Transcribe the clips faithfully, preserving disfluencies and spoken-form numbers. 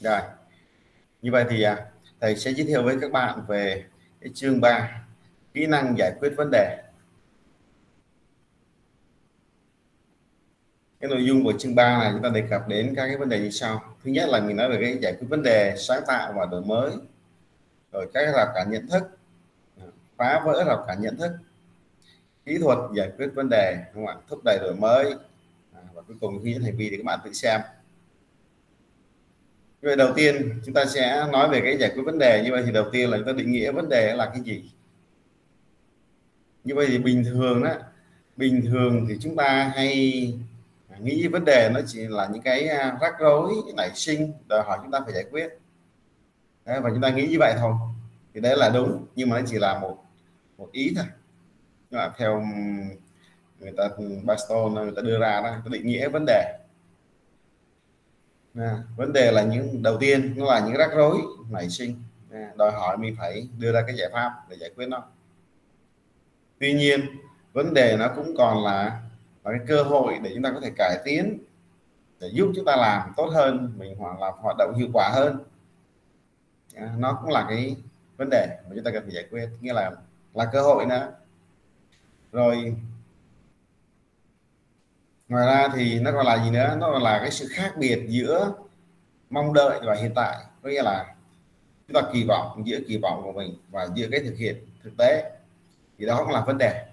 Rồi, như vậy thì à, thầy sẽ giới thiệu với các bạn về cái chương ba, kỹ năng giải quyết vấn đề. Cái nội dung của chương ba này chúng ta đề cập đến các cái vấn đề như sau. Thứ nhất là mình nói về cái giải quyết vấn đề, sáng tạo và đổi mới, rồi các rào cản nhận thức, phá vỡ rào cản nhận thức, kỹ thuật giải quyết vấn đề, đúng không ạ, thúc đẩy đổi mới, à, và cuối cùng khi hành vi thì các bạn tự xem. Như vậy đầu tiên chúng ta sẽ nói về cái giải quyết vấn đề. Như vậy thì đầu tiên là chúng ta định nghĩa vấn đề là cái gì. Như vậy thì bình thường đó, bình thường thì chúng ta hay nghĩ vấn đề nó chỉ là những cái rắc rối nảy sinh đòi hỏi chúng ta phải giải quyết. Đấy, và chúng ta nghĩ như vậy thôi thì đấy là đúng, nhưng mà nó chỉ là một một ý thôi. Nhưng mà theo người ta Baston người ta đưa ra đó, người ta định nghĩa vấn đề. À, vấn đề là những đầu tiên nó là những rắc rối nảy sinh, à, đòi hỏi mình phải đưa ra cái giải pháp để giải quyết nó. Tuy nhiên vấn đề nó cũng còn là, là cái cơ hội để chúng ta có thể cải tiến, để giúp chúng ta làm tốt hơn, mình hoặc là hoạt động hiệu quả hơn. À, nó cũng là cái vấn đề mà chúng ta cần phải giải quyết, nghĩa là là cơ hội nữa. Rồi ngoài ra thì nó còn là gì nữa, nó còn là cái sự khác biệt giữa mong đợi và hiện tại, có nghĩa là chúng ta kỳ vọng, giữa kỳ vọng của mình và giữa cái thực hiện thực tế, thì đó cũng là vấn đề.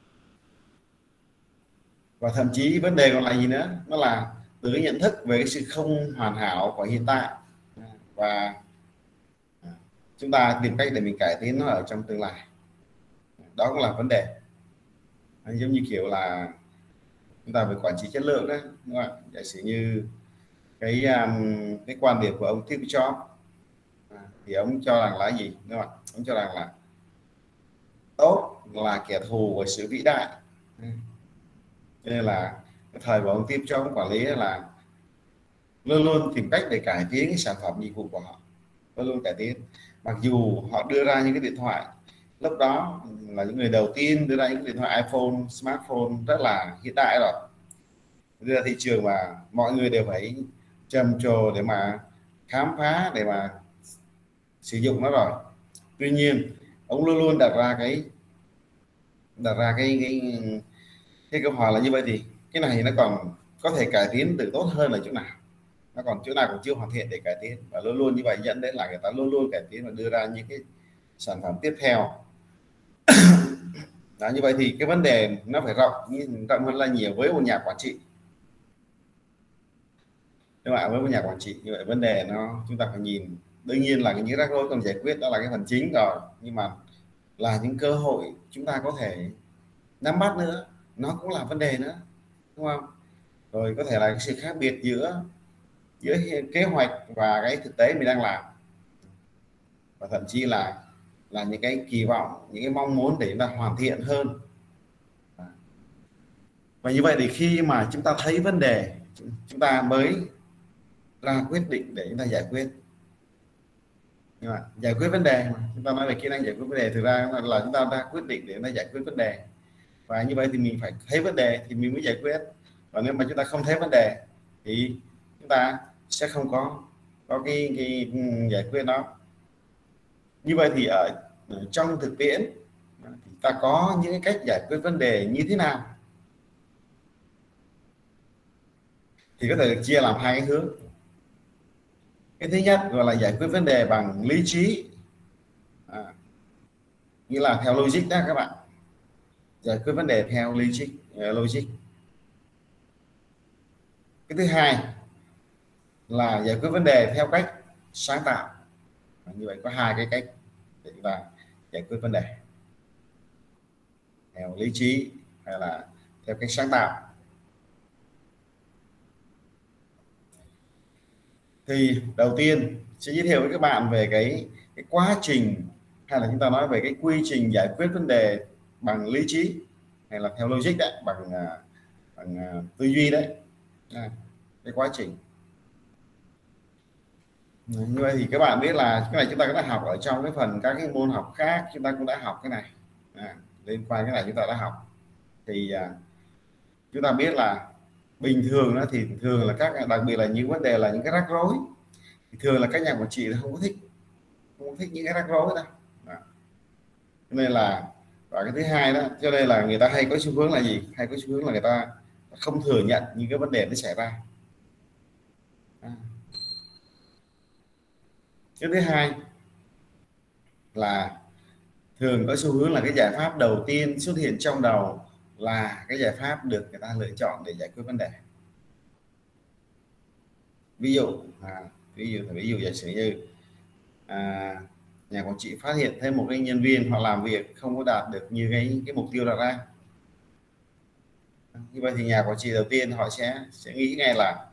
Và thậm chí vấn đề còn là gì nữa, nó là từ cái nhận thức về cái sự không hoàn hảo của hiện tại, và chúng ta tìm cách để mình cải tiến nó ở trong tương lai, đó cũng là vấn đề. Giống như kiểu là chúng ta về quản trị chất lượng đấy, đúng không ạ? Giả sử như cái um, cái quan điểm của ông Steve Jobs, thì ông cho rằng là gì, đúng không ạ? Ông cho rằng là tốt là kẻ thù của sự vĩ đại. Cho nên là cái thời của ông Steve Jobs quản lý là luôn luôn tìm cách để cải tiến cái sản phẩm dịch vụ của họ, luôn luôn cải tiến. Mặc dù họ đưa ra những cái điện thoại, lúc đó là những người đầu tiên đưa ra những điện thoại iPhone, smartphone rất là hiện đại rồi, đưa ra thị trường mà mọi người đều phải trầm trồ để mà khám phá, để mà sử dụng nó rồi. Tuy nhiên ông luôn luôn đặt ra cái đặt ra cái cái, cái câu hỏi là như vậy thì cái này nó còn có thể cải tiến được tốt hơn ở chỗ nào, nó còn chỗ nào còn chưa hoàn thiện để cải tiến, và luôn luôn như vậy dẫn đến là người ta luôn luôn cải tiến và đưa ra những cái sản phẩm tiếp theo. Đó, như vậy thì cái vấn đề nó phải rộng, rộng hơn là nhiều với một nhà quản trị. Các bạn, với một nhà quản trị như vậy, vấn đề nó chúng ta phải nhìn, đương nhiên là những rắc rối cần giải quyết đó là cái phần chính rồi, nhưng mà là những cơ hội chúng ta có thể nắm bắt nữa, nó cũng là vấn đề nữa, đúng không? Rồi có thể là cái sự khác biệt giữa giữa kế hoạch và cái thực tế mình đang làm, và thậm chí là là những cái kỳ vọng, những cái mong muốn để chúng ta hoàn thiện hơn. Và như vậy thì khi mà chúng ta thấy vấn đề, chúng ta mới ra quyết định để chúng ta giải quyết. Nhưng mà giải quyết vấn đề mà chúng ta nói về kỹ năng giải quyết vấn đề, thực ra là chúng ta ra quyết định để chúng ta giải quyết vấn đề, và như vậy thì mình phải thấy vấn đề thì mình mới giải quyết. Và nếu mà chúng ta không thấy vấn đề thì chúng ta sẽ không có có cái, cái giải quyết đó. Như vậy thì ở, ở trong thực tiễn thì ta có những cách giải quyết vấn đề như thế nào, thì có thể được chia làm hai cái hướng. Cái thứ nhất gọi là giải quyết vấn đề bằng lý trí, à, như là theo logic đó các bạn, giải quyết vấn đề theo logic. logic Cái thứ hai là giải quyết vấn đề theo cách sáng tạo. À, như vậy có hai cái cách để chúng ta giải quyết vấn đề, theo lý trí hay là theo cách sáng tạo. Thì đầu tiên sẽ giới thiệu với các bạn về cái, cái quá trình, hay là chúng ta nói về cái quy trình giải quyết vấn đề bằng lý trí hay là theo logic đấy, bằng bằng tư duy đấy, à, cái quá trình. Như vậy thì các bạn biết là cái này chúng ta cũng đã học ở trong cái phần các cái môn học khác, chúng ta cũng đã học cái này, à, liên quan cái này chúng ta đã học. Thì à, chúng ta biết là bình thường đó thì thường là các, đặc biệt là những vấn đề là những cái rắc rối, thì thường là các nhà quản trị không có thích không có thích những cái rắc rối đâu. Đó. Cho nên là, và cái thứ hai đó, cho nên là người ta hay có xu hướng là gì, hay có xu hướng là người ta không thừa nhận những cái vấn đề nó xảy ra. Đó. Cái thứ hai là thường có xu hướng là cái giải pháp đầu tiên xuất hiện trong đầu là cái giải pháp được người ta lựa chọn để giải quyết vấn đề. Ví dụ à, ví dụ ví dụ giả sử như à, nhà quản trị phát hiện thêm một cái nhân viên họ làm việc không có đạt được như cái cái mục tiêu đặt ra, như vậy thì nhà quản trị đầu tiên họ sẽ sẽ nghĩ ngay là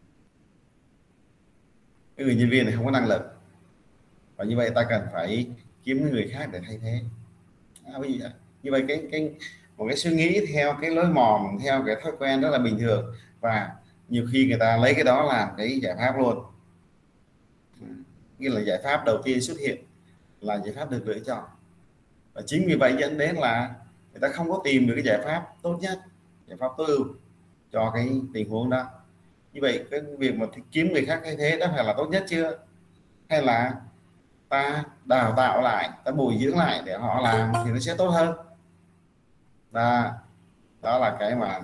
cái người nhân viên này không có năng lực, và như vậy ta cần phải kiếm người khác để thay thế. À, ví dụ vậy. Như vậy cái cái một cái suy nghĩ theo cái lối mòn, theo cái thói quen rất là bình thường, và nhiều khi người ta lấy cái đó làm cái giải pháp luôn, như là giải pháp đầu tiên xuất hiện là giải pháp được lựa chọn. Và chính vì vậy dẫn đến là người ta không có tìm được cái giải pháp tốt nhất, giải pháp tối ưu cho cái tình huống đó. Như vậy cái việc mà kiếm người khác thay thế đó phải là tốt nhất chưa, hay là ta đào tạo lại, ta bồi dưỡng lại để họ làm thì nó sẽ tốt hơn. Và đó là cái mà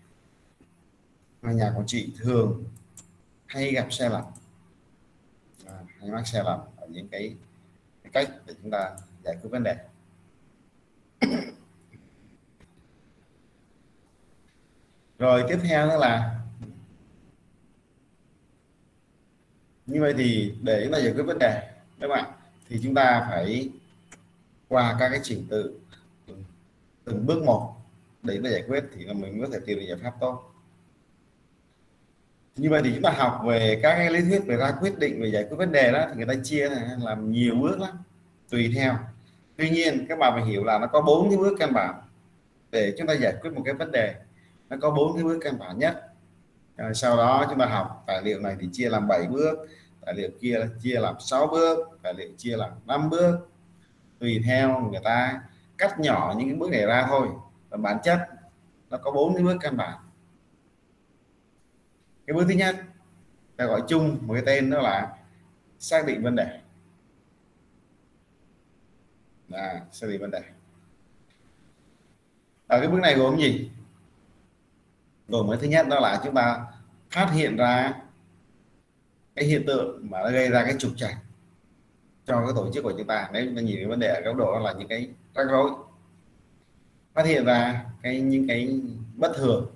nhà quản trị thường hay gặp sai lầm, à, hay mắc sai lầm ở những cái, cái cách để chúng ta giải quyết vấn đề. Rồi tiếp theo đó là, như vậy thì để chúng ta giải quyết vấn đề các bạn, thì chúng ta phải qua các cái trình tự từng bước một để mà giải quyết, thì mình có thể tìm được giải pháp tốt. Như vậy thì chúng ta học về các cái lý thuyết về ra quyết định về giải quyết vấn đề đó, thì người ta chia làm nhiều bước lắm, tùy theo. Tuy nhiên các bạn phải hiểu là nó có bốn cái bước căn bản để chúng ta giải quyết một cái vấn đề, nó có bốn cái bước căn bản nhất. À, sau đó chúng ta học tài liệu này thì chia làm bảy bước, tài liệu kia chia làm sáu bước, tài liệu chia làm năm bước, tùy theo người ta cắt nhỏ những cái bước này ra thôi. Và bản chất nó có bốn cái bước căn bản. Cái bước thứ nhất ta gọi chung một cái tên, đó là xác định vấn đề. À, xác định vấn đề. Ở cái bước này gồm gì? Gồm cái thứ nhất đó là chúng ta phát hiện ra cái hiện tượng mà nó gây ra cái trục trặc cho cái tổ chức của chúng ta. Nếu chúng ta nhìn cái vấn đề ở góc độ đó là những cái rắc rối, phát hiện ra cái những cái bất thường.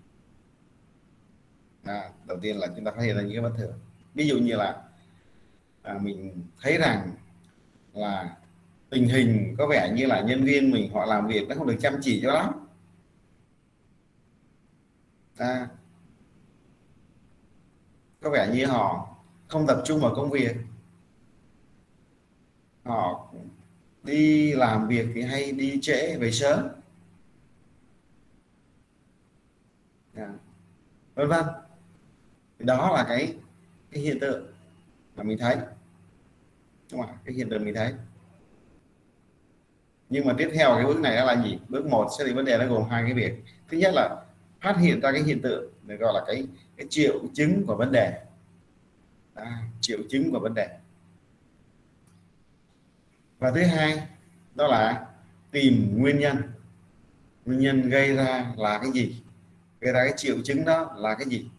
À, đầu tiên là chúng ta phát hiện ra những cái bất thường. Ví dụ như là à, mình thấy rằng là tình hình có vẻ như là nhân viên mình họ làm việc nó không được chăm chỉ cho lắm. À, có vẻ như họ không tập trung vào công việc, họ đi làm việc thì hay đi trễ về sớm, à, vân vân. Đó là cái cái hiện tượng mà mình thấy, đúng không? Cái hiện tượng mình thấy. Nhưng mà tiếp theo cái bước này đó là gì? Bước một xác định vấn đề nó gồm hai cái việc. Thứ nhất là phát hiện ra cái hiện tượng, được gọi là cái cái triệu chứng của vấn đề. À, triệu chứng của vấn đề. Và thứ hai đó là tìm nguyên nhân. Nguyên nhân gây ra là cái gì? Gây ra cái triệu chứng đó là cái gì?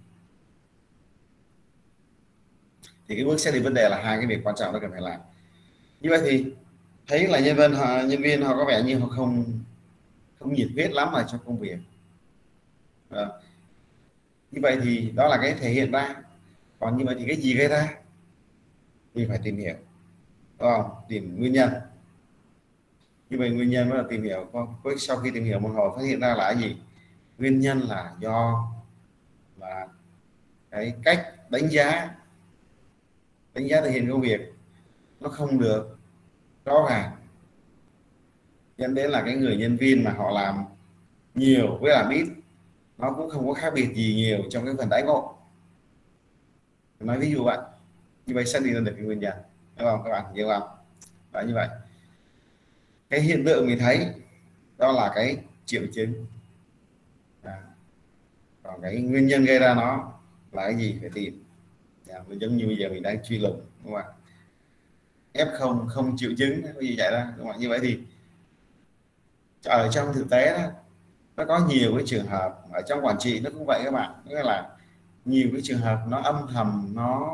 Thì cái bước xác định vấn đề là hai cái việc quan trọng nó cần phải làm. Như vậy thì thấy là nhân viên họ, nhân viên họ có vẻ như họ không không nhiệt huyết lắm ở trong công việc. À, như vậy thì đó là cái thể hiện ra. Còn như vậy thì cái gì gây ra thì phải tìm hiểu, đúng không? Tìm nguyên nhân. Như vậy nguyên nhân mới là tìm hiểu. Sau khi tìm hiểu một hồi phát hiện ra là cái gì? Nguyên nhân là do là cái cách đánh giá đánh giá thể hiện công việc nó không được rõ ràng, dẫn đến là cái người nhân viên mà họ làm nhiều với làm ít nó cũng không có khác biệt gì nhiều trong cái phần đãi ngộ. Nói ví dụ vậy. Như vậy xác định ra được cái nguyên nhân, đúng không các bạn? Hiểu không? Đó, như vậy cái hiện tượng mình thấy đó là cái triệu chứng, à, còn cái nguyên nhân gây ra nó là cái gì phải tìm. À, giống như bây giờ mình đang truy lùng, đúng không ạ? ép không không triệu chứng cái gì vậy đó, đúng không ạ? Như vậy thì ở trong thực tế đó, nó có nhiều cái trường hợp ở trong quản trị nó cũng vậy các bạn, nghĩa là nhiều cái trường hợp nó âm thầm, nó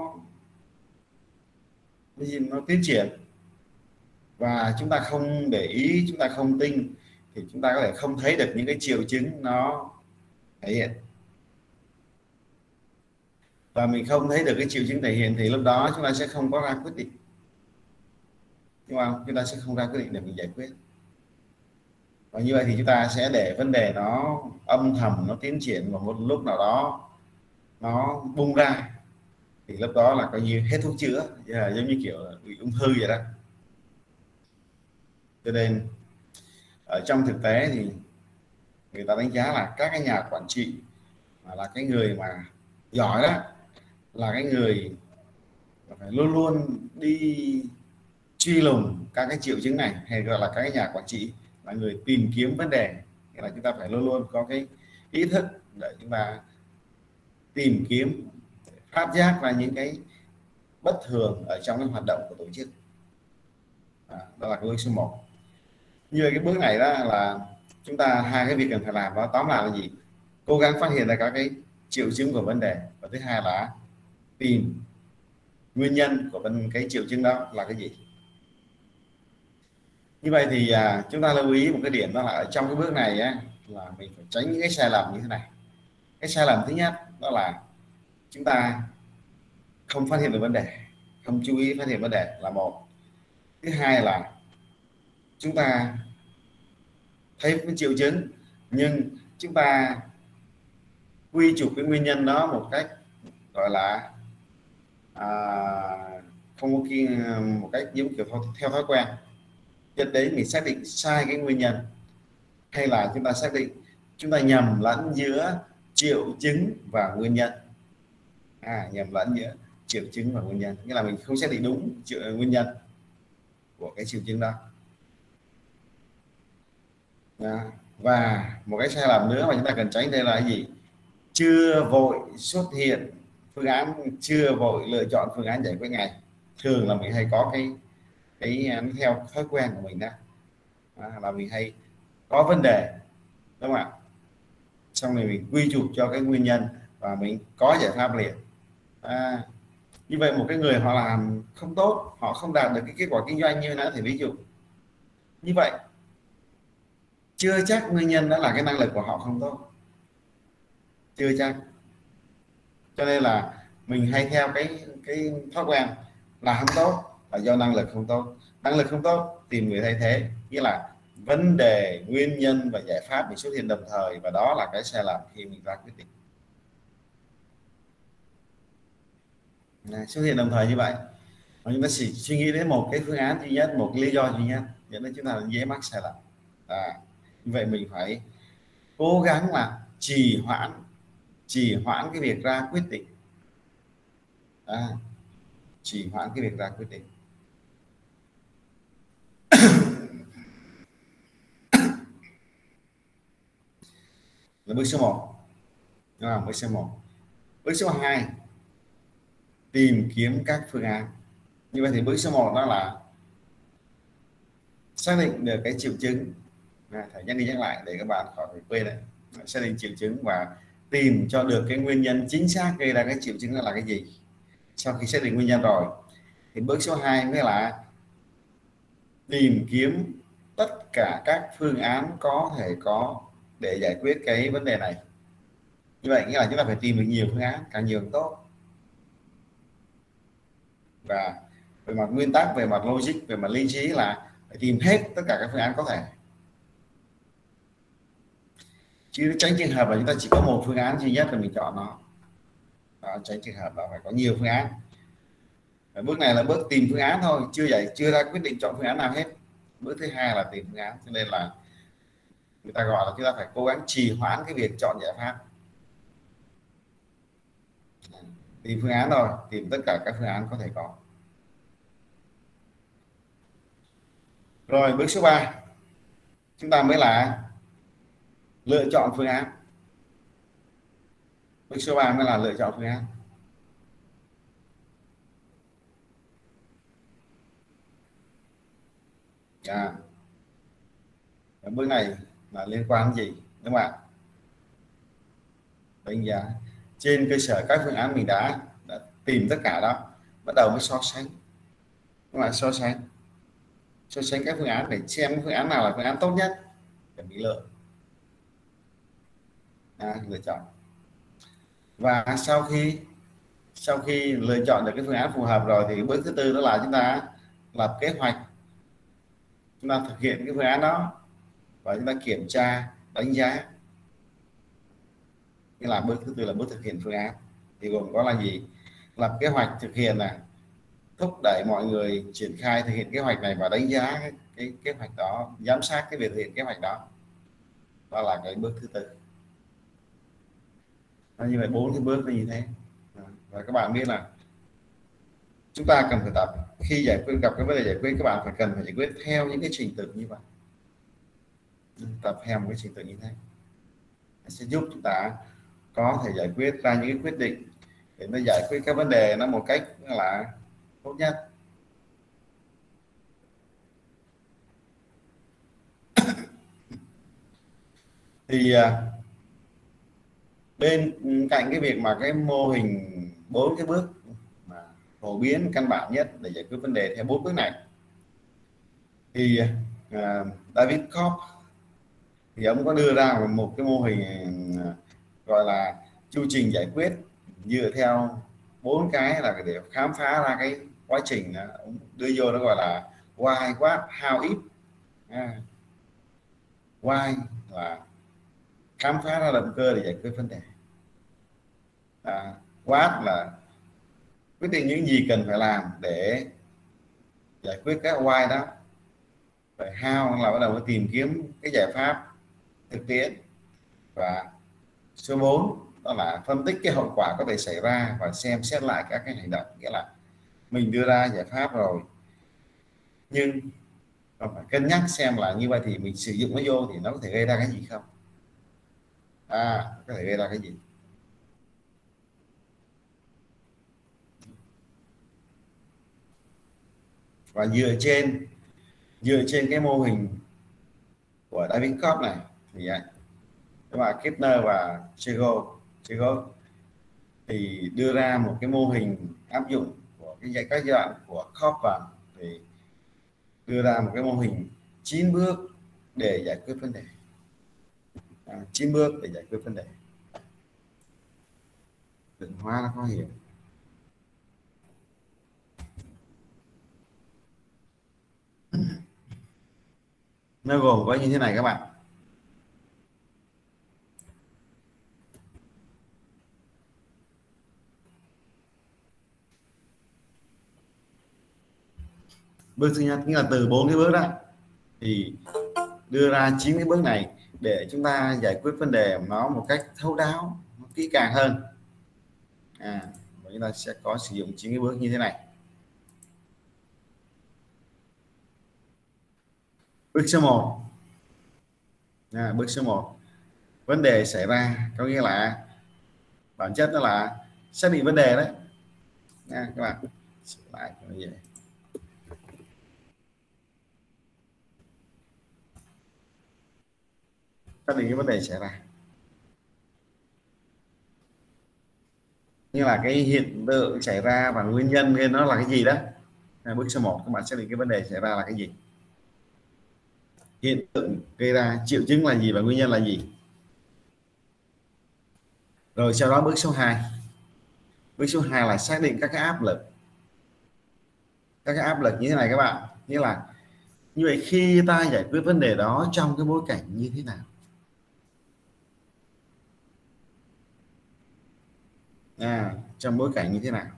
cái gì nó tiến triển và chúng ta không để ý, chúng ta không tin thì chúng ta có thể không thấy được những cái triệu chứng nó thể hiện, và mình không thấy được cái triệu chứng thể hiện thì lúc đó chúng ta sẽ không có ra quyết định, đúng không? Chúng ta sẽ không ra quyết định để mình giải quyết, và như vậy thì chúng ta sẽ để vấn đề nó âm thầm, nó tiến triển và một lúc nào đó nó bung ra thì lúc đó là coi như hết thuốc chữa, giống như kiểu bị ung thư vậy đó. Cho nên ở trong thực tế thì người ta đánh giá là các cái nhà quản trị mà là cái người mà giỏi đó, là cái người phải luôn luôn đi truy lùng các cái triệu chứng này, hay gọi là các cái nhà quản trị là người tìm kiếm vấn đề, nghĩa là chúng ta phải luôn luôn có cái ý thức để chúng ta tìm kiếm, phát giác ra những cái bất thường ở trong cái hoạt động của tổ chức. À, đó là cái bước số một. Như cái bước này đó là chúng ta hai cái việc cần phải làm đó, tóm lại là gì? Cố gắng phát hiện ra các cái triệu chứng của vấn đề, và thứ hai là tìm nguyên nhân của cái triệu chứng đó là cái gì. Như vậy thì à, chúng ta lưu ý một cái điểm đó là ở trong cái bước này á, là mình phải tránh những cái sai lầm như thế này. Cái sai lầm thứ nhất đó là chúng ta không phát hiện được vấn đề, không chú ý phát hiện vấn đề là một. Thứ hai là chúng ta thấy cái triệu chứng nhưng chúng ta quy chụp cái nguyên nhân đó một cách gọi là à, không có kia, một cách giống kiểu theo thói quen, dẫn đến mình xác định sai cái nguyên nhân, hay là chúng ta xác định chúng ta nhầm lẫn giữa triệu chứng và nguyên nhân. À, nhầm lẫn giữa triệu chứng và nguyên nhân, nghĩa là mình không xác định đúng triệu, nguyên nhân của cái triệu chứng đó. Đó. Và một cái sai lầm nữa mà chúng ta cần tránh đây là cái gì? Chưa vội xuất hiện phương án, chưa vội lựa chọn phương án giải quyết ngay. Thường là mình hay có cái cái theo thói quen của mình đó, đó là mình hay có vấn đề, đúng không ạ? Xong rồi mình quy chụp cho cái nguyên nhân và mình có giải pháp liền. À, như vậy một cái người họ làm không tốt, họ không đạt được cái kết quả kinh doanh như nãy thì ví dụ như vậy, chưa chắc nguyên nhân đó là cái năng lực của họ không tốt, chưa chắc. Cho nên là mình hay theo cái cái thói quen là không tốt là do năng lực không tốt, năng lực không tốt tìm người thay thế, nghĩa là vấn đề, nguyên nhân và giải pháp bị xuất hiện đồng thời, và đó là cái sai lầm khi mình ra quyết định. Này, xuất hiện đồng thời như vậy mà chúng ta chỉ suy nghĩ đến một cái phương án duy nhất, một lý do duy nhất, dẫn đến chúng ta dễ mắc sai lầm. À, như vậy mình phải cố gắng là trì hoãn trì hoãn cái việc ra quyết định. À, trì hoãn cái việc ra quyết định. Là bước số một. À, bước số một. Bước số hai, tìm kiếm các phương án. Như vậy thì bước số một đó là xác định được cái triệu chứng. À, phải nhắc đi nhắc lại để các bạn khỏi phải quên đấy. Xác định triệu chứng và tìm cho được cái nguyên nhân chính xác gây ra cái triệu chứng là cái gì. Sau khi xác định nguyên nhân rồi thì bước số hai mới là tìm kiếm tất cả các phương án có thể có để giải quyết cái vấn đề này. Như vậy nghĩa là chúng ta phải tìm được nhiều phương án, càng nhiều càng tốt. Và về mặt nguyên tắc, về mặt logic, về mặt lý trí là phải tìm hết tất cả các phương án có thể, chứ tránh trường hợp là chúng ta chỉ có một phương án duy nhất là mình chọn nó. Đó, tránh trường hợp là phải có nhiều phương án. Và bước này là bước tìm phương án thôi, chưa giải chưa ra quyết định chọn phương án nào hết. Bước thứ hai là tìm phương án, cho nên là người ta gọi là chúng ta phải cố gắng trì hoãn cái việc chọn giải pháp. Tìm phương án thôi, tìm tất cả các phương án có thể có. Rồi bước số ba, chúng ta mới là lựa chọn phương án. Bước số ba mới là lựa chọn phương án. À, bước này là liên quan đến gì đúng không ạ? Đánh giá trên cơ sở các phương án mình đã, đã tìm tất cả đó, bắt đầu mới so sánh, các bạn so sánh so sánh các phương án để xem phương án nào là phương án tốt nhất để mình lựa, à, lựa chọn. Và sau khi sau khi lựa chọn được cái phương án phù hợp rồi thì bước thứ tư đó là chúng ta lập kế hoạch, chúng ta thực hiện cái phương án đó và chúng ta kiểm tra đánh giá. Cái là bước thứ tư là bước thực hiện phương án, thì gồm có là gì? Lập kế hoạch thực hiện là thúc đẩy mọi người triển khai thực hiện kế hoạch này và đánh giá cái, cái kế hoạch đó, giám sát cái việc thực hiện kế hoạch đó, đó là cái bước thứ tư. Như vậy bốn cái bước là như thế. Và các bạn biết là chúng ta cần phải tập, khi giải quyết gặp cái vấn đề giải quyết, các bạn phải cần phải giải quyết theo những cái trình tự như vậy, tập theo một cái trình tự như thế sẽ giúp chúng ta có thể giải quyết ra những cái quyết định để nó giải quyết các vấn đề nó một cách là tốt nhất. Thì bên cạnh cái việc mà cái mô hình bốn cái bước mà phổ biến căn bản nhất để giải quyết vấn đề theo bốn bước này, thì uh, David Cobb thì ông có đưa ra một cái mô hình uh, gọi là chu trình giải quyết dựa theo bốn cái là để khám phá ra cái quá trình, ông đưa vô nó gọi là why, what, how, if. À, why là khám phá ra động cơ để giải quyết vấn đề, à, what là quyết định những gì cần phải làm để giải quyết các why đó, rồi how là bắt đầu tìm kiếm cái giải pháp thực tiễn, và số bốn đó là phân tích cái hậu quả có thể xảy ra và xem xét lại các cái hành động. Nghĩa là mình đưa ra giải pháp rồi nhưng còn phải cân nhắc xem là như vậy thì mình sử dụng nó vô thì nó có thể gây ra cái gì không, à, có thể gây ra cái gì. Và dựa trên dựa trên cái mô hình của David Cobb này thì các bạn Kepner và Chego Chego thì đưa ra một cái mô hình áp dụng của cái dạy các giai đoạn của Cobb, và thì đưa ra một cái mô hình chín bước để giải quyết vấn đề, à, chín bước để giải quyết vấn đề. Đừng hóa nó khó hiểu. Nó gồm có như thế này các bạn. Bước thứ nhất nghĩa là từ bốn cái bước đó thì đưa ra chín cái bước này để chúng ta giải quyết vấn đề nó một cách thấu đáo, kỹ càng hơn. À, và chúng ta sẽ có sử dụng chín cái bước như thế này. Bước số một, à, bước số một, vấn đề xảy ra, có nghĩa là bản chất đó là xác định vấn đề đấy, nha các bạn. Lại như vậy. Xác định cái vấn đề xảy ra, như là cái hiện tượng xảy ra và nguyên nhân nên nó là cái gì đó. À, bước số một các bạn xác định cái vấn đề xảy ra là cái gì, hiện tượng gây ra, triệu chứng là gì và nguyên nhân là gì. Rồi sau đó bước số hai, bước số hai là xác định các cái áp lực, các cái áp lực như thế này các bạn. Như là như vậy khi ta giải quyết vấn đề đó trong cái bối cảnh như thế nào, à, trong bối cảnh như thế nào.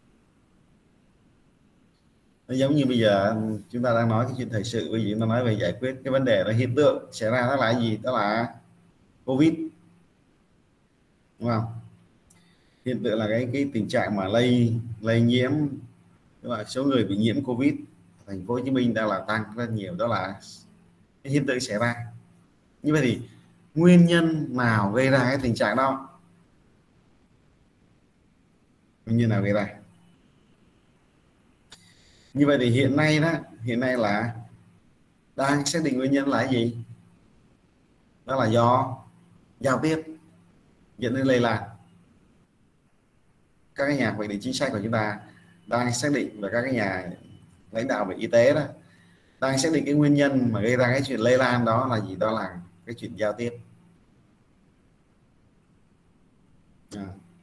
Nó giống như bây giờ chúng ta đang nói cái chuyện thời sự, bây giờ chúng ta nói về giải quyết cái vấn đề đó, hiện tượng xảy ra đó là cái gì, đó là Covid, đúng không? Hiện tượng là cái cái tình trạng mà lây lây nhiễm, là số người bị nhiễm Covid thành phố Hồ Chí Minh đang là tăng rất nhiều, đó là cái hiện tượng xảy ra. Như vậy thì nguyên nhân nào gây ra cái tình trạng đó, nguyên nhân nào gây ra. Như vậy thì hiện nay đó, hiện nay là Đang xác định nguyên nhân là cái gì? Đó là do giao tiếp dẫn đến lây lan. Các cái nhà hoạch định chính sách của chúng ta đang xác định, và các cái nhà lãnh đạo về y tế đó đang xác định cái nguyên nhân mà gây ra cái chuyện lây lan đó là gì? Đó là cái chuyện giao tiếp. À.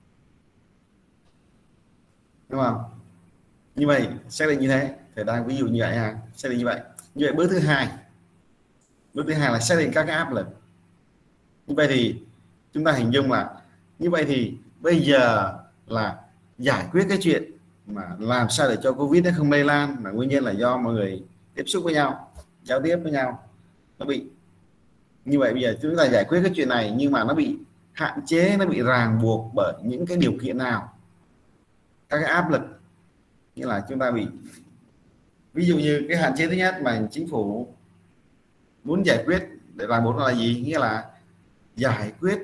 Đúng không? Như vậy xác định như thế thì đang ví dụ như vậy ha, xác định như vậy. Như vậy bước thứ hai, bước thứ hai là xác định các cái áp lực. Như vậy thì chúng ta hình dung là như vậy thì bây giờ là giải quyết cái chuyện mà làm sao để cho Covid nó không lây lan, mà nguyên nhân là do mọi người tiếp xúc với nhau, giao tiếp với nhau nó bị như vậy. Bây giờ chúng ta giải quyết cái chuyện này nhưng mà nó bị hạn chế, nó bị ràng buộc bởi những cái điều kiện nào, các cái áp lực, như là chúng ta bị, ví dụ như cái hạn chế thứ nhất mà chính phủ muốn giải quyết để ràng buộc là gì? Nghĩa là giải quyết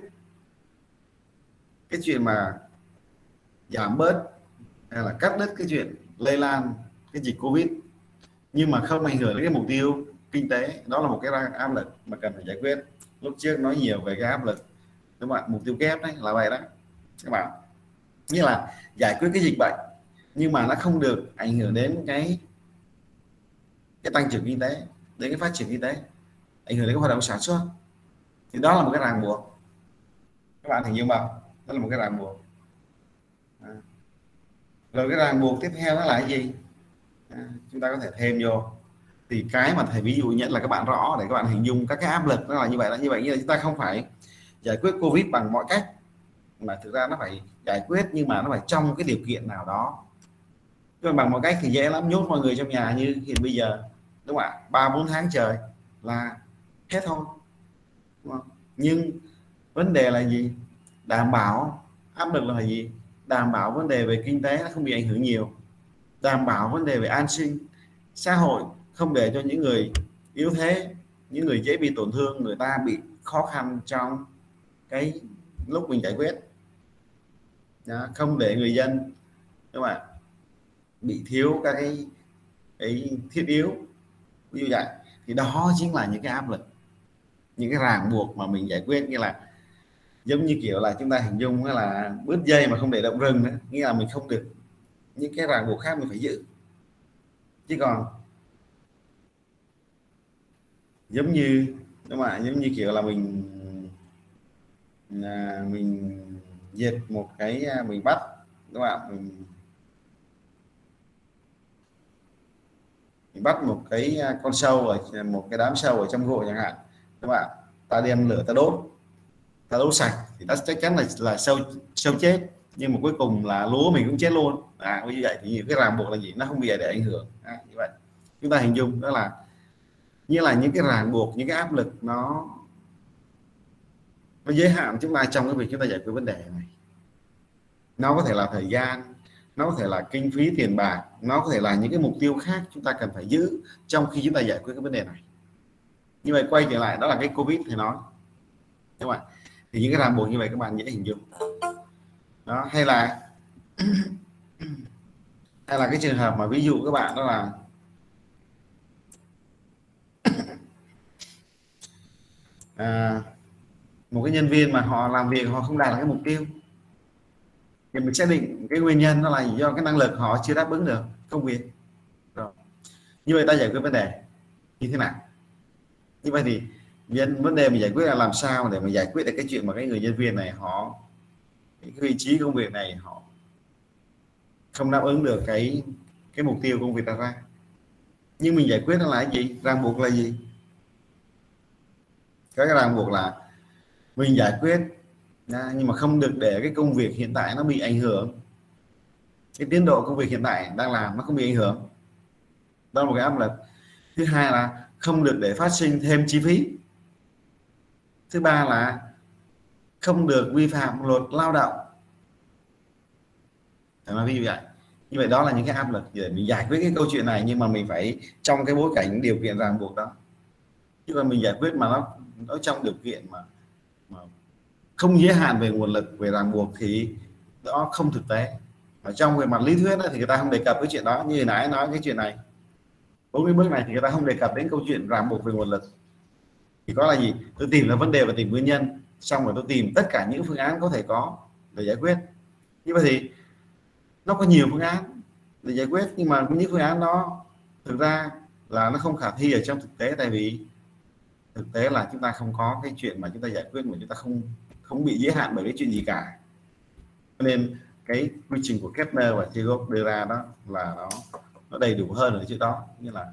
cái chuyện mà giảm bớt hay là cắt đứt cái chuyện lây lan cái dịch Covid, nhưng mà không ảnh hưởng đến cái mục tiêu kinh tế. Đó là một cái áp lực mà cần phải giải quyết. Lúc trước nói nhiều về cái áp lực, các bạn, mục tiêu kép đấy là vậy đó các bạn, nghĩa là giải quyết cái dịch bệnh nhưng mà nó không được ảnh hưởng đến cái cái tăng trưởng kinh tế, đến cái phát triển kinh tế, ảnh hưởng đến cái hoạt động sản xuất, thì đó là một cái ràng buộc. Các bạn hình dung vào, đó là một cái ràng buộc. À. Rồi cái ràng buộc tiếp theo đó là cái gì? À, chúng ta có thể thêm vô. Thì cái mà thầy ví dụ nhất là các bạn rõ để các bạn hình dung các cái áp lực nó là như vậy. Là như vậy, như là chúng ta không phải giải quyết Covid bằng mọi cách, mà thực ra nó phải giải quyết nhưng mà nó phải trong cái điều kiện nào đó. Chứ bằng mọi cách thì dễ lắm, nhốt mọi người trong nhà như hiện bây giờ, đúng không ạ? Ba bốn tháng trời là hết thôi, đúng không? Nhưng vấn đề là gì? Đảm bảo áp lực là gì? Đảm bảo vấn đề về kinh tế nó không bị ảnh hưởng nhiều, đảm bảo vấn đề về an sinh xã hội, không để cho những người yếu thế, những người dễ bị tổn thương, người ta bị khó khăn trong cái lúc mình giải quyết. Đó, không để người dân, đúng không ạ, bị thiếu các cái, cái thiết yếu như vậy. Thì đó chính là những cái áp lực, những cái ràng buộc mà mình giải quyết. Như là giống như kiểu là chúng ta hình dung là bứt dây mà không để động rừng nữa, nghĩa là mình không được, những cái ràng buộc khác mình phải giữ. Chứ còn giống như, đúng không ạ, giống như kiểu là mình à, mình diệt một cái, mình bắt, đúng không ạ, mình, mình bắt một cái con sâu ở một cái đám sâu ở trong gỗ chẳng hạn, đúng không ạ, ta đem lửa ta đốt, ta đốt sạch thì ta chắc chắn là là sâu sâu chết, nhưng mà cuối cùng là lúa mình cũng chết luôn. À, như vậy thì những cái ràng buộc là gì? Nó không bị để ảnh hưởng. À, như vậy chúng ta hình dung đó là như là những cái ràng buộc, những cái áp lực nó nó giới hạn chúng ta trong cái việc chúng ta giải quyết vấn đề này. Nó có thể là thời gian, nó có thể là kinh phí tiền bạc, nó có thể là những cái mục tiêu khác chúng ta cần phải giữ trong khi chúng ta giải quyết cái vấn đề này. Như vậy quay trở lại đó là cái Covid thì nói, đúng không ạ? Thì những cái ràng buộc như vậy các bạn dễ hình dung đó. Hay là hay là cái trường hợp mà ví dụ các bạn đó là à, một cái nhân viên mà họ làm việc họ không đạt được cái mục tiêu, thì mình xác định cái nguyên nhân nó là do cái năng lực họ chưa đáp ứng được công việc. Rồi, như vậy ta giải quyết vấn đề như thế nào? Như vậy thì nhân vấn đề mình giải quyết là làm sao để mà giải quyết được cái chuyện mà cái người nhân viên này họ, cái vị trí công việc này họ không đáp ứng được cái cái mục tiêu công việc đặt ra. Nhưng mình giải quyết nó là cái gì? Ràng buộc là gì? Các cái ràng buộc là mình giải quyết nhưng mà không được để cái công việc hiện tại nó bị ảnh hưởng, cái tiến độ công việc hiện tại đang làm nó không bị ảnh hưởng, đó là một cái áp lực. Thứ hai là không được để phát sinh thêm chi phí. Thứ ba là không được vi phạm luật lao động. Nói ví dụ vậy. Như vậy đó là những cái áp lực để mình giải quyết cái câu chuyện này, nhưng mà mình phải trong cái bối cảnh điều kiện ràng buộc đó. Chứ còn mình giải quyết mà nó nó trong điều kiện mà, mà không giới hạn về nguồn lực, về ràng buộc thì đó không thực tế. Ở trong về mặt lý thuyết thì người ta không đề cập cái chuyện đó. Như nãy nói cái chuyện này, bốn cái bước này thì người ta không đề cập đến câu chuyện ràng buộc về nguồn lực, chỉ có là gì, tôi tìm ra vấn đề và tìm nguyên nhân, xong rồi tôi tìm tất cả những phương án có thể có để giải quyết. Như vậy thì nó có nhiều phương án để giải quyết, nhưng mà những phương án đó thực ra là nó không khả thi ở trong thực tế, tại vì thực tế là chúng ta không có cái chuyện mà chúng ta giải quyết mà chúng ta không không bị giới hạn bởi cái chuyện gì cả. Nên cái quy trình của Kepler và Chegov đưa ra đó là nó nó đầy đủ hơn ở chỗ đó, như là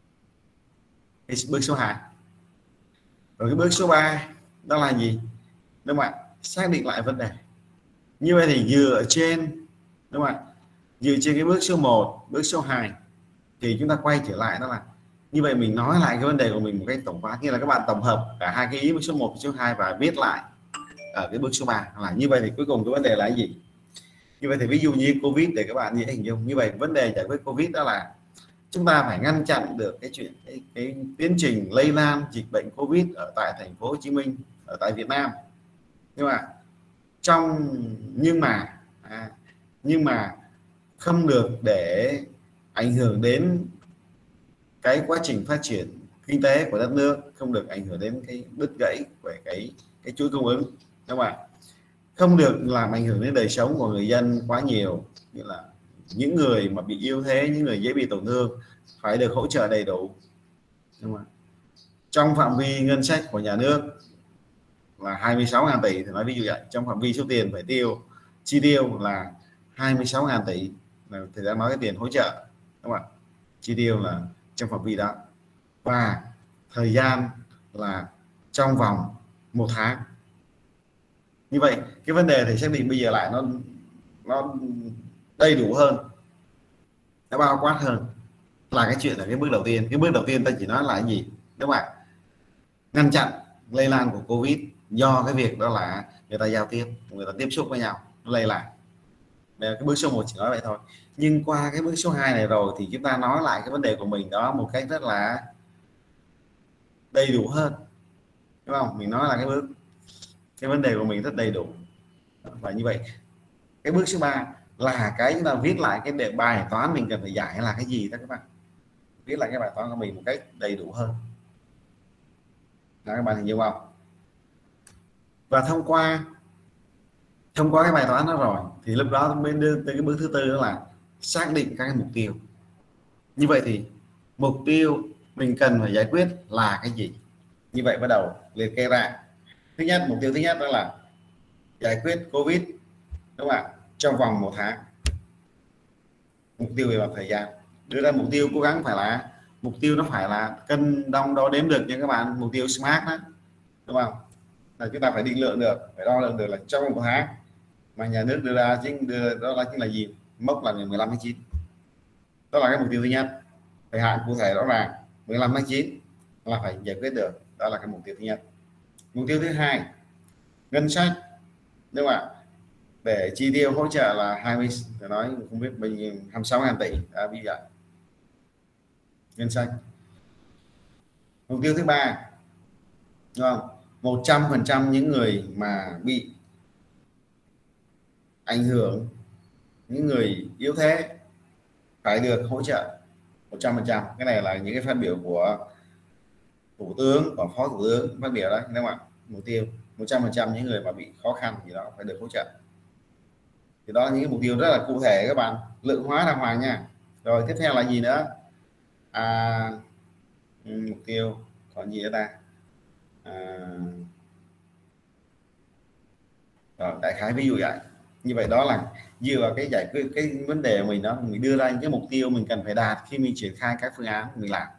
cái bước số hai. Rồi cái bước số ba đó là gì, đúng không ạ? Xác định lại vấn đề. Như vậy thì dựa trên, đúng không ạ, dựa trên cái bước số một, bước số hai thì chúng ta quay trở lại, đó là như vậy mình nói lại cái vấn đề của mình một cách tổng quát, như là các bạn tổng hợp cả hai cái ý bước số một, bước số hai và viết lại ở cái bước số ba là như vậy. Thì cuối cùng cái vấn đề là cái gì? Như vậy thì ví dụ như Covid, để các bạn dễ hình dung, như vậy vấn đề giải quyết Covid đó là chúng ta phải ngăn chặn được cái chuyện cái, cái tiến trình lây lan dịch bệnh Covid ở tại thành phố Hồ Chí Minh, ở tại Việt Nam. Nhưng mà trong nhưng mà à, nhưng mà không được để ảnh hưởng đến cái quá trình phát triển kinh tế của đất nước, không được ảnh hưởng đến cái đứt gãy về cái cái chuỗi cung ứng, đúng không ạ? Không được làm ảnh hưởng đến đời sống của người dân quá nhiều, như là những người mà bị yếu thế, những người dễ bị tổn thương phải được hỗ trợ đầy đủ, đúng không? Trong phạm vi ngân sách của nhà nước là hai mươi sáu nghìn tỷ thì nói ví dụ vậy, trong phạm vi số tiền phải tiêu chi tiêu là hai mươi sáu nghìn tỷ, là thời gian nói cái tiền hỗ trợ, đúng không ạ? Chi tiêu là trong phạm vi đó, và thời gian là trong vòng một tháng. Như vậy cái vấn đề thì xác định bây giờ lại nó nó đầy đủ hơn, nó bao quát hơn là cái chuyện là cái bước đầu tiên. Cái bước đầu tiên ta chỉ nói là cái gì, đúng không ạ? Ngăn chặn lây lan của Covid do cái việc đó là người ta giao tiếp, người ta tiếp xúc với nhau, nó lây lan. Cái bước số một chỉ nói vậy thôi, nhưng qua cái bước số hai này rồi thì chúng ta nói lại cái vấn đề của mình đó một cách rất là đầy đủ hơn, đúng không? Mình nói là cái bước cái vấn đề của mình rất đầy đủ. Và như vậy cái bước số ba là cái chúng ta viết lại cái đề bài toán mình cần phải giải là cái gì đó các bạn, viết lại cái bài toán của mình một cách đầy đủ hơn đó, các bạn hình dung không? Và thông qua thông qua cái bài toán đó rồi thì lúc đó mới đưa tới cái bước thứ tư, đó là xác định các cái mục tiêu. Như vậy thì mục tiêu mình cần phải giải quyết là cái gì? Như vậy bắt đầu liệt kê ra. Thứ nhất, mục tiêu thứ nhất đó là giải quyết Covid, đúng không ạ, trong vòng một tháng. Mục tiêu về mặt thời gian, đưa ra mục tiêu cố gắng phải là mục tiêu nó phải là cân đong đo đếm được nha các bạn, mục tiêu smart đó, đúng không? Là chúng ta phải định lượng được, phải đo lượng được là trong một tháng mà nhà nước đưa ra, chính đưa đó là chính là gì, mốc là ngày mười lăm tháng chín. Đó là cái mục tiêu thứ nhất, thời hạn cụ thể rõ ràng mười lăm tháng chín là phải giải quyết được, đó là cái mục tiêu thứ nhất. Mục tiêu thứ hai, ngân sách, đúng không ạ? Để chi tiêu hỗ trợ là hai mươi, tôi nói không biết bao nhiêu, hai mươi sáu nghìn tỷ đã bây giờ ngân sách. Mục tiêu thứ ba, đúng không, một trăm phần trăm những người mà bị ảnh hưởng, những người yếu thế phải được hỗ trợ một trăm phần trăm. Cái này là những cái phát biểu của thủ tướng, của phó thủ tướng phát biểu đấy, đúng không ạ? Mục tiêu một trăm phần trăm những người mà bị khó khăn gì đó phải được hỗ trợ. Thì đó là những cái mục tiêu rất là cụ thể các bạn, lượng hóa đàng hoàng nha. Rồi tiếp theo là gì nữa? À, mục tiêu còn gì nữa ta? À, rồi, đại khái ví dụ vậy. Như vậy đó là dựa vào cái giải quyết cái vấn đề của mình đó, mình đưa ra những cái mục tiêu mình cần phải đạt khi mình triển khai các phương án mình làm.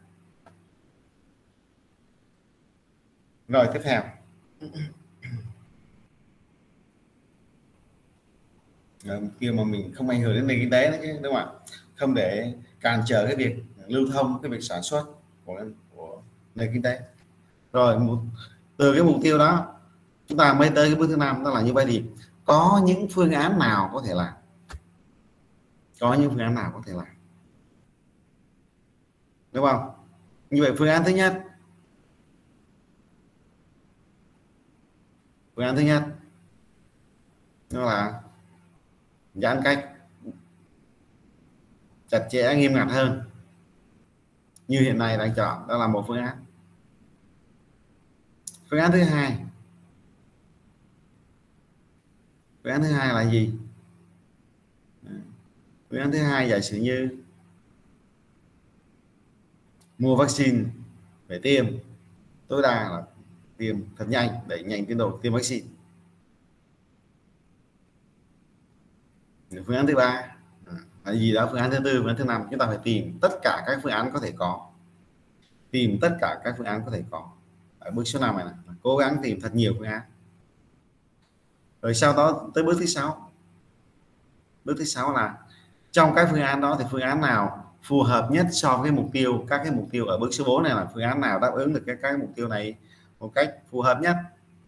Rồi tiếp theo rồi, mục tiêu mà mình không ảnh hưởng đến nền kinh tế đấy chứ, đúng không ạ? Không để cản trở cái việc lưu thông, cái việc sản xuất của, của nền kinh tế. Rồi một, từ cái mục tiêu đó chúng ta mới tới cái bước thứ năm, đó là như vậy thì có những phương án nào có thể làm, có những phương án nào có thể làm, đúng không? Như vậy phương án thứ nhất, phương án thứ nhất đó là giãn cách chặt chẽ nghiêm ngặt hơn, như hiện nay đang chọn, đó là một phương án. Phương án thứ hai, phương án thứ hai là gì? Phương án thứ hai giả sử như mua vaccine để tiêm, tối đa là tiêm thật nhanh, đẩy nhanh tiến độ tiêm vaccine. Phương án thứ ba là gì đó, phương án thứ tư, phương án thứ năm, chúng ta phải tìm tất cả các phương án có thể có, tìm tất cả các phương án có thể có. Ở bước số năm này, này cố gắng tìm thật nhiều phương án. Rồi sau đó tới bước thứ sáu, bước thứ sáu là trong các phương án đó thì phương án nào phù hợp nhất so với mục tiêu, các cái mục tiêu ở bước số bốn này là phương án nào đáp ứng được các cái mục tiêu này một cách phù hợp nhất.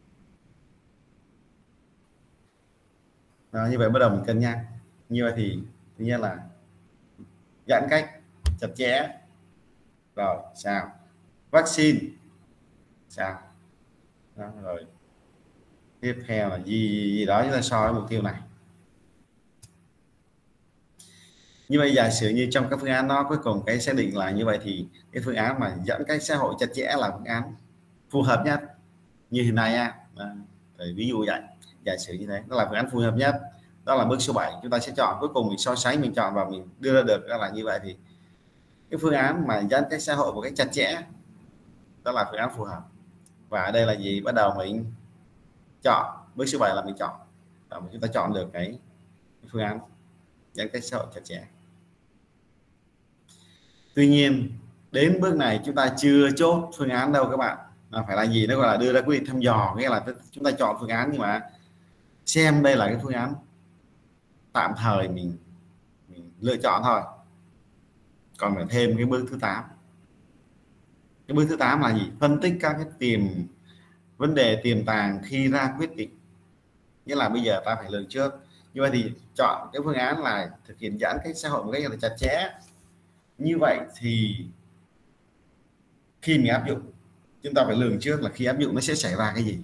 Đó, như vậy bắt đầu mình cân nhắc. Như vậy thì thứ nhất là giãn cách chặt chẽ, rồi sao, vaccine sao đó, rồi tiếp theo là gì, gì đó chúng ta so với mục tiêu này. Như vậy giả sử như trong các phương án đó cuối cùng cái xác định là như vậy thì cái phương án mà giãn cách xã hội chặt chẽ là phương án phù hợp nhất như hiện nay á, rồi ví dụ vậy, giả sử như thế đó là phương án phù hợp nhất, đó là bước số bảy chúng ta sẽ chọn. Cuối cùng mình so sánh, mình chọn và mình đưa ra được đó là như vậy thì cái phương án mà giãn cách xã hội một cách chặt chẽ đó là phương án phù hợp. Và ở đây là gì, bắt đầu mình chọn, bước số bảy là mình chọn và chúng ta chọn được cái phương án giãn cách xã hội chặt chẽ. Tuy nhiên đến bước này chúng ta chưa chốt phương án đâu các bạn, là phải là gì, nó gọi là đưa ra quyết định thăm dò, nghĩa là chúng ta chọn phương án nhưng mà xem đây là cái phương án tạm thời mình, mình lựa chọn thôi, còn phải thêm cái bước thứ tám. Cái bước thứ tám là gì, phân tích các cái tiềm vấn đề tiềm tàng khi ra quyết định, nghĩa là bây giờ ta phải lường trước. Như vậy thì chọn cái phương án là thực hiện giãn cách xã hội một cách là chặt chẽ. Như vậy thì khi mình áp dụng, chúng ta phải lường trước là khi áp dụng nó sẽ xảy ra cái gì.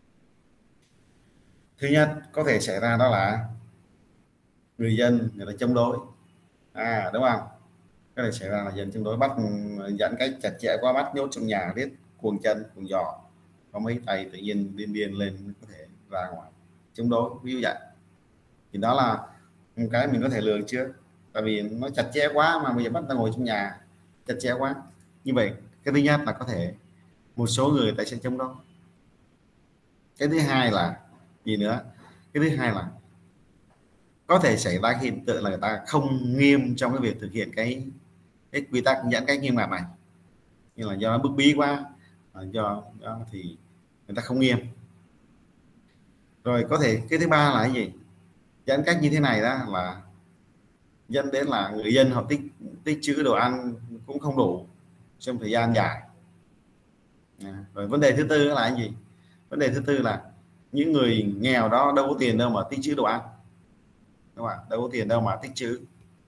Thứ nhất có thể xảy ra đó là người dân người ta chống đối, à đúng không, có thể xảy ra là dân chống đối, bắt giãn cách chặt chẽ quá, bắt nhốt trong nhà, biết cuồng chân cuồng giò, có mấy tay tự nhiên điên điên lên có thể ra ngoài chống đối, ví dụ vậy. Thì đó là một cái mình có thể lường trước, tại vì nó chặt chẽ quá mà bây giờ bắt ta ngồi trong nhà chặt chẽ quá. Như vậy cái thứ nhất là có thể một số người ta sẽ chống đối. Cái thứ hai là gì nữa, cái thứ hai là có thể xảy ra hiện tượng là người ta không nghiêm trong cái việc thực hiện cái cái quy tắc giãn cách nghiêm ngặt này, như là do nó bức bí quá, do đó thì người ta không nghiêm. Rồi có thể cái thứ ba là cái gì, giãn cách như thế này đó là dẫn đến là người dân họ tích tích trữ đồ ăn cũng không đủ trong thời gian dài. Rồi vấn đề thứ tư là cái gì, vấn đề thứ tư là những người nghèo đó đâu có tiền đâu mà tích trữ đồ ăn, các bạn, đâu có tiền đâu mà tích trữ,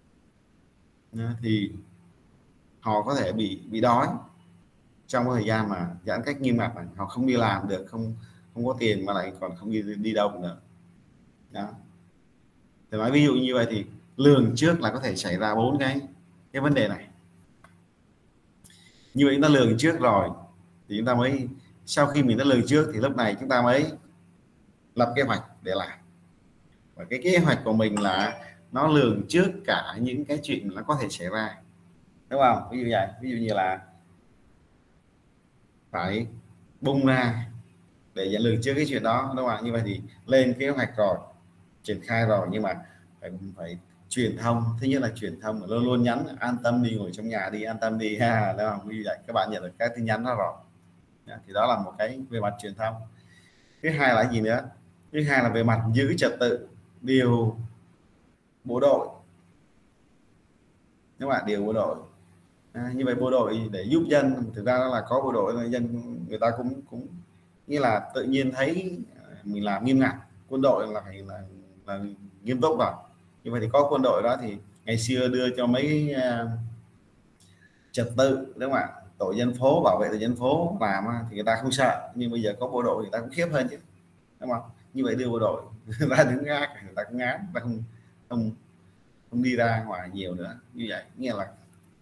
thì họ có thể bị bị đói trong thời gian mà giãn cách nghiêm ngặt này, họ không đi làm được, không không có tiền mà lại còn không đi đi đâu nữa. Đó, thì nói ví dụ như vậy thì lường trước là có thể xảy ra bốn cái cái vấn đề này. Như vậy chúng ta lường trước rồi thì chúng ta mới, sau khi mình đã lường trước thì lúc này chúng ta mới lập kế hoạch để làm. Và cái kế hoạch của mình là nó lường trước cả những cái chuyện nó có thể xảy ra, đúng không? Ví dụ vậy, ví dụ như là phải bung ra để dẫn lường trước cái chuyện đó, đúng không? Như vậy thì lên kế hoạch rồi, triển khai rồi, nhưng mà phải phải truyền thông. Thứ nhất là truyền thông luôn luôn nhắn an tâm đi, ngồi trong nhà đi, an tâm đi ha, đúng không? Như vậy các bạn nhận được cái tin nhắn đó rồi, thì đó là một cái về mặt truyền thông. Thứ hai là gì nữa, thứ hai là về mặt giữ trật tự, điều bộ đội, các bạn, điều bộ đội. À, như vậy bộ đội để giúp dân, thực ra là có bộ đội dân người ta cũng cũng như là tự nhiên thấy mình làm nghiêm ngặt, quân đội là phải là, là nghiêm túc rồi. Như vậy thì có quân đội đó thì ngày xưa đưa cho mấy uh, trật tự, đúng không ạ, tổ dân phố, bảo vệ tổ dân phố làm thì người ta không sợ, nhưng bây giờ có bộ đội người ta cũng khiếp hơn chứ, đúng không? Như vậy đưa bộ đội ra đứng gác người ta cũng ngán, người ta không không không đi ra ngoài nhiều nữa. Như vậy nghĩa là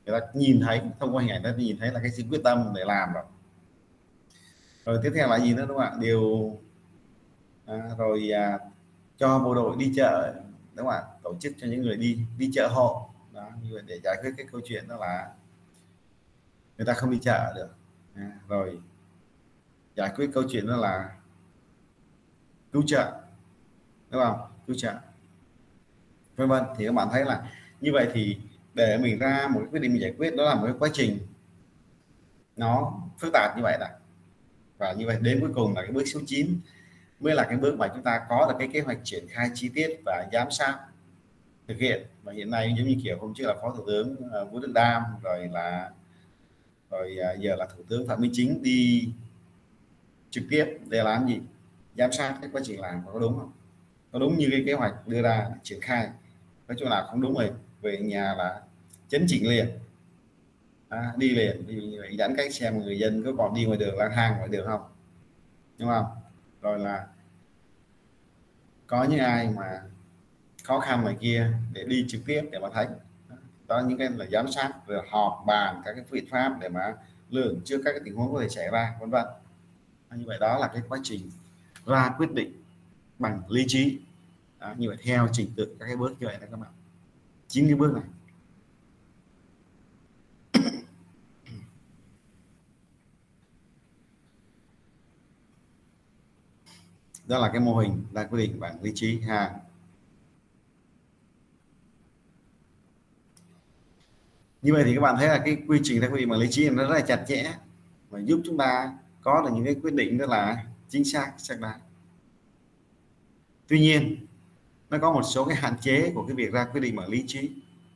người ta nhìn thấy thông qua hình ảnh, ta nhìn thấy là cái sự quyết tâm để làm rồi. Rồi tiếp theo là gì nữa đúng không ạ? Điều à, rồi à, cho bộ đội đi chợ, đúng không ạ? Tổ chức cho những người đi đi chợ hộ đó, như vậy để giải quyết cái câu chuyện đó là người ta không đi chợ được. À, rồi giải quyết câu chuyện đó là cứu trợ, đúng không? Cứu trợ, vân vân. Thì các bạn thấy là như vậy thì để mình ra một cái quyết định mình giải quyết, đó là một cái quá trình nó phức tạp như vậy đó. Và như vậy đến cuối cùng là cái bước số chín mới là cái bước mà chúng ta có được cái kế hoạch triển khai chi tiết và giám sát thực hiện. Và hiện nay giống như kiểu hôm trước là Phó Thủ tướng uh, Vũ Đức Đam, rồi là rồi uh, giờ là Thủ tướng Phạm Minh Chính đi trực tiếp để làm gì? Giám sát cái quá trình làm có đúng không, có đúng như cái kế hoạch đưa ra triển khai. Nói chỗ nào không đúng rồi về nhà là chấn chỉnh liền, à, đi liền, đi như vậy giãn cách xem người dân có còn đi ngoài đường lang thang ngoài đường không, đúng không? Rồi là có những ai mà khó khăn này kia để đi trực tiếp để mà thấy đó, những cái là giám sát, rồi họp bàn các cái biện pháp để mà lường trước các cái tình huống có thể xảy ra, vân vân. Như vậy đó là cái quá trình ra quyết định bằng lý trí đó, như vậy theo trình tự các cái bước như vậy đó các bạn, chín cái bước này. Đó là cái mô hình ra quyết định bằng lý trí ha. Như vậy thì các bạn thấy là cái quy trình ra quyết định bằng lý trí nó rất là chặt chẽ và giúp chúng ta có được những cái quyết định rất là chính xác, xác đáng. Tuy nhiên nó có một số cái hạn chế của cái việc ra quyết định bằng lý trí.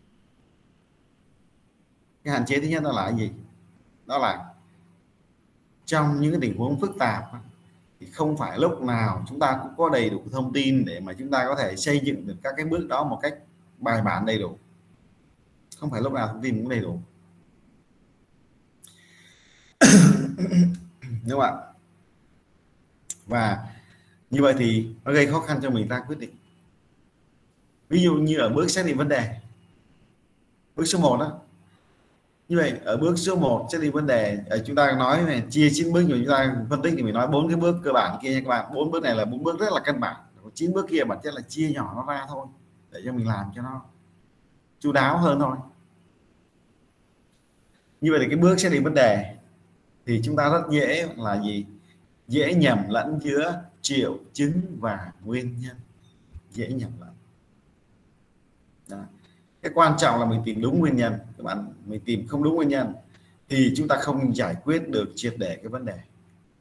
Cái hạn chế thứ nhất đó là cái gì? Đó là trong những cái tình huống phức tạp thì không phải lúc nào chúng ta cũng có đầy đủ thông tin để mà chúng ta có thể xây dựng được các cái bước đó một cách bài bản đầy đủ. Không phải lúc nào thông tin cũng đầy đủ. Đúng không ạ? Và như vậy thì nó gây khó khăn cho mình ra quyết định. Ví dụ như ở bước xác định vấn đề, bước số một đó. Như vậy ở bước số một xác định vấn đề, ở chúng ta nói này chia chín bước, nhưng chúng ta phân tích thì mình nói bốn cái bước cơ bản kia nha các bạn. Bốn bước này là bốn bước rất là căn bản, chín bước kia bản chất là chia nhỏ nó ra thôi để cho mình làm cho nó chu đáo hơn thôi. Như vậy thì cái bước xác định vấn đề thì chúng ta rất dễ là gì? Dễ nhầm lẫn giữa triệu chứng và nguyên nhân, dễ nhầm lẫn. Đó. Cái quan trọng là mình tìm đúng nguyên nhân. Các bạn, mình tìm không đúng nguyên nhân thì chúng ta không giải quyết được triệt để cái vấn đề.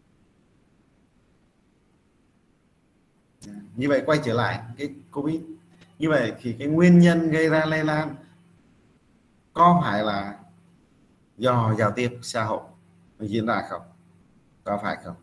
Như vậy quay trở lại cái Covid, như vậy thì cái nguyên nhân gây ra lây lan có phải là do giao tiếp xã hội diễn ra không? Có phải không?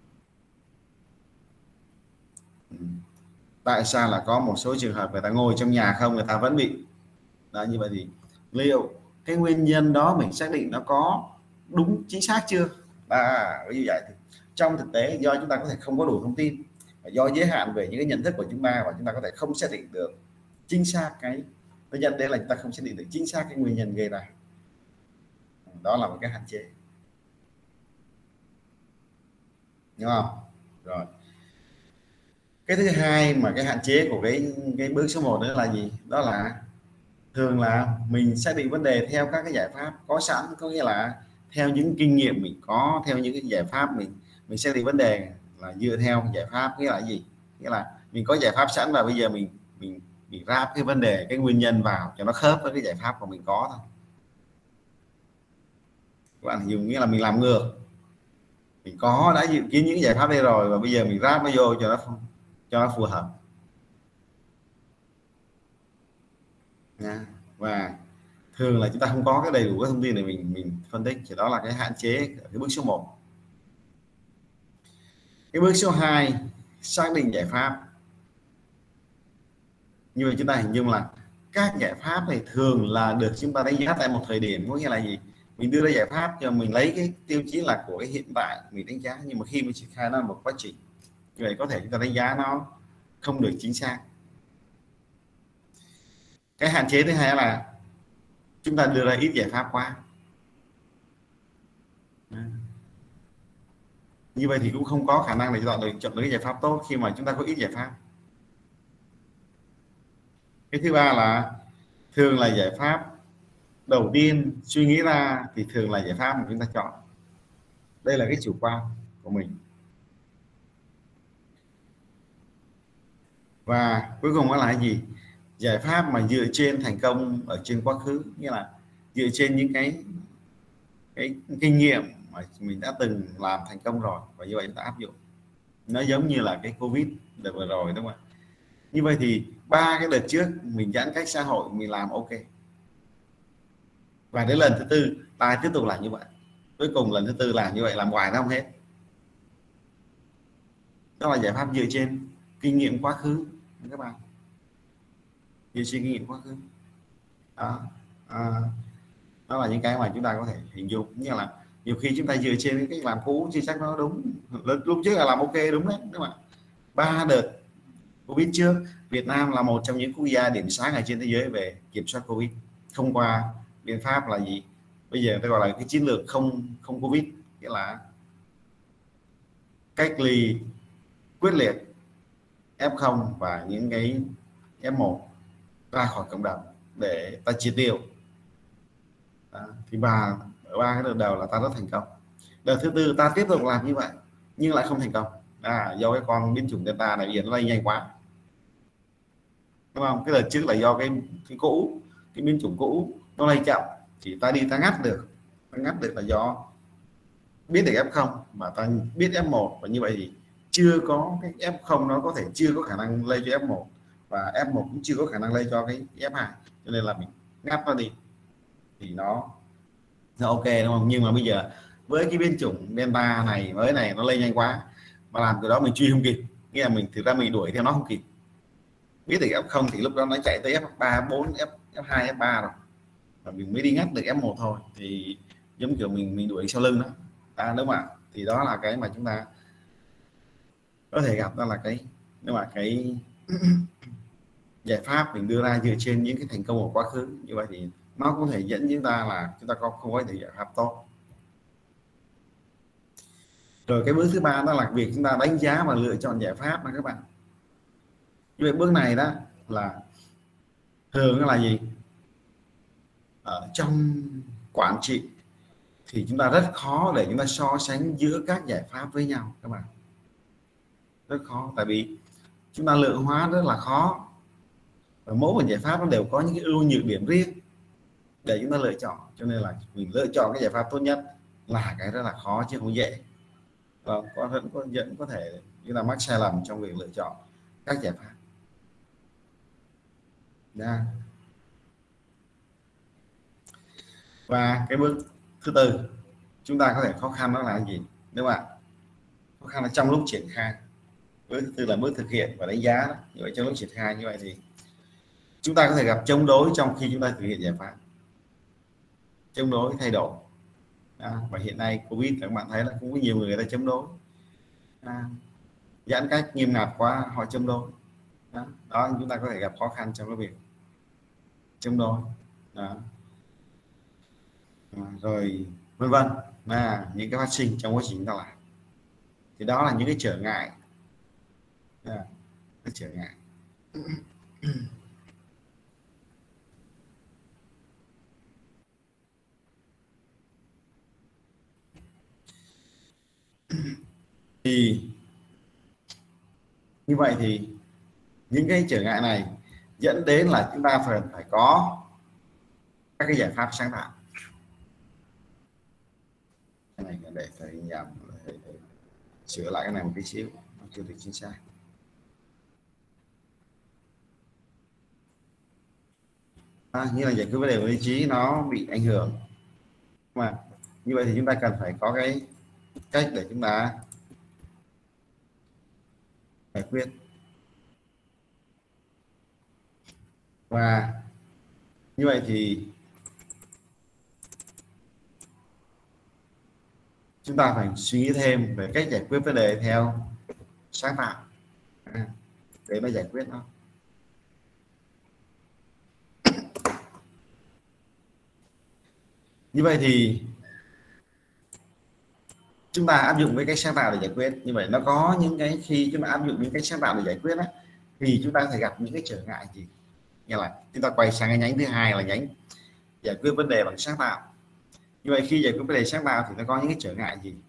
Tại sao là có một số trường hợp người ta ngồi trong nhà không, người ta vẫn bị đó? Như vậy thì liệu cái nguyên nhân đó mình xác định nó có đúng chính xác chưa? À, như vậy thì trong thực tế do chúng ta có thể không có đủ thông tin và do giới hạn về những cái nhận thức của chúng ta, và chúng ta có thể không xác định được chính xác cái nguyên nhân, đây là chúng ta không xác định được chính xác cái nguyên nhân gây ra. Đó là một cái hạn chế, đúng không? Rồi cái thứ hai mà cái hạn chế của cái cái bước số một nữa là gì? Đó là thường là mình xác định vấn đề theo các cái giải pháp có sẵn, có nghĩa là theo những kinh nghiệm mình có, theo những cái giải pháp mình mình xác định vấn đề là dựa theo giải pháp. Nghĩa là gì? Nghĩa là mình có giải pháp sẵn và bây giờ mình mình mình ráp cái vấn đề, cái nguyên nhân vào cho nó khớp với cái giải pháp của mình có thôi. Các bạn dùng nghĩa là mình làm ngược, mình có đã dự kiến những giải pháp đây rồi và bây giờ mình ráp nó vô cho nó cho nó phù hợp. Nha. Và thường là chúng ta không có cái đầy đủ các thông tin để mình mình phân tích, thì đó là cái hạn chế ở cái bước số một. Cái bước số hai, xác định giải pháp. Như vậy chúng ta hình dung là các giải pháp này thường là được chúng ta đánh giá tại một thời điểm, có nghĩa là gì? Mình đưa ra giải pháp cho mình lấy cái tiêu chí là của cái hiện tại mình đánh giá, nhưng mà khi mình triển khai nó là một quá trình, như vậy có thể chúng ta đánh giá nó không được chính xác. Cái hạn chế thứ hai là chúng ta đưa ra ít giải pháp quá. Như vậy thì cũng không có khả năng để chọn được chọn được cái giải pháp tốt khi mà chúng ta có ít giải pháp. Cái thứ ba là thường là giải pháp đầu tiên suy nghĩ ra thì thường là giải pháp mà chúng ta chọn. Đây là cái chủ quan của mình. Và cuối cùng đó là cái gì? Giải pháp mà dựa trên thành công ở trên quá khứ, nghĩa là dựa trên những cái cái kinh nghiệm mà mình đã từng làm thành công rồi, và như vậy chúng ta áp dụng. Nó giống như là cái Covid đợt vừa rồi, đúng không ạ? Như vậy thì ba cái đợt trước mình giãn cách xã hội mình làm ok, và đến lần thứ tư ta tiếp tục làm như vậy, cuối cùng lần thứ tư làm như vậy, làm hoài nó không hết. Đó là giải pháp dựa trên kinh nghiệm quá khứ các bạn, dựa trên kinh nghiệm quá khứ. Đó. À, đó là những cái mà chúng ta có thể hình dung, như là nhiều khi chúng ta dựa trên cái cách làm cũ chưa chắc nó đúng. Lúc trước là làm ok đúng đấy, đúng không ạ? Ba đợt Covid trước, Việt Nam là một trong những quốc gia điểm sáng ở trên thế giới về kiểm soát Covid, thông qua biện pháp là gì? Bây giờ tôi gọi là cái chiến lược không không Covid, nghĩa là cách ly quyết liệt ép không và những cái ép một ra khỏi cộng đồng để ta triệt tiêu. Đó. Thì bà ở ba cái đợt đầu là ta rất thành công. Đợt thứ tư ta tiếp tục làm như vậy nhưng lại không thành công, à, do cái con biến chủng Delta này hiện nó lây nhanh quá, đúng không? Cái đợt trước là do cái cái cũ, cái biến chủng cũ nó lây chậm, thì ta đi ta ngắt được, ta ngắt được là do biết được ép không mà ta biết ép một, và như vậy thì chưa có cái ép không nó có thể chưa có khả năng lây cho ép một, và ép một cũng chưa có khả năng lây cho cái ép hai, cho nên là mình ngắt nó đi thì nó nó ok, đúng không? Nhưng mà bây giờ với cái biến chủng Delta này mới này nó lây nhanh quá, mà làm từ đó mình truy không kịp, nghĩa là mình thực ra mình đuổi theo nó không kịp. Biết được ép không thì lúc đó nó chạy tới ép ba, bốn, ép hai, ép ba rồi, và mình mới đi ngắt được ép một thôi, thì giống kiểu mình mình đuổi sau lưng đó, à, đúng không ạ? Thì đó là cái mà chúng ta có thể gặp, đó là cái, nhưng mà cái giải pháp mình đưa ra dựa trên những cái thành công của quá khứ, như vậy thì nó có thể dẫn chúng ta là chúng ta có không có thể giải pháp tốt. Rồi cái bước thứ ba đó là việc chúng ta đánh giá và lựa chọn giải pháp đó các bạn. Như vậy bước này đó là thường là gì? Ở trong quản trị thì chúng ta rất khó để chúng ta so sánh giữa các giải pháp với nhau các bạn, rất khó, tại vì chúng ta lượng hóa rất là khó, và mỗi một giải pháp nó đều có những cái ưu nhược điểm riêng để chúng ta lựa chọn, cho nên là mình lựa chọn cái giải pháp tốt nhất là cái rất là khó chứ không dễ, và có vẫn có dẫn có thể chúng ta mắc sai lầm trong việc lựa chọn các giải pháp. Nha. Và cái bước thứ tư chúng ta có thể khó khăn đó là gì, đúng không ạ? Khó khăn là trong lúc triển khai. Bước thứ tư là bước thực hiện và đánh giá đó. Như vậy trong lúc triển khai như vậy thì chúng ta có thể gặp chống đối trong khi chúng ta thực hiện giải pháp, chống đối thay đổi. À, và hiện nay Covid các bạn thấy là cũng có nhiều người, người ta chống đối, à, giãn cách nghiêm ngặt quá họ chống đối. Đó, đó chúng ta có thể gặp khó khăn trong cái việc chống đối. Đó. À, rồi vân vân, là những cái phát sinh trong quá trình chúng ta làm, thì đó là những cái trở ngại, à, cái trở ngại. Thì như vậy thì những cái trở ngại này dẫn đến là chúng ta phải phải có các cái giải pháp sáng tạo. Cái này để thầy nhầm, thầy, thầy sửa lại cái này một tí xíu, nó chưa được chính xác. À, như là giải quyết vấn đề về lý trí nó bị ảnh hưởng, mà như vậy thì chúng ta cần phải có cái cách để chúng ta giải quyết. Và như vậy thì chúng ta phải suy nghĩ thêm về cách giải quyết vấn đề theo sáng tạo, à, để mà giải quyết nó. Như vậy thì chúng ta áp dụng với cách sáng tạo để giải quyết. Như vậy nó có những cái khi chúng ta áp dụng những cách sáng tạo để giải quyết đó, thì chúng ta có thể gặp những cái trở ngại gì. Như là chúng ta quay sang cái nhánh thứ hai là nhánh giải quyết vấn đề bằng sáng tạo. Như vậy khi giải quyết vấn đề sáng tạo thì nó có những cái trở ngại gì?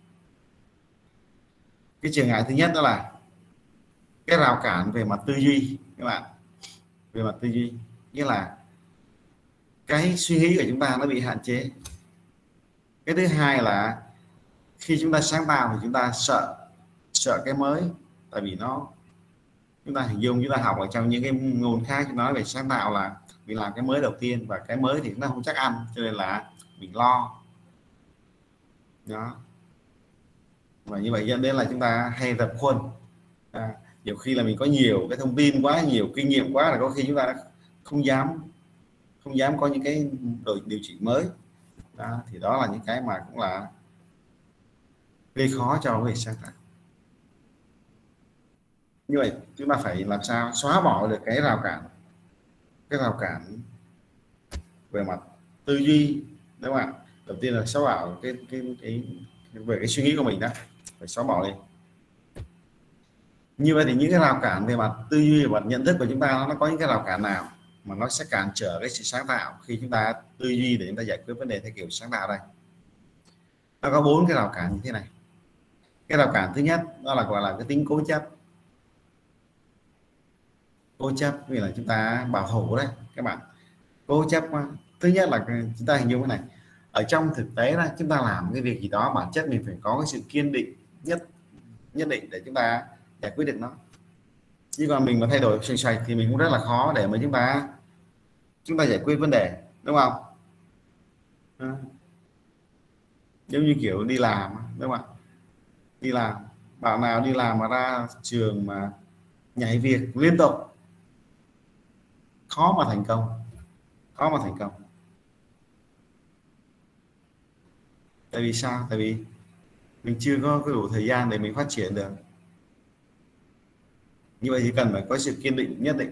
Cái trở ngại thứ nhất đó là cái rào cản về mặt tư duy các bạn, về mặt tư duy, nghĩa là cái suy nghĩ của chúng ta nó bị hạn chế. Cái thứ hai là khi chúng ta sáng tạo thì chúng ta sợ sợ cái mới, tại vì nó chúng ta hình dung chúng ta học ở trong những cái ngôn khác nói về sáng tạo là mình làm cái mới đầu tiên và cái mới thì nó không chắc ăn, cho nên là mình lo đó. Và như vậy dẫn đến là chúng ta hay dập khuôn. À, nhiều khi là mình có nhiều cái thông tin quá, nhiều kinh nghiệm quá, là có khi chúng ta không dám không dám có những cái đổi điều chỉnh mới đó. Thì đó là những cái mà cũng là gây khó cho việc sáng tạo. Như vậy chúng ta phải làm sao xóa bỏ được cái rào cản cái rào cản về mặt tư duy, đúng không ạ? Đầu tiên là xóa bỏ cái cái, cái, cái về cái suy nghĩ của mình đó, phải xóa bỏ đi. Như vậy thì những cái rào cản về mặt tư duy và nhận thức của chúng ta nó có những cái rào cản nào mà nó sẽ cản trở cái sự sáng tạo khi chúng ta tư duy để chúng ta giải quyết vấn đề theo kiểu sáng tạo đây? Nó có bốn cái rào cản như thế này. Cái rào cản thứ nhất đó là gọi là cái tính cố chấp. Cố chấp vì là chúng ta bảo thủ đấy các bạn. Cố chấp thứ nhất là chúng ta hình dung cái này, ở trong thực tế là chúng ta làm cái việc gì đó bản chất mình phải có cái sự kiên định nhất nhất định để chúng ta giải quyết được nó. Chứ còn mình mà thay đổi xoay xoay thì mình cũng rất là khó để mà chúng ta chúng ta giải quyết vấn đề, đúng không? À, giống như kiểu đi làm, đúng không ạ? Đi làm, bạn nào đi làm mà ra trường mà nhảy việc liên tục, khó mà thành công, khó mà thành công. Tại vì sao? Tại vì mình chưa có đủ thời gian để mình phát triển được. Như vậy thì cần phải có sự kiên định nhất định.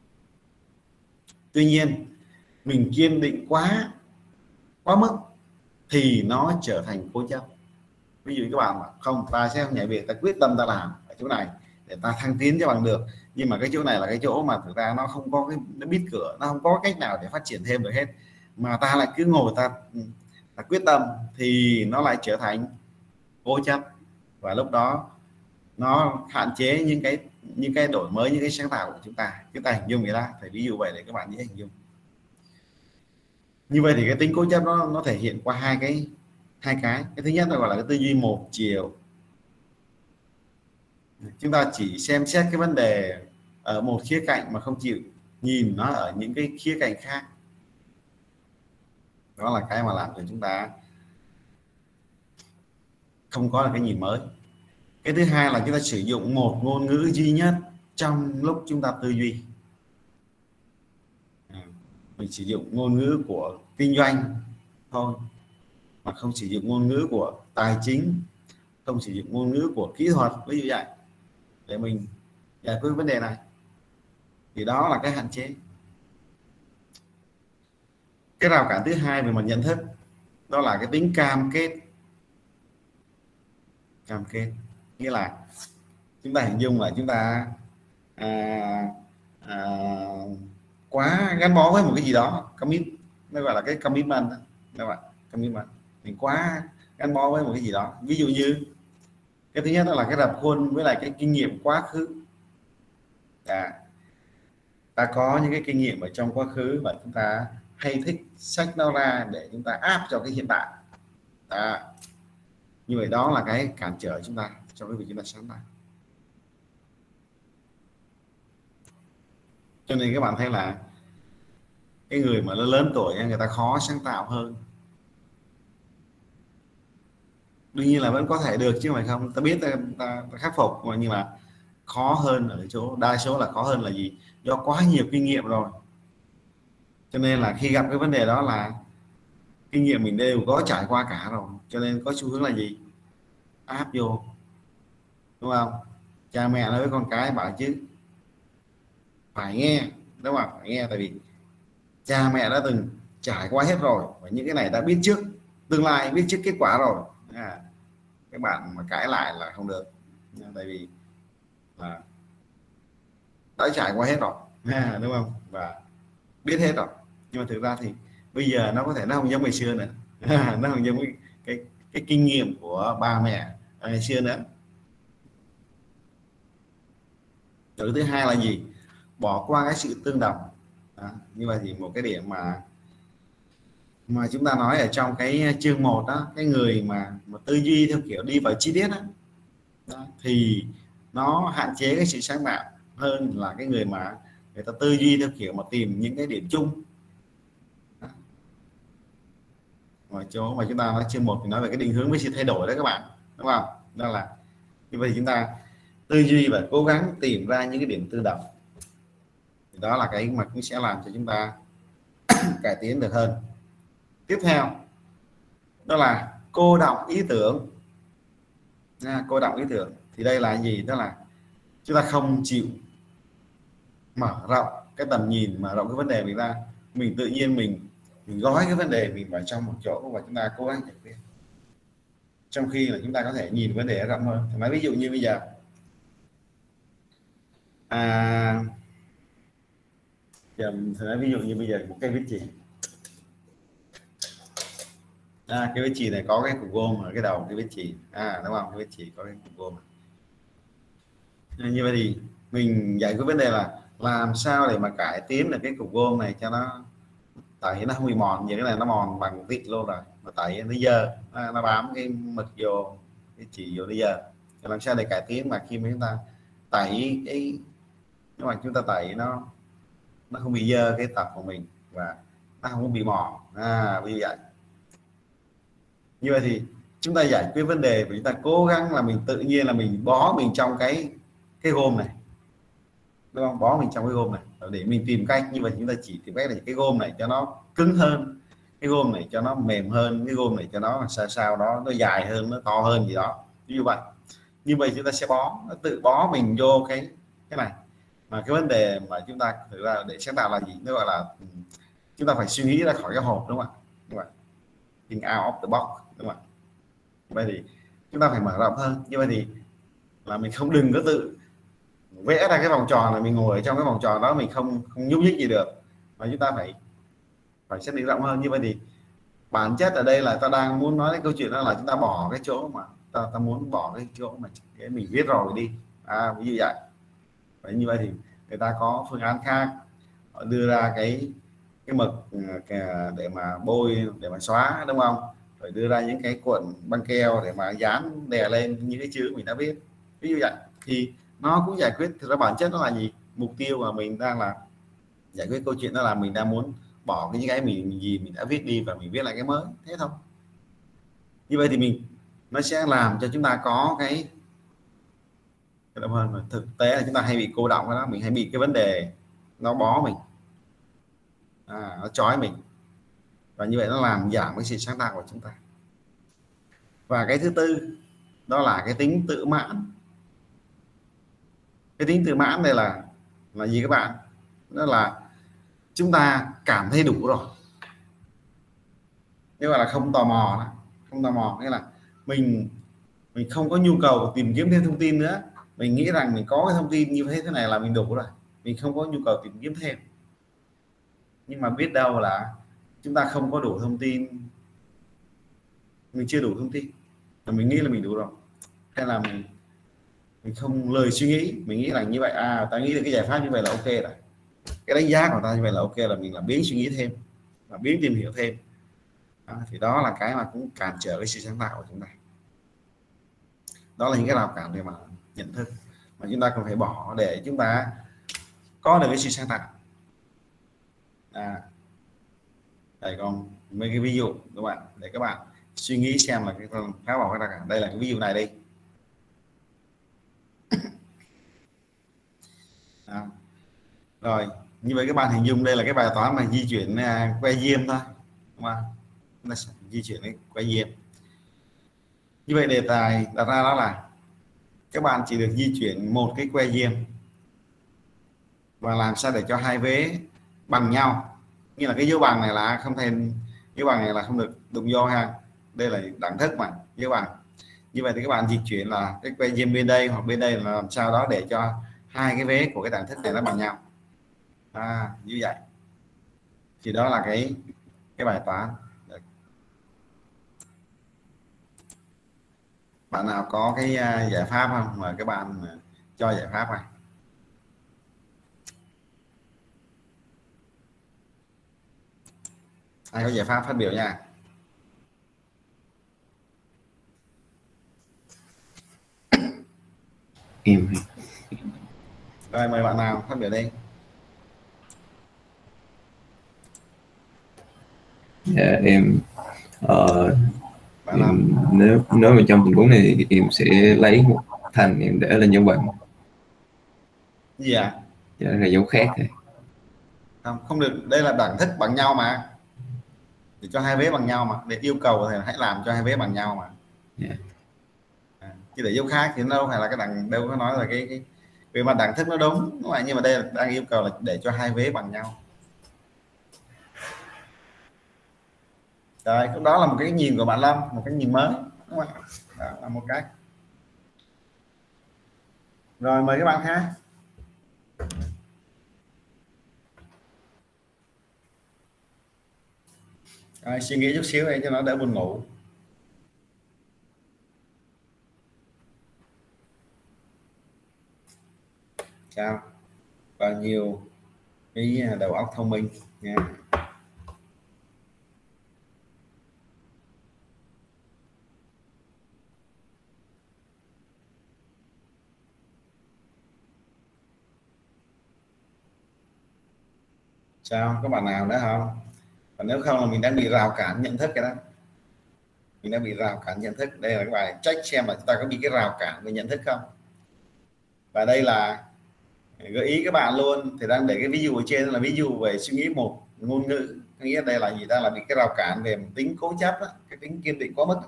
Tuy nhiên mình kiên định quá quá mức thì nó trở thành cố chấp. Ví dụ các bạn mà không, ta sẽ không nhảy việc, ta quyết tâm ta làm ở chỗ này để ta thăng tiến cho bằng được, nhưng mà cái chỗ này là cái chỗ mà thực ra nó không có cái, nó bít cửa, nó không có cách nào để phát triển thêm được hết, mà ta lại cứ ngồi ta, ta quyết tâm thì nó lại trở thành cố chấp, và lúc đó nó hạn chế những cái những cái đổi mới, những cái sáng tạo của chúng ta. Chúng ta hình dung vậy đó, phải ví dụ vậy để các bạn dễ hình dung. Như vậy thì cái tính cố chấp nó nó thể hiện qua hai cái hai cái cái thứ nhất là gọi là cái tư duy một chiều. Chúng ta chỉ xem xét cái vấn đề ở một khía cạnh mà không chịu nhìn nó ở những cái khía cạnh khác. Đó là cái mà làm cho chúng ta không có được cái nhìn mới. Cái thứ hai là chúng ta sử dụng một ngôn ngữ duy nhất trong lúc chúng ta tư duy. Mình sử dụng ngôn ngữ của kinh doanh thôi, mà không sử dụng ngôn ngữ của tài chính, không sử dụng ngôn ngữ của kỹ thuật, ví dụ vậy, để mình giải quyết vấn đề này. Thì đó là cái hạn chế. Cái rào cản thứ hai về mặt nhận thức đó là cái tính cam kết. Cam kết nghĩa là chúng ta hình dung là chúng ta à, à, quá gắn bó với một cái gì đó, commit, nó gọi là cái commitment các bạn, commitment. Mình quá gắn bó với một cái gì đó, ví dụ như cái thứ nhất đó là cái rập khuôn với lại cái kinh nghiệm quá khứ. À, ta có những cái kinh nghiệm ở trong quá khứ và chúng ta hay thích sách nó ra để chúng ta áp cho cái hiện tại. À, như vậy đó là cái cản trở chúng ta trong cái việc chúng ta sáng tạo. Cho nên các bạn thấy là cái người mà lớn lớn tuổi người ta khó sáng tạo hơn. Đương nhiên là vẫn có thể được chứ không phải không, ta biết ta, ta, ta khắc phục, nhưng mà khó hơn ở chỗ, đa số là khó hơn là gì? Do quá nhiều kinh nghiệm rồi, cho nên là khi gặp cái vấn đề đó là kinh nghiệm mình đều có trải qua cả rồi, cho nên có xu hướng là gì? Áp vô, đúng không? Cha mẹ nói với con cái bảo chứ phải nghe, đúng không? Phải nghe, tại vì cha mẹ đã từng trải qua hết rồi, và những cái này đã biết trước tương lai, biết trước kết quả rồi. À, các bạn mà cãi lại là không được, tại vì là đã trải qua hết rồi, à, đúng không, và biết hết rồi. Nhưng mà thực ra thì bây giờ nó có thể nó không giống ngày xưa nữa, à, nó không giống cái, cái cái kinh nghiệm của ba mẹ ngày xưa nữa. Rồi thứ hai là gì? Bỏ qua cái sự tương đồng. À, như vậy thì một cái điểm mà mà chúng ta nói ở trong cái chương một đó, cái người mà, mà tư duy theo kiểu đi vào chi tiết đó, đó thì nó hạn chế cái sự sáng tạo hơn là cái người mà người ta tư duy theo kiểu mà tìm những cái điểm chung. Đó. Ở chỗ mà chúng ta nói chương một thì nói về cái định hướng với sự thay đổi đó các bạn, đúng không? Đó là như vậy, chúng ta tư duy và cố gắng tìm ra những cái điểm tương đồng, thì đó là cái mà cũng sẽ làm cho chúng ta cải tiến được hơn. Tiếp theo đó là cô đọng ý tưởng. À, cô đọng ý tưởng thì đây là gì? Đó là chúng ta không chịu mở rộng cái tầm nhìn, mở rộng cái vấn đề mình ra, mình tự nhiên mình mình gói cái vấn đề mình vào trong một chỗ và chúng ta cố gắng giải quyết, trong khi là chúng ta có thể nhìn vấn đề rộng hơn. Nói ví dụ như bây giờ à, giờ nói ví dụ như bây giờ một cây viết chì, à, cái viết chì này có cái cục gôm ở cái đầu cái viết chì, à, đúng không? Cái viết chì có cái cục gôm. À, như vậy thì mình giải quyết vấn đề là làm sao để mà cải tiến được cái cục gôm này cho nó tẩy nó không bị mòn. Những cái này nó mòn bằng vịt luôn rồi, mà tẩy nó dơ, nó, nó bám cái mực vô cái chỉ vô nó dơ. Làm sao để cải tiến mà khi mà chúng ta tẩy cái, nhưng mà chúng ta tẩy nó nó không bị dơ cái tập của mình và nó không bị mòn, à, như vậy. Như vậy thì chúng ta giải quyết vấn đề và chúng ta cố gắng là mình tự nhiên là mình bó mình trong cái cái gôm này, đúng không? Bó mình trong cái gôm này để mình tìm cách. Như vậy chúng ta chỉ tìm cách là cái gôm này cho nó cứng hơn, cái gôm này cho nó mềm hơn, cái gôm này cho nó sao sao đó nó dài hơn, nó to hơn gì đó, như vậy. Như vậy chúng ta sẽ bó, nó tự bó mình vô cái cái này. Mà cái vấn đề mà chúng ta thực ra để sáng tạo là gì? Nó gọi là chúng ta phải suy nghĩ ra khỏi cái hộp, đúng không ạ? Đúng không? Think out of the box, đúng không ạ? Vậy thì chúng ta phải mở rộng hơn. Như vậy thì là mình không đừng có tự vẽ ra cái vòng tròn là mình ngồi ở trong cái vòng tròn đó, mình không không nhúc nhích gì được, mà chúng ta phải phải xác định rộng hơn. Như vậy thì bản chất ở đây là ta đang muốn nói đến câu chuyện đó là chúng ta bỏ cái chỗ mà ta, ta muốn bỏ cái chỗ mà cái mình viết rồi đi, à, ví dụ vậy. Vậy như vậy thì người ta có phương án khác, họ đưa ra cái cái mực để mà bôi, để mà xóa, đúng không? Rồi đưa ra những cái cuộn băng keo để mà dán đè lên những cái chữ mình đã viết, ví dụ vậy. Thì nó cũng giải quyết, thực ra bản chất nó là gì? Mục tiêu mà mình đang là giải quyết câu chuyện đó là mình đang muốn bỏ cái những cái mình gì mình đã viết đi và mình viết lại cái mới, thế thôi. Như vậy thì mình nó sẽ làm cho chúng ta có cái động hơn. Mà thực tế là chúng ta hay bị cô động đó, mình hay bị cái vấn đề nó bó mình, à, nó trói mình, và như vậy nó làm giảm cái sự sáng tạo của chúng ta. Và cái thứ tư đó là cái tính tự mãn. Cái tính tự mãn này là là gì các bạn? Đó là chúng ta cảm thấy đủ rồi, nhưng mà là không tò mò đó. Không tò mò nghĩa là mình mình không có nhu cầu tìm kiếm thêm thông tin nữa. Mình nghĩ rằng mình có cái thông tin như thế thế này là mình đủ rồi, mình không có nhu cầu tìm kiếm thêm. Nhưng mà biết đâu là chúng ta không có đủ thông tin, mình chưa đủ thông tin mà mình nghĩ là mình đủ rồi, hay là mình mình không lời suy nghĩ, mình nghĩ rằng như vậy, à, ta nghĩ được cái giải pháp như vậy là ok rồi, cái đánh giá của ta như vậy là ok, là mình là biến suy nghĩ thêm và biến tìm hiểu thêm. Đó, thì đó là cái mà cũng cản trở cái sự sáng tạo của chúng ta. Đó là những cái rào cản về mặt nhận thức mà chúng ta cần phải bỏ để chúng ta có được cái sự sáng tạo. À, đây còn mấy cái ví dụ các bạn để các bạn suy nghĩ xem là cái phá bỏ cái rào cản. Đây là cái ví dụ này đi. À, rồi như vậy các bạn hình dung đây là cái bài toán mà di chuyển uh, que diêm thôi, đúng không? Nó sẽ di chuyển cái que diêm. Như vậy đề tài đặt ra đó là các bạn chỉ được di chuyển một cái que diêm và làm sao để cho hai vế bằng nhau như là cái dấu bằng này là không thể, dấu bằng này là không được đụng vô ha, đây là đẳng thức mà dấu bằng. Như vậy thì các bạn di chuyển là cái que diêm bên đây hoặc bên đây là làm sao đó để cho hai cái vế của cái đẳng thức này nó bằng nhau, à, như vậy thì đó là cái cái bài toán. Được. Bạn nào có cái uh, giải pháp không, mời các bạn uh, cho giải pháp này. Ai có giải pháp phát biểu nha. Em Rồi mời bạn nào phát biểu đi. dạ, em ờ, Bạn nào? em nếu nếu mà trong tình huống này thì em sẽ lấy một thanh em để lên dấu bằng. Gì ạ? À? Dạ, là dấu khác thôi. Không, không được, đây là đẳng thức bằng nhau mà, để cho hai vế bằng nhau mà, để yêu cầu thì hãy làm cho hai vế bằng nhau mà. Yeah. À, chứ để dấu khác thì nó đâu phải là cái đẳng, đâu có nói là cái, cái về mặt đẳng thức nó đúng đúng rồi, nhưng mà đây là đang yêu cầu là để cho hai vế bằng nhau. Rồi đó là một cái nhìn của bạn Lâm, một cái nhìn mới đúng không? Đó là một cái. Rồi mời các bạn khác. Rồi, suy nghĩ chút xíu để cho nó đỡ buồn ngủ. Sao? Bao nhiêu cái đầu óc thông minh nha. Sao? Có bạn nào nữa không? Còn nếu không là mình đang bị rào cản nhận thức cái đó. Mình đang bị rào cản nhận thức. Đây là cái bài check xem là chúng ta có bị cái rào cản về nhận thức không. Và đây là gợi ý các bạn luôn, thì đang để cái ví dụ ở trên là ví dụ về suy nghĩ một ngôn ngữ, nghĩa đây là gì, ta là bị cái rào cản về tính cố chấp đó, cái tính kiên định quá mức.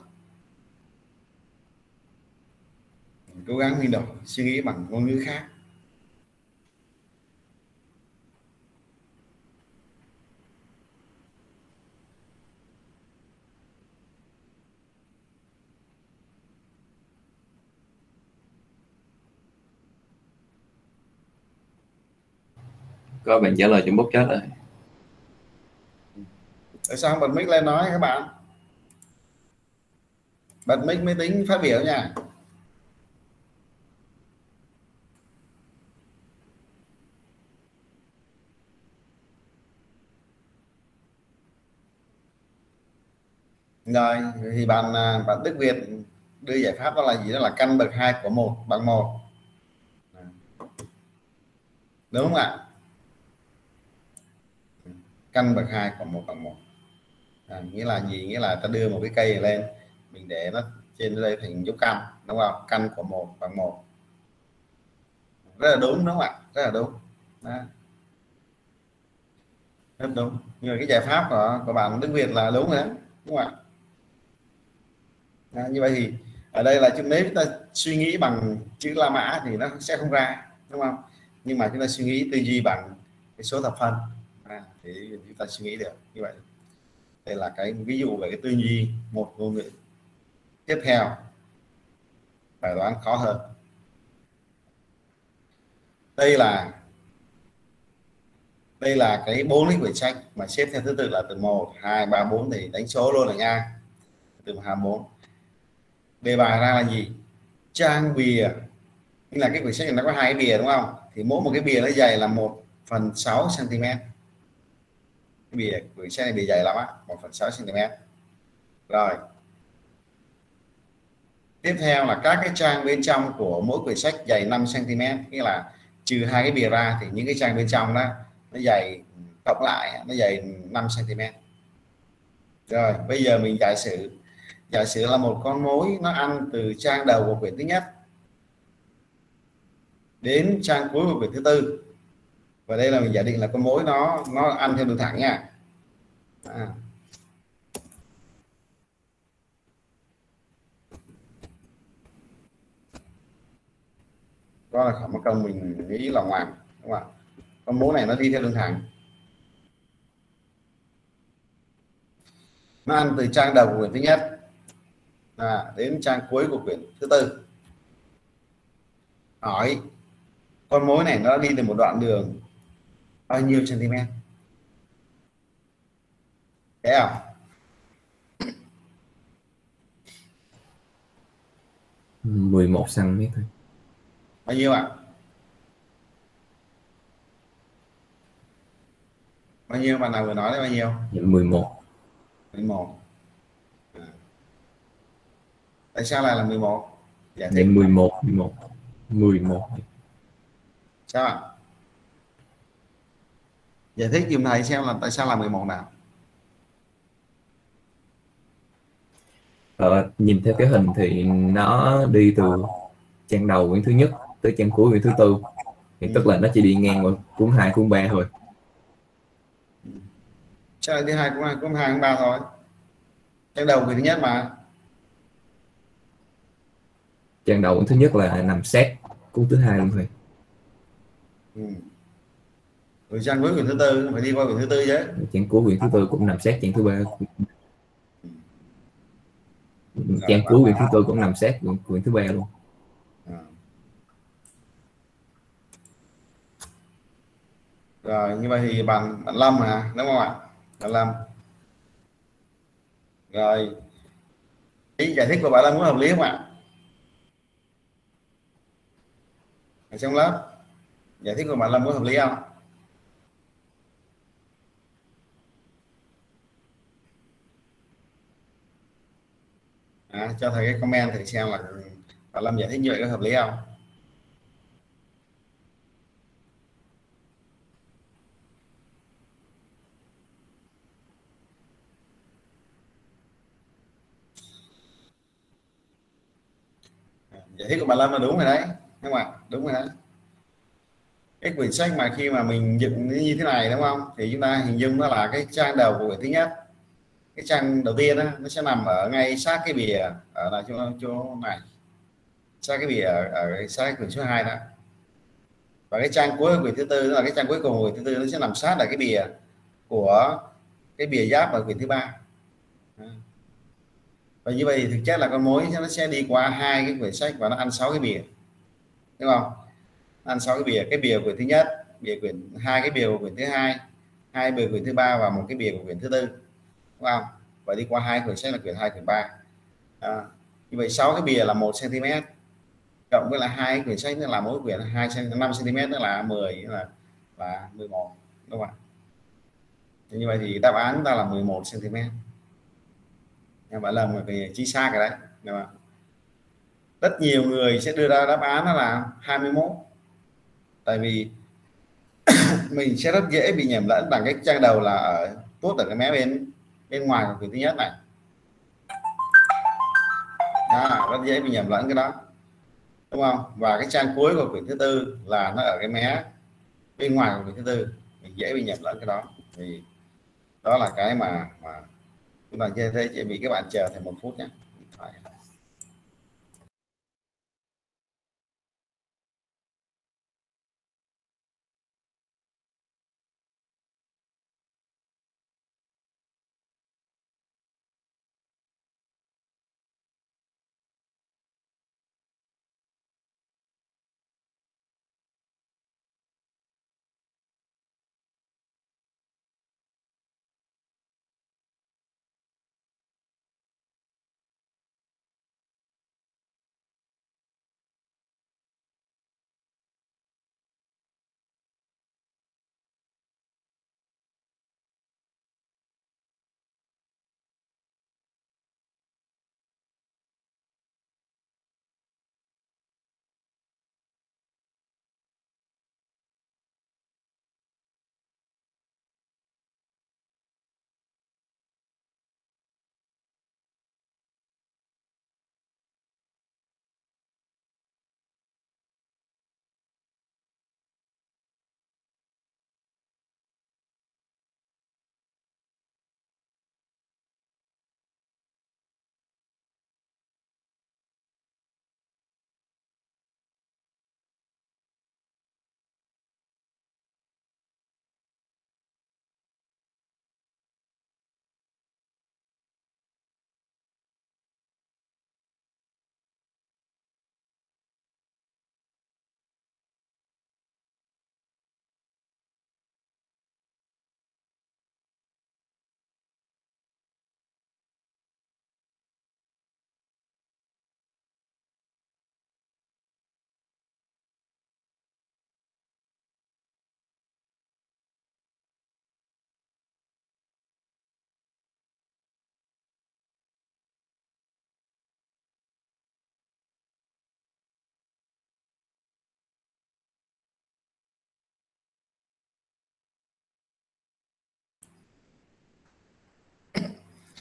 Cố gắng thay đổi suy nghĩ bằng ngôn ngữ khác. Có bạn trả lời trong bot chat rồi. Tại sao bật mic lên nói các bạn? Bật mic mới tính phát biểu nha. Rồi thì bạn bạn Đức Việt đưa giải pháp đó là gì, đó là căn bậc hai của một bằng một, đúng không ạ? Căn bậc hai của một bằng một, à, nghĩa là gì, nghĩa là ta đưa một cái cây lên, mình để nó trên đây thành dấu căn, đúng không? Căn của một bằng một, rất là đúng, đúng không ạ? Rất là đúng. Đó. Rất đúng. Nhưng mà cái giải pháp của của bạn Đức Việt là đúng rồi, đúng không ạ? À, như vậy thì ở đây là nếu chúng ta suy nghĩ bằng chữ La Mã thì nó sẽ không ra, đúng không? Nhưng mà chúng ta suy nghĩ tư duy bằng cái số thập phân, à, thì chúng ta suy nghĩ được như vậy. Đây là cái ví dụ về cái tư duy một ngôn ngữ. Tiếp theo bài toán khó hơn. Đây là đây là cái bốn cái quyển sách mà xếp theo thứ tự là từ một, hai, ba, bốn, thì đánh số luôn rồi nha, từ hai, bốn. Đề bài ra là gì? Trang bìa, như là cái quyển sách này nó có hai cái bìa đúng không, thì mỗi một cái bìa nó dày là một phần sáu cm. Cái bìa quyển sách này bìa dày lắm á, một phần sáu cm. Rồi tiếp theo là các cái trang bên trong của mỗi quyển sách dày năm cm, nghĩa là trừ hai cái bìa ra thì những cái trang bên trong đó nó dày cộng lại nó dày năm cm. Rồi bây giờ mình giả sử giả sử là một con mối nó ăn từ trang đầu của quyển thứ nhất đến trang cuối của quyển thứ tư, và đây là mình giả định là con mối nó nó ăn theo đường thẳng nha. À. Đó là một câu mình nghĩ là ngoan, đúng không ạ? Con mối này nó đi theo đường thẳng, nó ăn từ trang đầu của quyển thứ nhất à, đến trang cuối của quyển thứ tư. Hỏi con mối này nó đi từ một đoạn đường bao nhiêu cm? Thấy không? mười một xăng-ti-mét thôi. Bao nhiêu ạ? Bao nhiêu? Bạn nào vừa nói là bao nhiêu? Dạ, mười một. mười một. À. Tại sao lại là mười một? Giải Dạ, thích. mười một, mười một, mười một. Sao ạ? Giải thích giùm thầy xem là tại sao là mười một nào. Ờ, nhìn theo cái hình thì nó đi từ trang đầu quyển thứ nhất tới trang cuối quyển thứ tư, thì Ừ. tức là nó chỉ đi ngang qua cuốn hai cuốn ba thôi. Chắc là thứ hai cũng hai cũng hai cũng ba thôi. Trang đầu quyển thứ nhất mà. Trang đầu quyển thứ nhất là nằm sát cuốn thứ hai luôn thôi. Ừ. Rồi trang cuối quyển thứ tư phải đi qua quyển thứ tư chứ. Trang cuối quyển thứ tư cũng nằm sát trang thứ ba. Rồi Trang bạn cuối quyển thứ nào? tư cũng nằm sát quyển, quyển thứ ba luôn. À. Rồi như vậy thì bạn bạn Lâm à, đúng không ạ? Bạn Lâm. Rồi ý giải thích của bạn Lâm có hợp lý không ạ? Ở trong lớp giải thích của bạn Lâm có hợp lý không? À, cho thầy cái comment thử xem là bạn Lâm giải thích như vậy có hợp lý không? Giải thích của bạn Lâm là đúng rồi đấy, đúng không ạ? Đúng rồi đấy. Cái quyển sách mà khi mà mình dựng như thế này đúng không, thì chúng ta hình dung nó là cái trang đầu của quyển thứ nhất. Cái trang đầu tiên đó, nó sẽ nằm ở ngay sát cái bìa ở là chỗ, chỗ này, sát cái bìa ở, ở sát quyển số hai đó. Và cái trang cuối của quyển thứ tư là cái trang cuối cùng của quyển thứ tư, nó sẽ nằm sát ở cái bìa của cái bìa giáp ở quyển thứ ba. Và như vậy thì thực chất là con mối nó sẽ đi qua hai cái quyển sách và nó ăn sáu cái bìa, đúng không? Ăn sáu cái bìa, cái bìa quyển thứ nhất, bìa quyển hai, cái bìa của quyển thứ hai, hai bìa quyển thứ ba và một cái bìa của quyển thứ tư, đúng không? Và đi qua hai quyển sách là quyển hai, quyển ba. À, như vậy sáu cái bìa là một cm, cộng với là hai quyển sách nữa là mỗi quyển hai năm cm nữa là mười, là là mười một, đúng không ạ? Như vậy thì đáp án chúng ta là mười một cm. Nhưng bạn làm thì chính xác rồi đấy, đúng không? Rất nhiều người sẽ đưa ra đáp án đó là hai mươi mốt, tại vì mình sẽ rất dễ bị nhầm lẫn bằng cái trang đầu là ở tốt ở cái mé bên bên ngoài của quyển thứ nhất này. À, rất dễ bị nhầm lẫn cái đó, đúng không? Và cái trang cuối của quyển thứ tư là nó ở cái mé bên ngoài của quyển thứ tư, mình dễ bị nhầm lẫn cái đó. Thì đó là cái mà mà chúng ta chơi thế. Chỉ bị các bạn chờ thêm một phút nhé.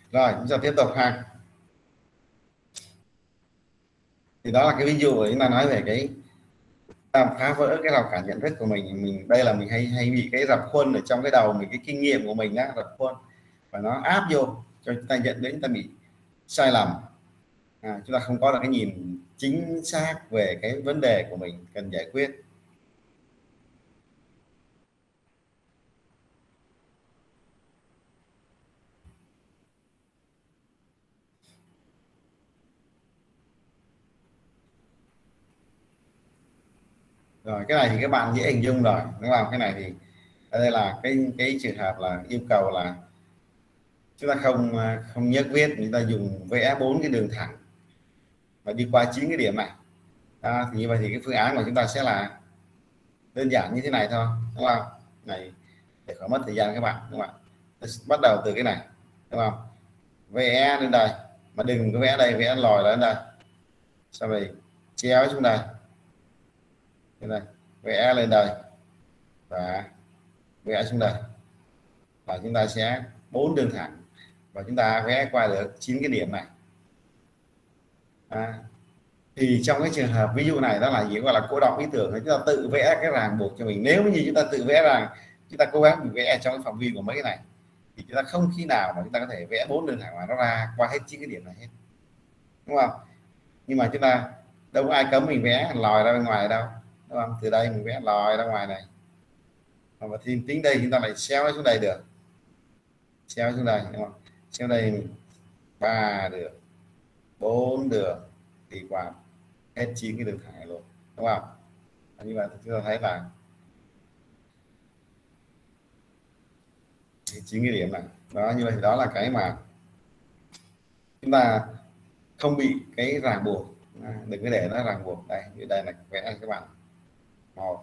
Rồi chúng ta tiếp tục ha. Thì đó là cái ví dụ của chúng ta nói về cái ta phá vỡ cái rào cản nhận thức của mình. Mình đây là mình hay hay bị cái rập khuôn ở trong cái đầu mình, cái kinh nghiệm của mình á, rập khuôn và nó áp vô cho chúng ta dẫn đến chúng ta bị sai lầm. À, chúng ta không có được cái nhìn chính xác về cái vấn đề của mình cần giải quyết. Rồi cái này thì các bạn dễ hình dung rồi đúng không? Cái này thì đây là cái cái trường hợp là yêu cầu là chúng ta không không nhớ viết, chúng ta dùng vẽ bốn cái đường thẳng và đi qua chín cái điểm này. À, thì như vậy thì cái phương án của chúng ta sẽ là đơn giản như thế này thôi đúng không? Này để khỏi mất thời gian các bạn đúng không ạ? Bắt đầu từ cái này đúng không? Vẽ lên đây mà đừng có vẽ đây, vẽ lòi lên đây, sau rồi chéo xuống đây, đây vẽ lên đây và vẽ xuống đây, và chúng ta sẽ bốn đường thẳng và chúng ta vẽ qua được chín cái điểm này. À, thì trong cái trường hợp ví dụ này đó là gì, gọi là cô đọng ý tưởng, chúng ta tự vẽ cái ràng buộc cho mình. Nếu như chúng ta tự vẽ rằng chúng ta cố gắng mình vẽ trong cái phạm vi của mấy cái này thì chúng ta không khi nào mà chúng ta có thể vẽ bốn đường thẳng mà nó ra qua hết chín cái điểm này hết, đúng không? Nhưng mà chúng ta đâu có ai cấm mình vẽ lòi ra bên ngoài đâu, đúng không? Từ đây mình vẽ lòi ra ngoài này và thì tính đây chúng ta lại xéo nó xuống đây được, xéo xuống đây đúng không? Xéo đây ba đường, bốn đường đi qua hết chín cái đường thẳng này luôn, đúng không? Như vậy chúng ta thấy là chín cái điểm này đó. Như vậy thì đó là cái mà chúng ta không bị cái ràng buộc. À, đừng có để nó ràng buộc. Đây như đây là vẽ các bạn, một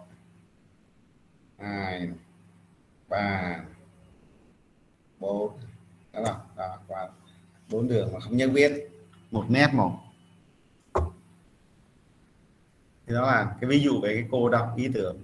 hai ba bốn, đúng không? Đó, qua bốn đường mà không nhớ viết một nét một. Thì đó là cái ví dụ về cái cô đọng ý tưởng.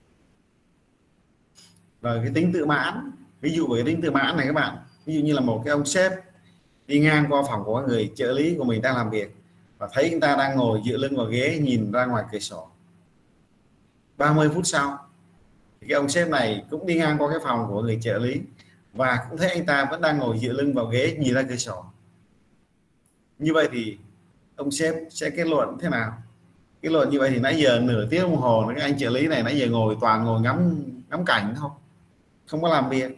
Rồi cái tính tự mãn, ví dụ về cái tính tự mãn này các bạn, ví dụ như là một cái ông sếp đi ngang qua phòng của người trợ lý của mình đang làm việc và thấy người ta đang ngồi dựa lưng vào ghế nhìn ra ngoài cửa sổ. ba mươi phút sau thì cái ông sếp này cũng đi ngang qua cái phòng của người trợ lý và cũng thấy anh ta vẫn đang ngồi dựa lưng vào ghế nhìn ra cửa sổ. Như vậy thì ông sếp sẽ kết luận thế nào? Kết luận như vậy thì nãy giờ nửa tiếng đồng hồ cái anh trợ lý này nãy giờ ngồi toàn ngồi ngắm ngắm cảnh thôi, không có làm việc.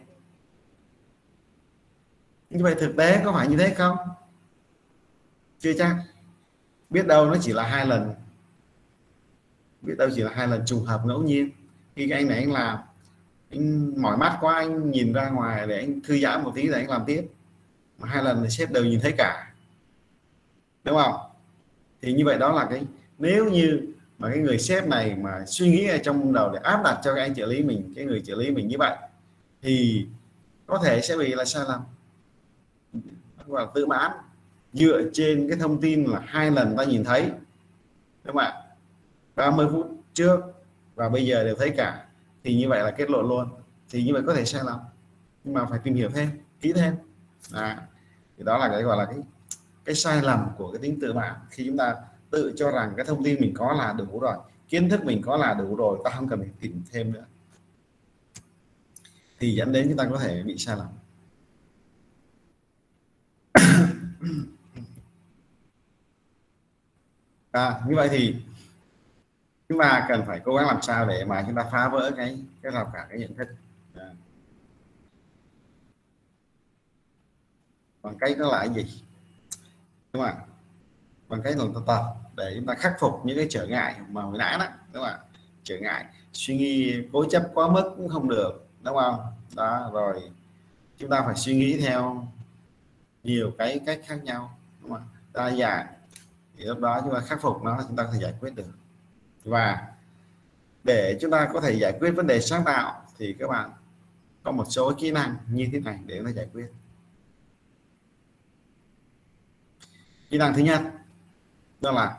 Như vậy thực tế có phải như thế không? Chưa chắc. Biết đâu nó chỉ là hai lần, biết đâu chỉ là hai lần trùng hợp ngẫu nhiên. Khi cái anh này anh làm, anh mỏi mắt quá anh nhìn ra ngoài để anh thư giãn một tí rồi anh làm tiếp, mà hai lần thì sếp đều nhìn thấy cả, đúng không? Thì như vậy đó là cái, nếu như mà cái người sếp này mà suy nghĩ ở trong đầu để áp đặt cho cái anh trợ lý mình, cái người trợ lý mình như vậy thì có thể sẽ bị là sai lầm, gọi là tự mãn, dựa trên cái thông tin là hai lần ta nhìn thấy, đúng không ạ? ba mươi phút trước và bây giờ đều thấy cả, thì như vậy là kết luận luôn, thì như vậy có thể sai lầm, nhưng mà phải tìm hiểu thêm, kỹ thêm. À, thì đó là cái gọi là cái cái sai lầm của cái tính tự mãn, khi chúng ta tự cho rằng cái thông tin mình có là đủ rồi, kiến thức mình có là đủ rồi, ta không cần phải tìm thêm nữa, thì dẫn đến chúng ta có thể bị sai lầm. À, như vậy thì chúng ta cần phải cố gắng làm sao để mà chúng ta phá vỡ cái cái rào cản cái nhận thức. À, bằng cách đó là cái gì, đúng không ạ? Bằng cách là tập để chúng ta khắc phục những cái trở ngại mà hồi nãy đó, đúng không ạ? Trở ngại suy nghĩ cố chấp quá mức cũng không được, đúng không? Đó, rồi chúng ta phải suy nghĩ theo nhiều cái cách khác nhau, đúng không? Đa dạng, thì lúc đó chúng ta khắc phục nó, chúng ta có thể giải quyết được. Và để chúng ta có thể giải quyết vấn đề sáng tạo thì các bạn có một số kỹ năng như thế này để chúng ta giải quyết. Kỹ năng thứ nhất đó là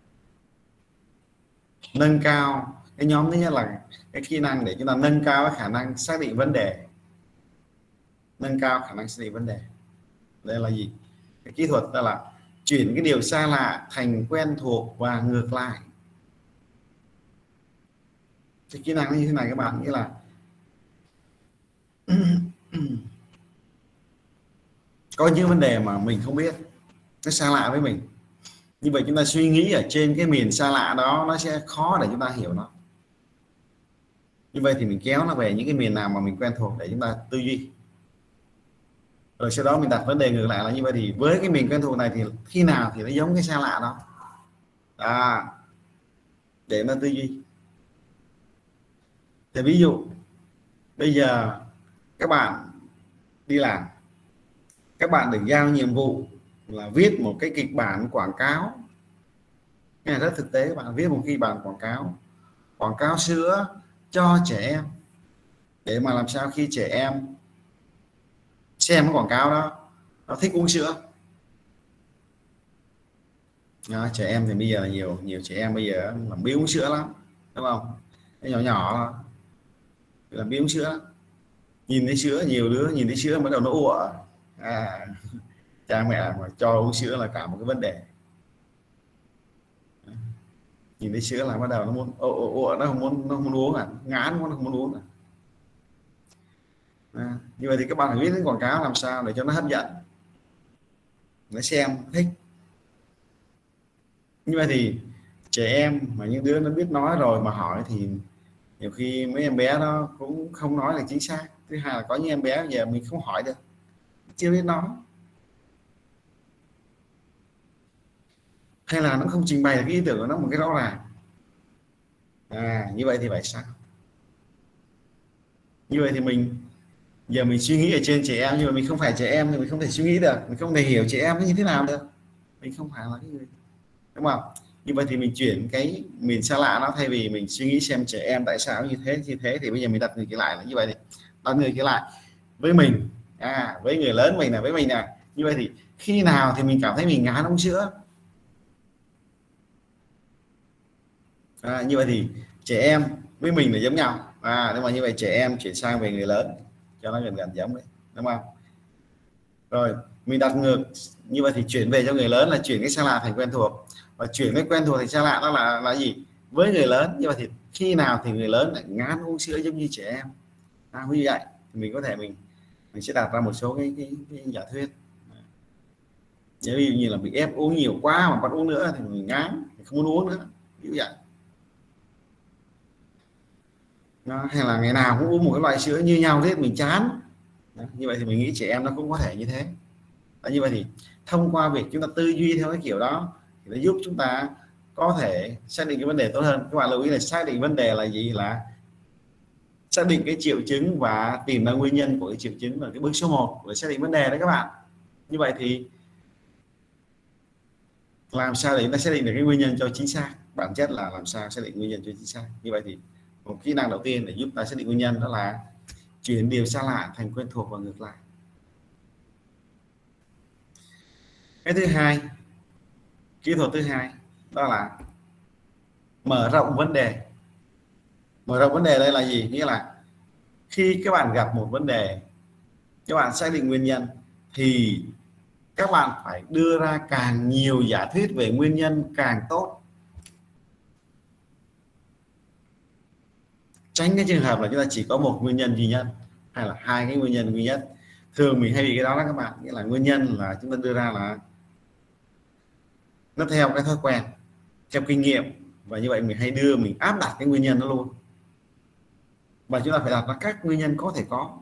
nâng cao cái nhóm thứ nhất là cái kỹ năng để chúng ta nâng cao cái khả năng xác định vấn đề, nâng cao khả năng xác định vấn đề. đây là gì? Cái kỹ thuật đó là chuyển cái điều xa lạ thành quen thuộc và ngược lại. Cái kỹ năng như thế này các bạn, nghĩa là có những vấn đề mà mình không biết, nó xa lạ với mình, như vậy chúng ta suy nghĩ ở trên cái miền xa lạ đó nó sẽ khó để chúng ta hiểu nó. Như vậy thì mình kéo nó về những cái miền nào mà mình quen thuộc để chúng ta tư duy, rồi sau đó mình đặt vấn đề ngược lại là như vậy thì với cái miền quen thuộc này thì khi nào thì nó giống cái xa lạ đó, à, để nó tư duy. Thì ví dụ bây giờ các bạn đi làm, các bạn được giao nhiệm vụ là viết một cái kịch bản quảng cáo, cái này rất thực tế, các bạn viết một kịch bản quảng cáo quảng cáo sữa cho trẻ em, để mà làm sao khi trẻ em xem cái quảng cáo đó nó thích uống sữa. Đó, trẻ em thì bây giờ là nhiều nhiều trẻ em bây giờ làm biếng uống sữa lắm, đúng không? Cái nhỏ nhỏ làm biếng uống sữa, nhìn thấy sữa, nhiều đứa nhìn thấy sữa bắt đầu nó ụa, à, cha mẹ mà cho uống sữa là cả một cái vấn đề. Nhìn thấy sữa là bắt đầu nó muốn ụa, ụa nó không muốn nó không muốn uống, à ngán nó không muốn uống. À. À, như vậy thì các bạn phải viết đến quảng cáo làm sao để cho nó hấp dẫn, nó xem thích. Như vậy thì trẻ em mà những đứa nó biết nói rồi mà hỏi thì nhiều khi mấy em bé nó cũng không nói là chính xác. Thứ hai là có những em bé giờ mình không hỏi được, chưa biết nói, hay là nó không trình bày được cái ý tưởng của nó một cái rõ ràng. À, như vậy thì phải sao? Như vậy thì mình giờ mình suy nghĩ ở trên trẻ em, nhưng mà mình không phải trẻ em thì mình không thể suy nghĩ được, mình không thể hiểu trẻ em nó như thế nào được, mình không phải là cái người, đúng không? Như vậy thì mình chuyển cái miền xa lạ nó, thay vì mình suy nghĩ xem trẻ em tại sao như thế như thế thì bây giờ mình đặt người kia lại là như vậy, thì đặt người kia lại với mình, à, với người lớn mình là với mình là như vậy thì khi nào thì mình cảm thấy mình ngán uống sữa. À, như vậy thì trẻ em với mình là giống nhau, à, nhưng mà như vậy trẻ em chuyển sang về người lớn cho nó gần gần giống đấy, đúng không? Rồi mình đặt ngược, như vậy thì chuyển về cho người lớn là chuyển cái xa lạ thành quen thuộc, và chuyển cái quen thuộc thành xa lạ đó là là gì? Với người lớn. Như vậy thì khi nào thì người lớn lại ngán uống sữa giống như trẻ em, à, như vậy thì mình có thể mình mình sẽ đặt ra một số cái, cái, cái giả thuyết. Nếu ví dụ như là bị ép uống nhiều quá mà bắt uống nữa thì mình ngán, mình không muốn uống nữa, như vậy. Đó, hay là ngày nào cũng uống một cái loại sữa như nhau thế mình chán. Đó, như vậy thì mình nghĩ trẻ em nó cũng có thể như thế. Đó, như vậy thì thông qua việc chúng ta tư duy theo cái kiểu đó thì nó giúp chúng ta có thể xác định cái vấn đề tốt hơn. Các bạn lưu ý là xác định vấn đề là gì, là xác định cái triệu chứng và tìm ra nguyên nhân của cái triệu chứng là cái bước số một để xác định vấn đề đấy các bạn. Như vậy thì làm sao để chúng ta xác định được cái nguyên nhân cho chính xác, bản chất là làm sao xác định nguyên nhân cho chính xác. Như vậy thì một kỹ năng đầu tiên để giúp ta xác định nguyên nhân đó là chuyển điều xa lạ thành quen thuộc và ngược lại. Cái thứ hai, kỹ thuật thứ hai đó là mở rộng vấn đề. Mở rộng vấn đề đây là gì? Nghĩa là khi các bạn gặp một vấn đề, các bạn xác định nguyên nhân thì các bạn phải đưa ra càng nhiều giả thuyết về nguyên nhân càng tốt. Tránh cái trường hợp là chúng ta chỉ có một nguyên nhân duy nhất hay là hai cái nguyên nhân duy nhất. Thường mình hay bị cái đó đó các bạn, nghĩa là nguyên nhân là chúng ta đưa ra là nó theo cái thói quen, theo kinh nghiệm, và như vậy mình hay đưa mình áp đặt cái nguyên nhân nó luôn, và chúng ta phải đặt ra các nguyên nhân có thể có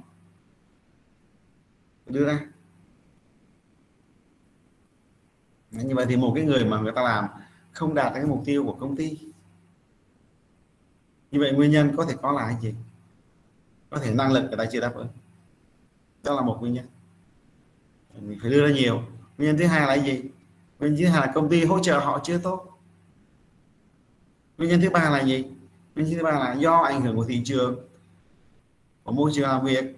đưa ra. Như vậy thì một cái người mà người ta làm không đạt cái mục tiêu của công ty, như vậy nguyên nhân có thể có là cái gì? Có thể năng lực người ta chưa đáp ứng, đó là một nguyên nhân, mình phải đưa ra nhiều. Nguyên nhân thứ hai là cái gì? Nguyên nhân thứ hai là công ty hỗ trợ họ chưa tốt. Nguyên nhân thứ ba là gì? Nguyên nhân thứ ba là do ảnh hưởng của thị trường, của môi trường làm việc,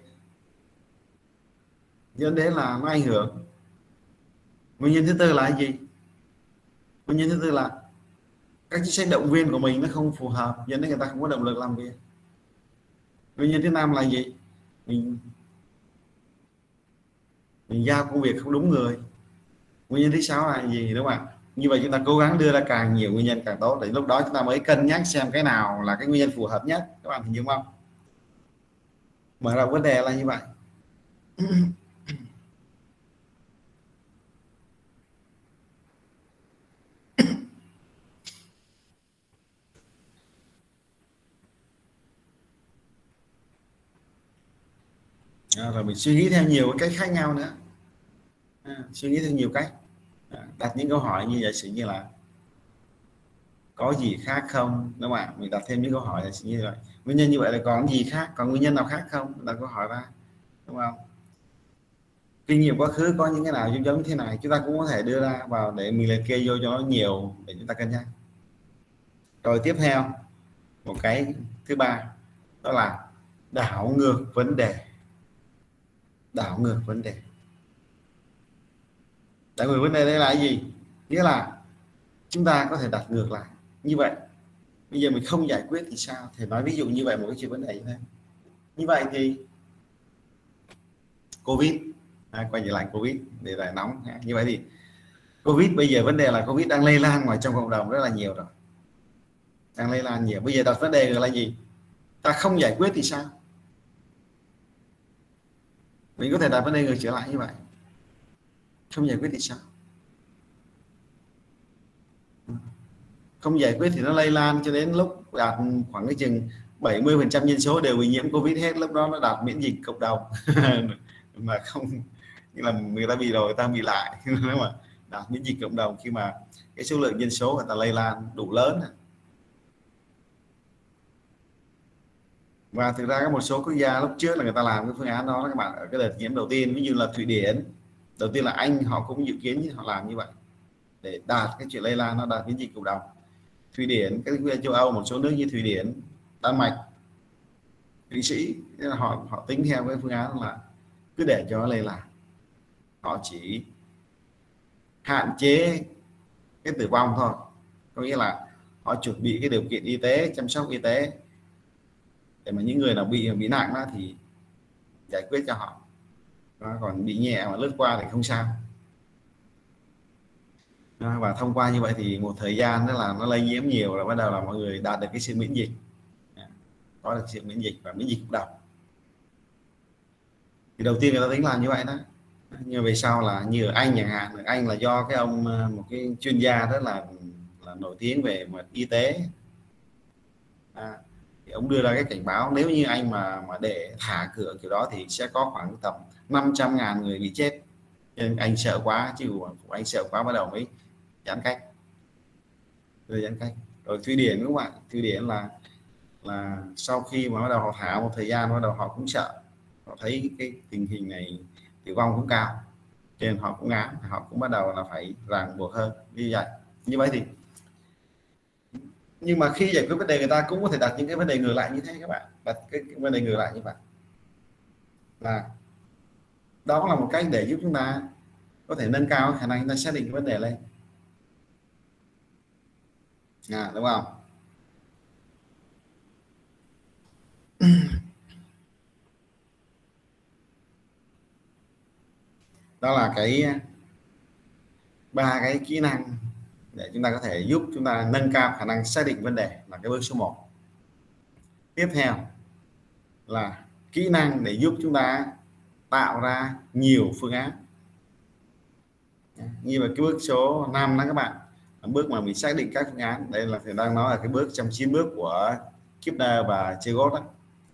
dẫn đến là nó ảnh hưởng. Nguyên nhân thứ tư là cái gì? Nguyên nhân thứ tư là các chính sách động viên của mình nó không phù hợp, dẫn đến người ta không có động lực làm việc. Nguyên nhân thứ năm là gì? Mình mình giao công việc không đúng người. Nguyên nhân thứ sáu là gì, đúng không ạ? Như vậy chúng ta cố gắng đưa ra càng nhiều nguyên nhân càng tốt, để lúc đó chúng ta mới cân nhắc xem cái nào là cái nguyên nhân phù hợp nhất. Các bạn hình dung không? Mở rộng vấn đề là như vậy. À, rồi mình suy nghĩ theo nhiều cái cách khác nhau nữa. À, suy nghĩ theo nhiều cách. À, đặt những câu hỏi như vậy, sử như là có gì khác không, đúng không ạ? Mình đặt thêm những câu hỏi là như vậy. Nguyên nhân như vậy là còn gì khác, còn nguyên nhân nào khác không, đặt câu hỏi ra, đúng không? Kinh nghiệm quá khứ có những cái nào giống giống thế này, chúng ta cũng có thể đưa ra vào để mình liệt kê vô cho nó nhiều để chúng ta cân nhắc. Rồi tiếp theo một cái thứ ba, đó là đảo ngược vấn đề. Đảo ngược vấn đề. Đảo ngược vấn đề đây là cái gì? Nghĩa là chúng ta có thể đặt ngược lại như vậy. Bây giờ mình không giải quyết thì sao? Thì nói ví dụ như vậy, một cái chuyện vấn đề như thế. Như vậy thì Covid, à, quay trở lại Covid để lại nóng. Như vậy thì Covid bây giờ vấn đề là Covid đang lây lan ngoài trong cộng đồng rất là nhiều rồi, đang lây lan nhiều. Bây giờ đặt vấn đề là gì? Ta không giải quyết thì sao? Mình có thể đặt vấn đề ngược trở lại như vậy, không giải quyết thì sao? Không giải quyết thì nó lây lan cho đến lúc đạt khoảng cái chừng bảy mươi phần trăm dân số đều bị nhiễm Covid hết, lúc đó nó đạt miễn dịch cộng đồng. Mà không, như là người ta bị rồi người ta bị lại. Nếu mà đạt miễn dịch cộng đồng khi mà cái số lượng dân số người ta lây lan đủ lớn. Và thực ra có một số quốc gia lúc trước là người ta làm cái phương án đó các bạn, ở cái đợt nhiễm đầu tiên, ví dụ là Thụy Điển, đầu tiên là Anh, họ cũng dự kiến họ làm như vậy để đạt cái chuyện lây lan nó đạt miễn dịch cộng đồng. Thụy Điển, các quốc gia châu Âu, một số nước như Thụy Điển, Đan Mạch, Thụy Sĩ, họ họ tính theo cái phương án là cứ để cho nó lây lan, họ chỉ hạn chế cái tử vong thôi, có nghĩa là họ chuẩn bị cái điều kiện y tế, chăm sóc y tế để mà những người nào bị bị nặng đó thì giải quyết cho họ, đó, còn bị nhẹ mà lướt qua thì không sao. Đó, và thông qua như vậy thì một thời gian đó là nó lây nhiễm nhiều là bắt đầu là mọi người đạt được cái sự miễn dịch, có được sự miễn dịch và miễn dịch cộng đồng. Thì đầu tiên người ta tính làm như vậy đó, nhưng về sau là như ở Anh chẳng hạn, ở Anh là do cái ông một cái chuyên gia rất là là nổi tiếng về mặt y tế, à, thì ông đưa ra cái cảnh báo nếu như anh mà mà để thả cửa kiểu đó thì sẽ có khoảng tầm năm trăm ngàn người bị chết. Nên anh sợ quá, chứ anh sợ quá bắt đầu mới giãn cách, rồi giãn cách. Rồi Thụy Điển các bạn, Thụy Điển là là sau khi mà bắt đầu họ thả một thời gian, bắt đầu họ cũng sợ, họ thấy cái tình hình này tử vong cũng cao, cho nên họ cũng ngán, họ cũng bắt đầu là phải ràng buộc hơn như vậy. Như vậy thì nhưng mà khi giải quyết vấn đề người ta cũng có thể đặt những cái vấn đề ngược lại như thế các bạn, đặt cái, cái vấn đề ngược lại như vậy, là đó là một cách để giúp chúng ta có thể nâng cao khả năng chúng ta xác định cái vấn đề lên, à, đúng không? Đó là cái ba cái kỹ năng để chúng ta có thể giúp chúng ta nâng cao khả năng xác định vấn đề, là cái bước số một. Tiếp theo là kỹ năng để giúp chúng ta tạo ra nhiều phương án. Như vậy cái bước số năm đó các bạn, bước mà mình xác định các phương án, đây là thầy đang nói là cái bước trong chín bước của Kibner và Chegot đó.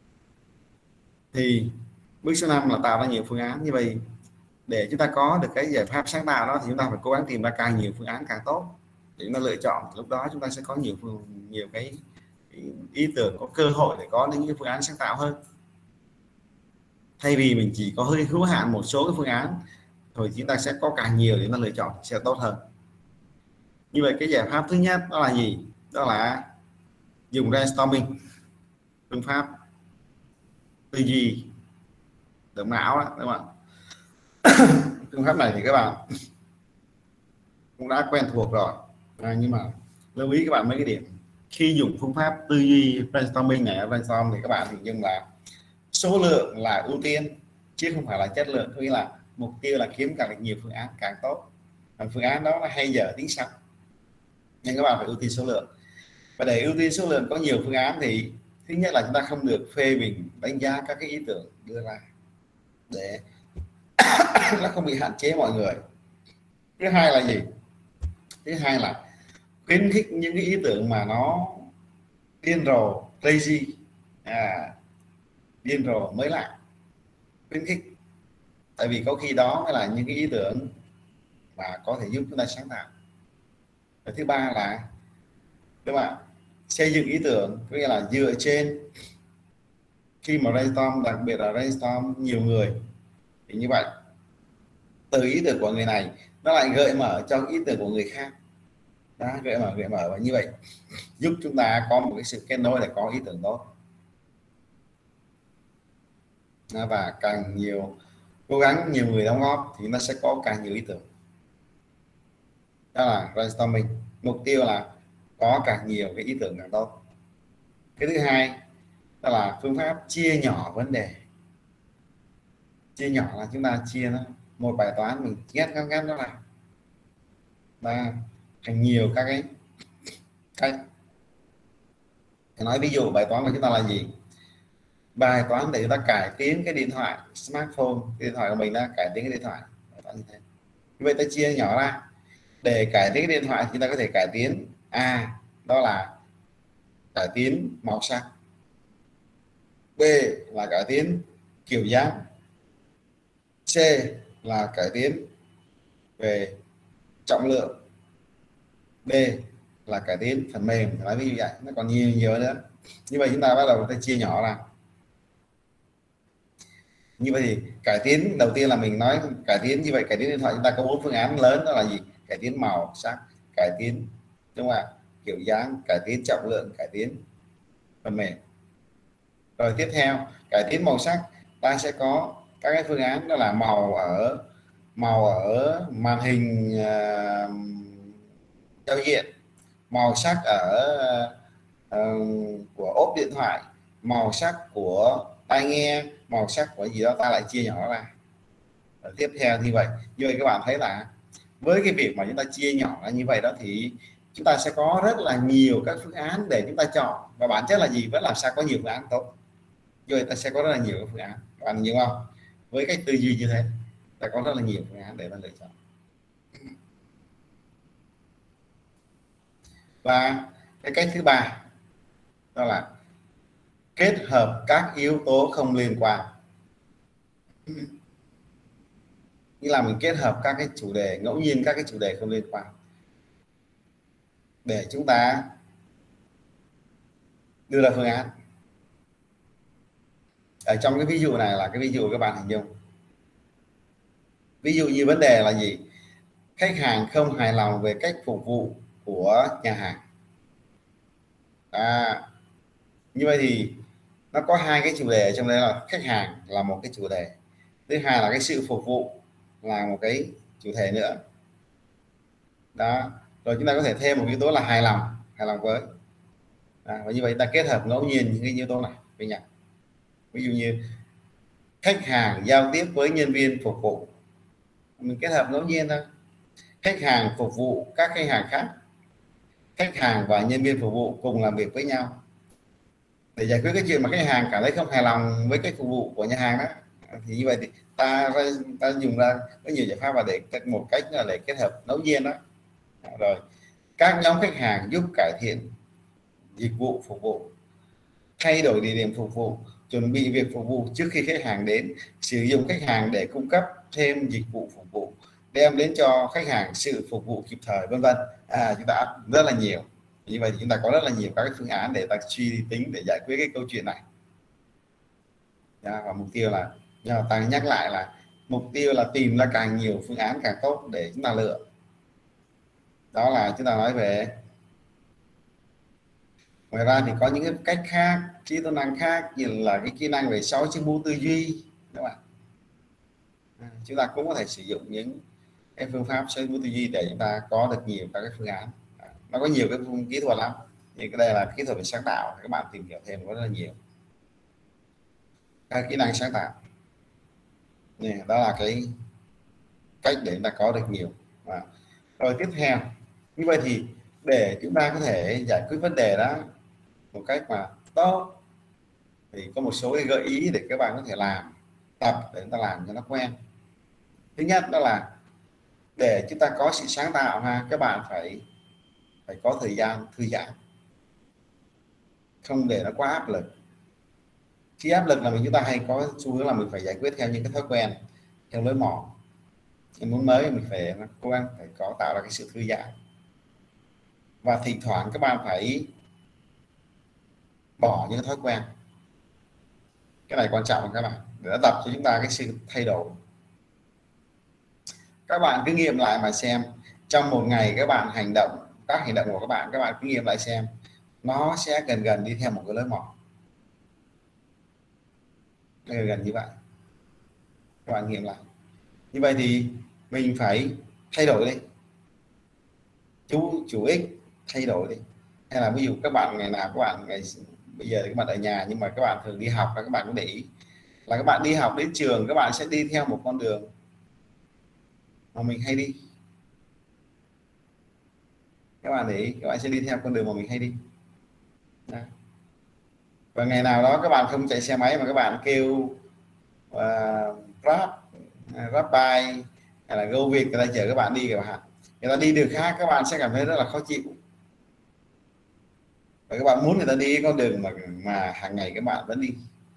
Thì bước số năm là tạo ra nhiều phương án. Như vậy để chúng ta có được cái giải pháp sáng tạo đó thì chúng ta phải cố gắng tìm ra càng nhiều phương án càng tốt để chúng ta lựa chọn, lúc đó chúng ta sẽ có nhiều phương nhiều cái, cái ý tưởng, có cơ hội để có những cái phương án sáng tạo hơn, thay vì mình chỉ có hơi hữu hạn một số cái phương án thôi, chúng ta sẽ có càng nhiều để chúng ta lựa chọn sẽ tốt hơn. Như vậy cái giải pháp thứ nhất đó là gì? Đó là dùng brainstorming, phương pháp tư duy động não đó, đúng không? Phương pháp này thì các bạn cũng đã quen thuộc rồi, à, nhưng mà lưu ý các bạn mấy cái điểm khi dùng phương pháp tư duy brainstorming này, brainstorm thì các bạn hình dung là số lượng là ưu tiên chứ không phải là chất lượng, nghĩa là mục tiêu là kiếm càng nhiều phương án càng tốt. Và phương án đó là hay giờ tính sau, nhưng các bạn phải ưu tiên số lượng. Và để ưu tiên số lượng có nhiều phương án thì thứ nhất là chúng ta không được phê bình đánh giá các cái ý tưởng đưa ra để nó không bị hạn chế mọi người. Thứ hai là gì? Thứ hai là khuyến khích những cái ý tưởng mà nó điên rồ, crazy, à, điên rồ mới lạ, khuyến khích. Tại vì có khi đó mới là những cái ý tưởng mà có thể giúp chúng ta sáng tạo. Và thứ ba là các bạn xây dựng ý tưởng, có nghĩa là dựa trên khi mà brainstorm, đặc biệt là brainstorm nhiều người thì như vậy từ ý tưởng của người này nó lại gợi mở cho ý tưởng của người khác, đó, gợi mở gợi mở và như vậy giúp chúng ta có một cái sự kết nối để có ý tưởng tốt. Và càng nhiều cố gắng nhiều người đóng góp thì nó sẽ có càng nhiều ý tưởng. Đó là brainstorming, mục tiêu là có càng nhiều cái ý tưởng càng tốt. Cái thứ hai đó là phương pháp chia nhỏ vấn đề. Chia nhỏ là chúng ta chia nó một bài toán mình ghét ghét ghét nó lại và thành nhiều các cái cách. Nói ví dụ bài toán của chúng ta là gì? Bài toán để chúng ta cải tiến cái điện thoại smartphone, cái điện thoại của mình đã cải tiến cái điện thoại. Bài toán như thế. Vậy ta chia nhỏ ra để cải tiến cái điện thoại chúng ta có thể cải tiến A, đó là cải tiến màu sắc, B là cải tiến kiểu dáng, C là cải tiến về trọng lượng, D là cải tiến phần mềm. Nói ví dụ vậy, nó còn nhiều nhiều nữa. Như vậy chúng ta bắt đầu ta chia nhỏ ra. Như vậy thì cải tiến đầu tiên là mình nói cải tiến như vậy, cải tiến điện thoại chúng ta có bốn phương án lớn, đó là gì? Cải tiến màu sắc, cải tiến đúng không ạ, kiểu dáng, cải tiến trọng lượng, cải tiến phần mềm. Rồi tiếp theo cải tiến màu sắc, ta sẽ có các cái phương án, đó là màu ở màu ở màn hình uh, giao diện, màu sắc ở uh, của ốp điện thoại, màu sắc của tai nghe, màu sắc của gì đó, ta lại chia nhỏ ra. Rồi tiếp theo như vậy như vậy các bạn thấy là với cái việc mà chúng ta chia nhỏ ra như vậy đó thì chúng ta sẽ có rất là nhiều các phương án để chúng ta chọn, và bản chất là gì? Vẫn làm sao có nhiều phương án tốt. Như vậy ta sẽ có rất là nhiều các phương án. Các bạn nhiều không? Với cách tư duy như thế ta có rất là nhiều phương án để ta lựa chọn. Và cái cách thứ ba đó là kết hợp các yếu tố không liên quan. Như là mình kết hợp các cái chủ đề ngẫu nhiên, các cái chủ đề không liên quan để chúng ta đưa ra phương án. Ở trong cái ví dụ này là cái ví dụ các bạn hình dung. Ví dụ như vấn đề là gì? Khách hàng không hài lòng về cách phục vụ của nhà hàng. À, như vậy thì nó có hai cái chủ đề, trong đây là khách hàng là một cái chủ đề, thứ hai là cái sự phục vụ là một cái chủ thể nữa. Đó, rồi chúng ta có thể thêm một yếu tố là hài lòng, hài lòng với. À, và như vậy ta kết hợp ngẫu nhiên những cái yếu tố này với nhau. Ví dụ như khách hàng giao tiếp với nhân viên phục vụ, mình kết hợp ngẫu nhiên thôi. Khách hàng phục vụ các khách hàng khác, khách hàng và nhân viên phục vụ cùng làm việc với nhau để giải quyết cái chuyện mà khách hàng cảm thấy không hài lòng với cách phục vụ của nhà hàng đó. Thì như vậy thì ta ta dùng ra có nhiều giải pháp và để một cách là để kết hợp ngẫu nhiên đó. Rồi các nhóm khách hàng giúp cải thiện dịch vụ phục vụ, thay đổi địa điểm phục vụ, chuẩn bị việc phục vụ trước khi khách hàng đến, sử dụng khách hàng để cung cấp thêm dịch vụ phục vụ, đem đến cho khách hàng sự phục vụ kịp thời, vân vân. À, chúng ta áp rất là nhiều. Như vậy thì chúng ta có rất là nhiều các cái phương án để ta suy tính để giải quyết cái câu chuyện này. Và mục tiêu là ta nhắc lại là mục tiêu là tìm ra càng nhiều phương án càng tốt để chúng ta lựa. Đó là chúng ta nói về. Ngoài ra thì có những cái cách khác, trí tuệ năng khác như là cái kỹ năng về sáu chức mũ tư duy các bạn. À, chúng ta cũng có thể sử dụng những cái phương pháp sáu chức mũ tư duy để chúng ta có được nhiều các cái phương án. À, nó có nhiều cái kỹ thuật lắm, nhưng cái đây là kỹ thuật về sáng tạo, các bạn tìm hiểu thêm có rất là nhiều các kỹ năng sáng tạo. Này, đó là cái cách để chúng ta có được nhiều. À, rồi tiếp theo như vậy thì để chúng ta có thể giải quyết vấn đề đó một cách mà tốt thì có một số cái gợi ý để các bạn có thể làm, tập để chúng ta làm cho nó quen. Thứ nhất đó là để chúng ta có sự sáng tạo ha, các bạn phải phải có thời gian thư giãn, không để nó quá áp lực. Khi áp lực là mình chúng ta hay có xu hướng là mình phải giải quyết theo những cái thói quen, theo lối mòn. Mình muốn mới mình phải cố gắng phải có tạo ra cái sự thư giãn, và thỉnh thoảng các bạn phải bỏ những thói quen. Cái này quan trọng các bạn, để nó tập cho chúng ta cái sự thay đổi. Các bạn cứ nghiệm lại mà xem trong một ngày các bạn hành động, các hành động của các bạn các bạn cứ nghiệm lại xem nó sẽ gần gần đi theo một cái lối mòn, gần gần như vậy. Các bạn nghiệm lại như vậy thì mình phải thay đổi đi, chú chủ ích thay đổi đi. Hay là ví dụ các bạn ngày nào các bạn ngày bây giờ các bạn ở nhà nhưng mà các bạn thường đi học, và các bạn có để ý là các bạn đi học đến trường các bạn sẽ đi theo một con đường mà mình hay đi. Các bạn để ý, các bạn sẽ đi theo con đường mà mình hay đi. Đó. Và ngày nào đó các bạn không chạy xe máy mà các bạn kêu uh, Grab, uh, GrabBuy hay là GoViet người ta chở các bạn đi, các bạn người ta đi đường khác các bạn sẽ cảm thấy rất là khó chịu. Và các bạn muốn người ta đi con đường mà mà hàng ngày các bạn vẫn đi,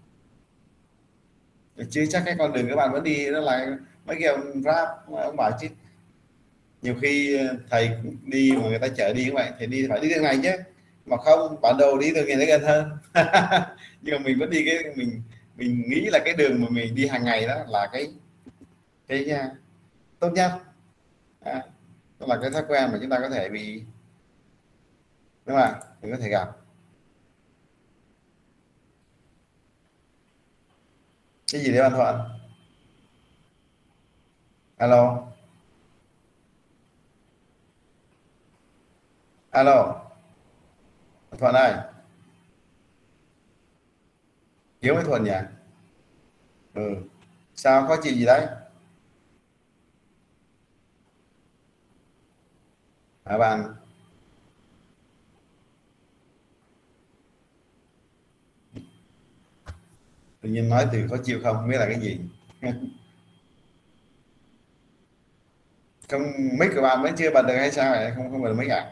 chứ chắc cái con đường các bạn vẫn đi đó là mấy cái ông Grab ông bảo chứ nhiều khi thầy đi mà người ta chở đi như vậy thì đi phải đi đường này chứ, mà không, bản đồ đi đường này nó gần hơn. Nhưng mà mình vẫn đi cái mình mình nghĩ là cái đường mà mình đi hàng ngày đó là cái cái uh, tốt nhất. À, đó là cái thói quen mà chúng ta có thể bị, đúng không ạ, mình có thể gặp. Cái gì đấy bạn Thuận? Alo, alo Thuận ơi, Hiếu với Thuận nhỉ? Ừ, sao có chuyện gì đấy hả bạn? Tự nhiên nói từ khó chịu không, không biết là cái gì. Không, mic của bạn vẫn chưa bật được hay sao vậy? Không không bật mic à?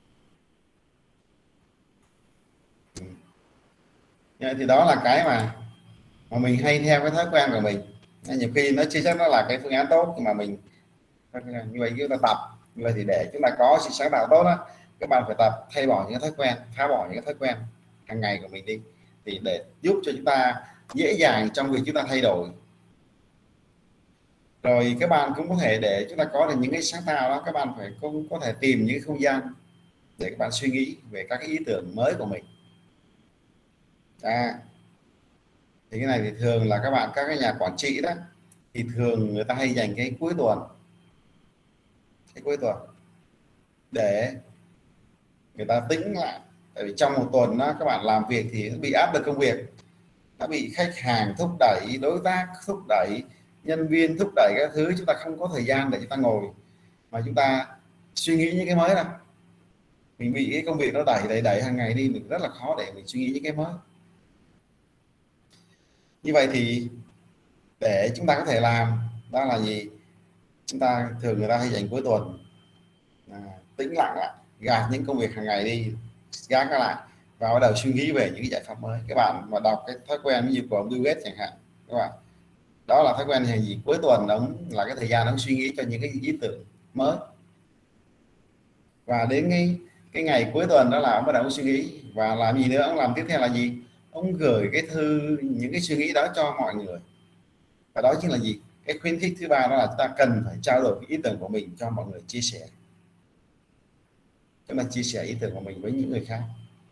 Ừ. Thì đó là cái mà mà mình hay theo cái thói quen của mình. Nhiều khi nó chưa chắc nó là cái phương án tốt, nhưng mà mình như vậy chúng ta tập như vậy thì để chúng ta có sự sáng tạo tốt đó, các bạn phải tập thay bỏ những thói quen, phá bỏ những thói quen hàng ngày của mình đi, thì để giúp cho chúng ta dễ dàng trong việc chúng ta thay đổi. Rồi các bạn cũng có thể để chúng ta có được những cái sáng tạo đó, các bạn phải cũng có thể tìm những không gian để các bạn suy nghĩ về các cái ý tưởng mới của mình. À, thì cái này thì thường là các bạn các cái nhà quản trị đó thì thường người ta hay dành cái cuối tuần, cái cuối tuần để người ta tính lại. Tại vì trong một tuần đó các bạn làm việc thì bị áp lực công việc, nó bị khách hàng thúc đẩy, đối tác thúc đẩy, nhân viên thúc đẩy các thứ, chúng ta không có thời gian để chúng ta ngồi mà chúng ta suy nghĩ những cái mới đâu. Mình bị cái công việc nó đẩy đẩy đẩy hàng ngày đi, mình rất là khó để mình suy nghĩ những cái mới. Như vậy thì để chúng ta có thể làm đó là gì? Chúng ta thường người ta hay dành cuối tuần à, tĩnh lặng lại, gạt những công việc hàng ngày đi, gác nó lại và bắt đầu suy nghĩ về những cái giải pháp mới. Các bạn mà đọc cái thói quen như của ông Bill Gates chẳng hạn, các bạn, đó là thói quen hàng gì? Cuối tuần ông là cái thời gian ông suy nghĩ cho những cái ý tưởng mới, và đến cái cái ngày cuối tuần đó là ông bắt đầu suy nghĩ và làm gì nữa. Ông làm tiếp theo là gì? Ông gửi cái thư những cái suy nghĩ đó cho mọi người. Và đó chính là gì? Cái khuyến khích thứ ba đó là chúng ta cần phải trao đổi cái ý tưởng của mình cho mọi người chia sẻ. Chúng ta chia sẻ ý tưởng của mình với những người khác.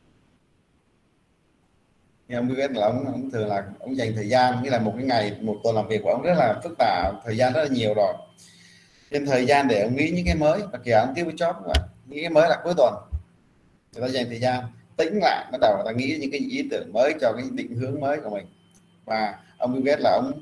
Nhưng ông biết là ông, ông thường là ông dành thời gian, như là một cái ngày, một tuần làm việc của ông rất là phức tạp, thời gian rất là nhiều rồi, nên thời gian để ông nghĩ những cái mới. Và kể ông Steve Jobs vậy, những cái mới là cuối tuần người ta dành thời gian tĩnh lại, bắt đầu người ta nghĩ những cái ý tưởng mới cho cái định hướng mới của mình. Và ông Bill Gates là ông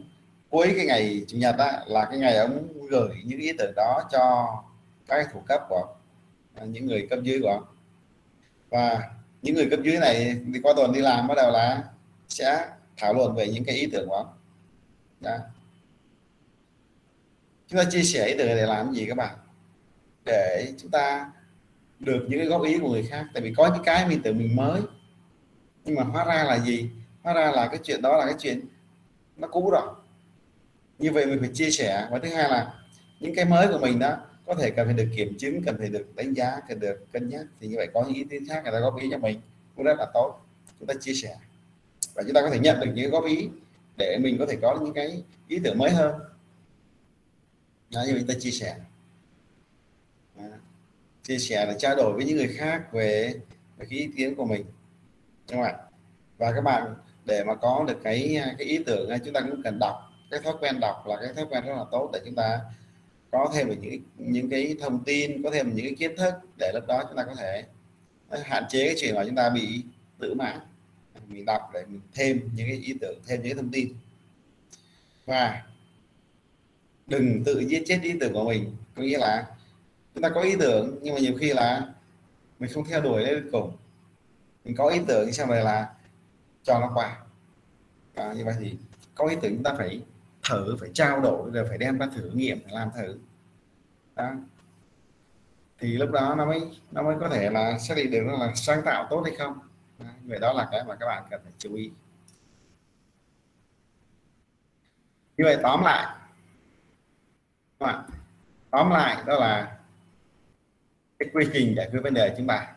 cuối cái ngày chủ nhật á, là cái ngày ông gửi những ý tưởng đó cho các thủ cấp của những người cấp dưới của ông. Và những người cấp dưới này thì qua tuần đi làm bắt đầu là sẽ thảo luận về những cái ý tưởng của ông. Đó. Chúng ta chia sẻ ý tưởng để làm gì các bạn? Để chúng ta được những cái góp ý của người khác. Tại vì có những cái mình tưởng mình mới, nhưng mà hóa ra là gì? Hóa ra là cái chuyện đó là cái chuyện nó cũ rồi. Như vậy mình phải chia sẻ. Và thứ hai là những cái mới của mình đó có thể cần phải được kiểm chứng, cần phải được đánh giá, cần được cân nhắc. Thì như vậy có những ý kiến khác người ta góp ý cho mình cũng rất là tốt. Chúng ta chia sẻ và chúng ta có thể nhận được những góp ý để mình có thể có những cái ý tưởng mới hơn. Đó, như vậy ta chia sẻ. Đó. Chia sẻ là trao đổi với những người khác về, về cái ý kiến của mình, đúng không ạ? Và các bạn để mà có được cái cái ý tưởng chúng ta cũng cần đọc. Cái thói quen đọc là cái thói quen rất là tốt để chúng ta có thêm được những những cái thông tin, có thêm những cái kiến thức để lúc đó chúng ta có thể hạn chế cái chuyện mà chúng ta bị tự mãn. Mình đọc để mình thêm những cái ý tưởng, thêm những cái thông tin. Và đừng tự giết chết ý tưởng của mình. Có nghĩa là chúng ta có ý tưởng nhưng mà nhiều khi là mình không theo đuổi đến cùng. Mình có ý tưởng xong rồi là cho nó qua. À, như vậy thì có ý tưởng chúng ta phải thử, phải trao đổi, rồi phải đem ra thử nghiệm, phải làm thử. Đó. Thì lúc đó nó mới nó mới có thể là xác định được là sáng tạo tốt hay không. Đó. Vậy đó là cái mà các bạn cần phải chú ý. Như vậy tóm lại, các bạn, tóm lại đó là cái quy trình giải quyết vấn đề chúng ta.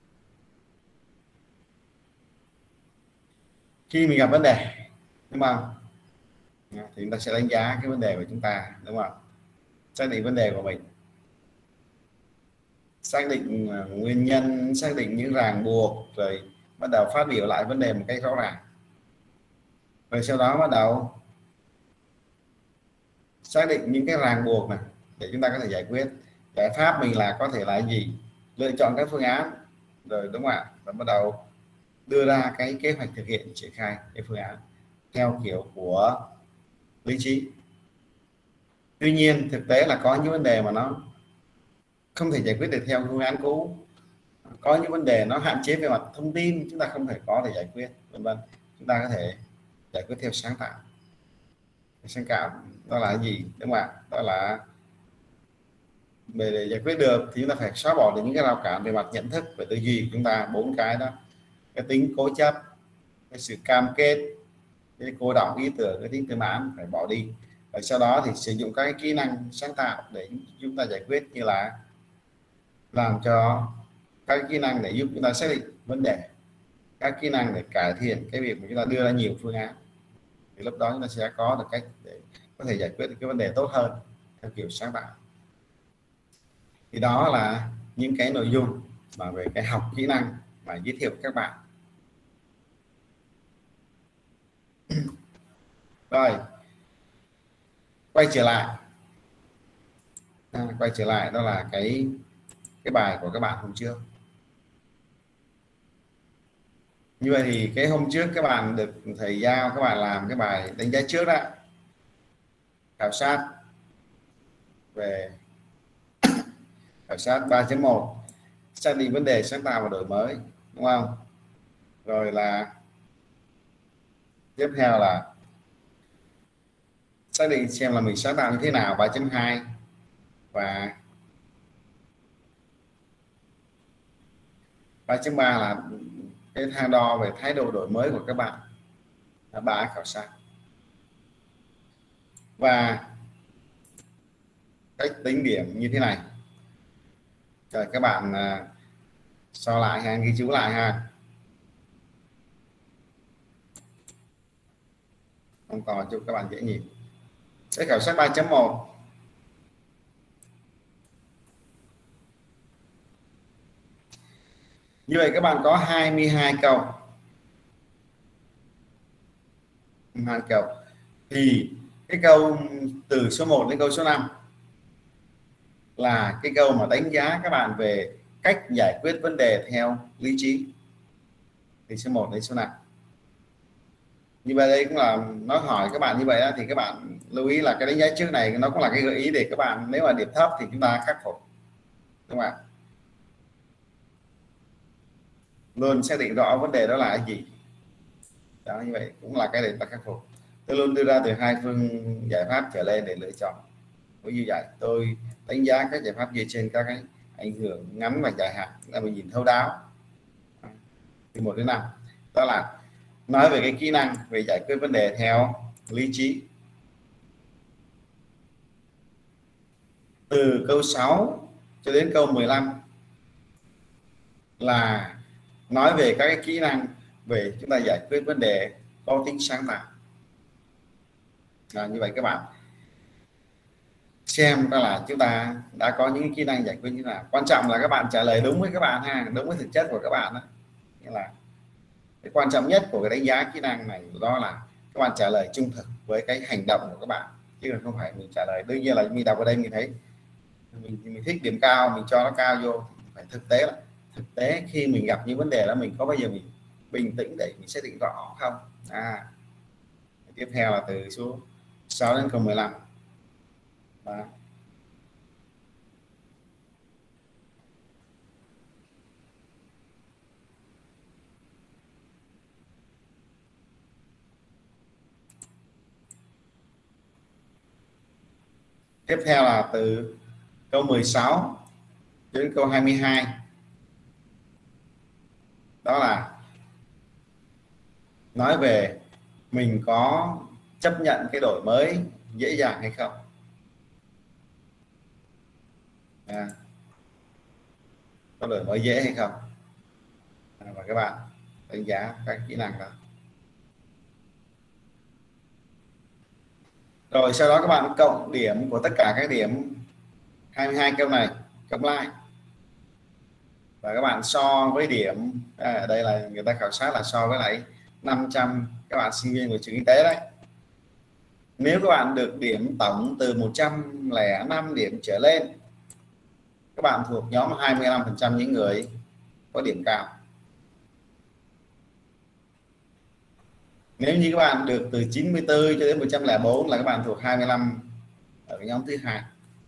Khi mình gặp vấn đề, đúng không, thì chúng ta sẽ đánh giá cái vấn đề của chúng ta, đúng không, xác định vấn đề của mình, xác định nguyên nhân, xác định những ràng buộc, rồi bắt đầu phát biểu lại vấn đề một cách rõ ràng. Rồi sau đó bắt đầu xác định những cái ràng buộc này để chúng ta có thể giải quyết. Giải pháp mình là có thể là gì, lựa chọn các phương án, rồi đúng không ạ, và bắt đầu đưa ra cái kế hoạch thực hiện, triển khai cái phương án theo kiểu của lý trí. Tuy nhiên thực tế là có những vấn đề mà nó không thể giải quyết được theo phương án cũ, có những vấn đề nó hạn chế về mặt thông tin, chúng ta không thể có thể giải quyết, vân vân. Chúng ta có thể giải quyết theo sáng tạo. Sáng tạo đó là gì, đúng không ạ? Đó là để, để giải quyết được thì chúng ta phải xóa bỏ được những cái rào cản về mặt nhận thức, về tư duy của chúng ta. Bốn cái đó: cái tính cố chấp, cái sự cam kết, cái cô đọng ý tưởng, cái tính tự mãn phải bỏ đi. Và sau đó thì sử dụng các kỹ năng sáng tạo để chúng ta giải quyết, như là làm cho các kỹ năng để giúp chúng ta xác định vấn đề, các kỹ năng để cải thiện cái việc mà chúng ta đưa ra nhiều phương án. Thì lúc đó chúng ta sẽ có được cách để có thể giải quyết được cái vấn đề tốt hơn theo kiểu sáng tạo. Thì đó là những cái nội dung mà về cái học kỹ năng mà giới thiệu với các bạn. Rồi quay trở lại à, quay trở lại đó là cái cái bài của các bạn hôm trước. Như vậy thì cái hôm trước các bạn được thầy giao các bạn làm cái bài đánh giá trước đó, khảo sát về khảo sát ba chấm một, xác định vấn đề, sáng tạo và đổi mới, đúng không? Rồi là tiếp theo là xác định xem là mình sáng tạo như thế nào, ba chấm hai, và ba chấm ba là cái thang đo về thái độ đổi mới của các bạn, là ba khảo sát. Và cách tính điểm như thế này. Rồi các bạn uh, so lại ha, ghi chú lại ha. Không to cho các bạn dễ nhìn. Cái khảo sát ba chấm một. Như vậy các bạn có hai mươi hai câu. hai câu. Thì cái câu từ số một đến câu số năm là cái câu mà đánh giá các bạn về cách giải quyết vấn đề theo lý trí, từ số một đến số năm. như vậy đây cũng là nó hỏi các bạn như vậy đó, thì các bạn lưu ý là cái đánh giá trước này nó cũng là cái gợi ý để các bạn nếu mà điểm thấp thì chúng ta khắc phục, đúng không ạ? Luôn xác định rõ vấn đề đó là cái gì đó, như vậy cũng là cái để ta khắc phục. Tôi luôn đưa ra từ hai phương giải pháp trở lên để lựa chọn. Ví dụ vậy tôi đánh giá các giải pháp dựa trên các cái ảnh hưởng ngắn và dài hạn là mình nhìn thấu đáo từ một đến năm. Đó là nói về cái kỹ năng về giải quyết vấn đề theo lý trí. Từ câu sáu cho đến câu mười lăm là nói về các cái kỹ năng về chúng ta giải quyết vấn đề có tính sáng tạo. À, như vậy các bạn xem đó là chúng ta đã có những kỹ năng giải quyết như thế nào. Quan trọng là các bạn trả lời đúng với các bạn ha, đúng với thực chất của các bạn đó. Nghĩa là cái quan trọng nhất của cái đánh giá kỹ năng này đó là các bạn trả lời trung thực với cái hành động của các bạn, chứ không phải mình trả lời đương nhiên là mình đọc ở đây mình thấy mình, mình thích điểm cao mình cho nó cao vô. Phải thực tế là thực tế khi mình gặp những vấn đề đó mình có bao giờ mình bình tĩnh để mình xác định rõ không. À, tiếp theo là từ số sáu đến câu mười lăm. Đó. Tiếp theo là từ câu mười sáu đến câu hai mươi hai. Đó là nói về mình có chấp nhận cái đổi mới dễ dàng hay không. À, có đổi mới dễ hay không. À, và các bạn đánh giá các kỹ năng đó. Rồi sau đó các bạn cộng điểm của tất cả các điểm hai mươi hai câu này cộng lại và các bạn so với điểm à, ở đây là người ta khảo sát là so với lại năm trăm các bạn sinh viên của trường y tế đấy. Nếu các bạn được điểm tổng từ một trăm lẻ năm điểm trở lên, các bạn thuộc nhóm hai mươi lăm phần trăm những người có điểm cao. Nếu như các bạn được từ chín mươi tư cho đến một trăm lẻ bốn là các bạn thuộc hai mươi lăm ở cái nhóm thứ hai.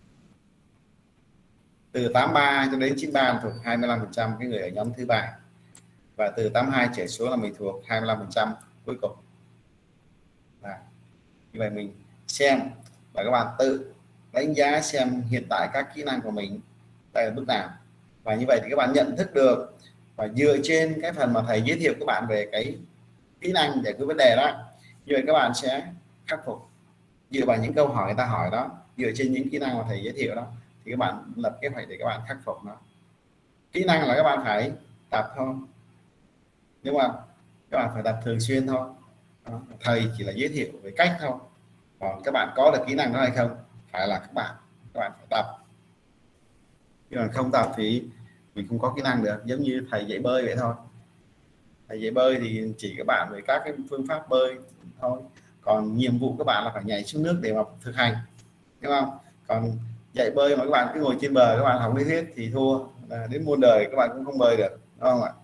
Từ tám mươi ba cho đến chín mươi ba thuộc hai mươi lăm phần trăm cái người ở nhóm thứ ba, và từ tám mươi hai trở xuống là mình thuộc hai mươi lăm phần trăm cuối cùng. Và như vậy mình xem và các bạn tự đánh giá xem hiện tại các kỹ năng của mình đây là bước nào, và như vậy thì các bạn nhận thức được và dựa trên cái phần mà thầy giới thiệu các bạn về cái kỹ năng giải quyết vấn đề đó, như vậy các bạn sẽ khắc phục dựa vào những câu hỏi người ta hỏi đó, dựa trên những kỹ năng mà thầy giới thiệu đó thì các bạn lập kế hoạch để các bạn khắc phục nó. Kỹ năng là các bạn phải tập thôi, nhưng mà các bạn phải tập thường xuyên thôi. Đó. Thầy chỉ là giới thiệu về cách thôi, còn các bạn có được kỹ năng đó hay không phải là các bạn các bạn phải tập, chứ còn không tập thì mình không có kỹ năng được. Giống như thầy dạy bơi vậy thôi, thầy dạy bơi thì chỉ các bạn về các cái phương pháp bơi thôi, còn nhiệm vụ các bạn là phải nhảy xuống nước để mà thực hành, đúng không? Còn dạy bơi mà các bạn cứ ngồi trên bờ các bạn học lý thuyết thì thua, à, đến muôn đời các bạn cũng không bơi được, đúng không ạ?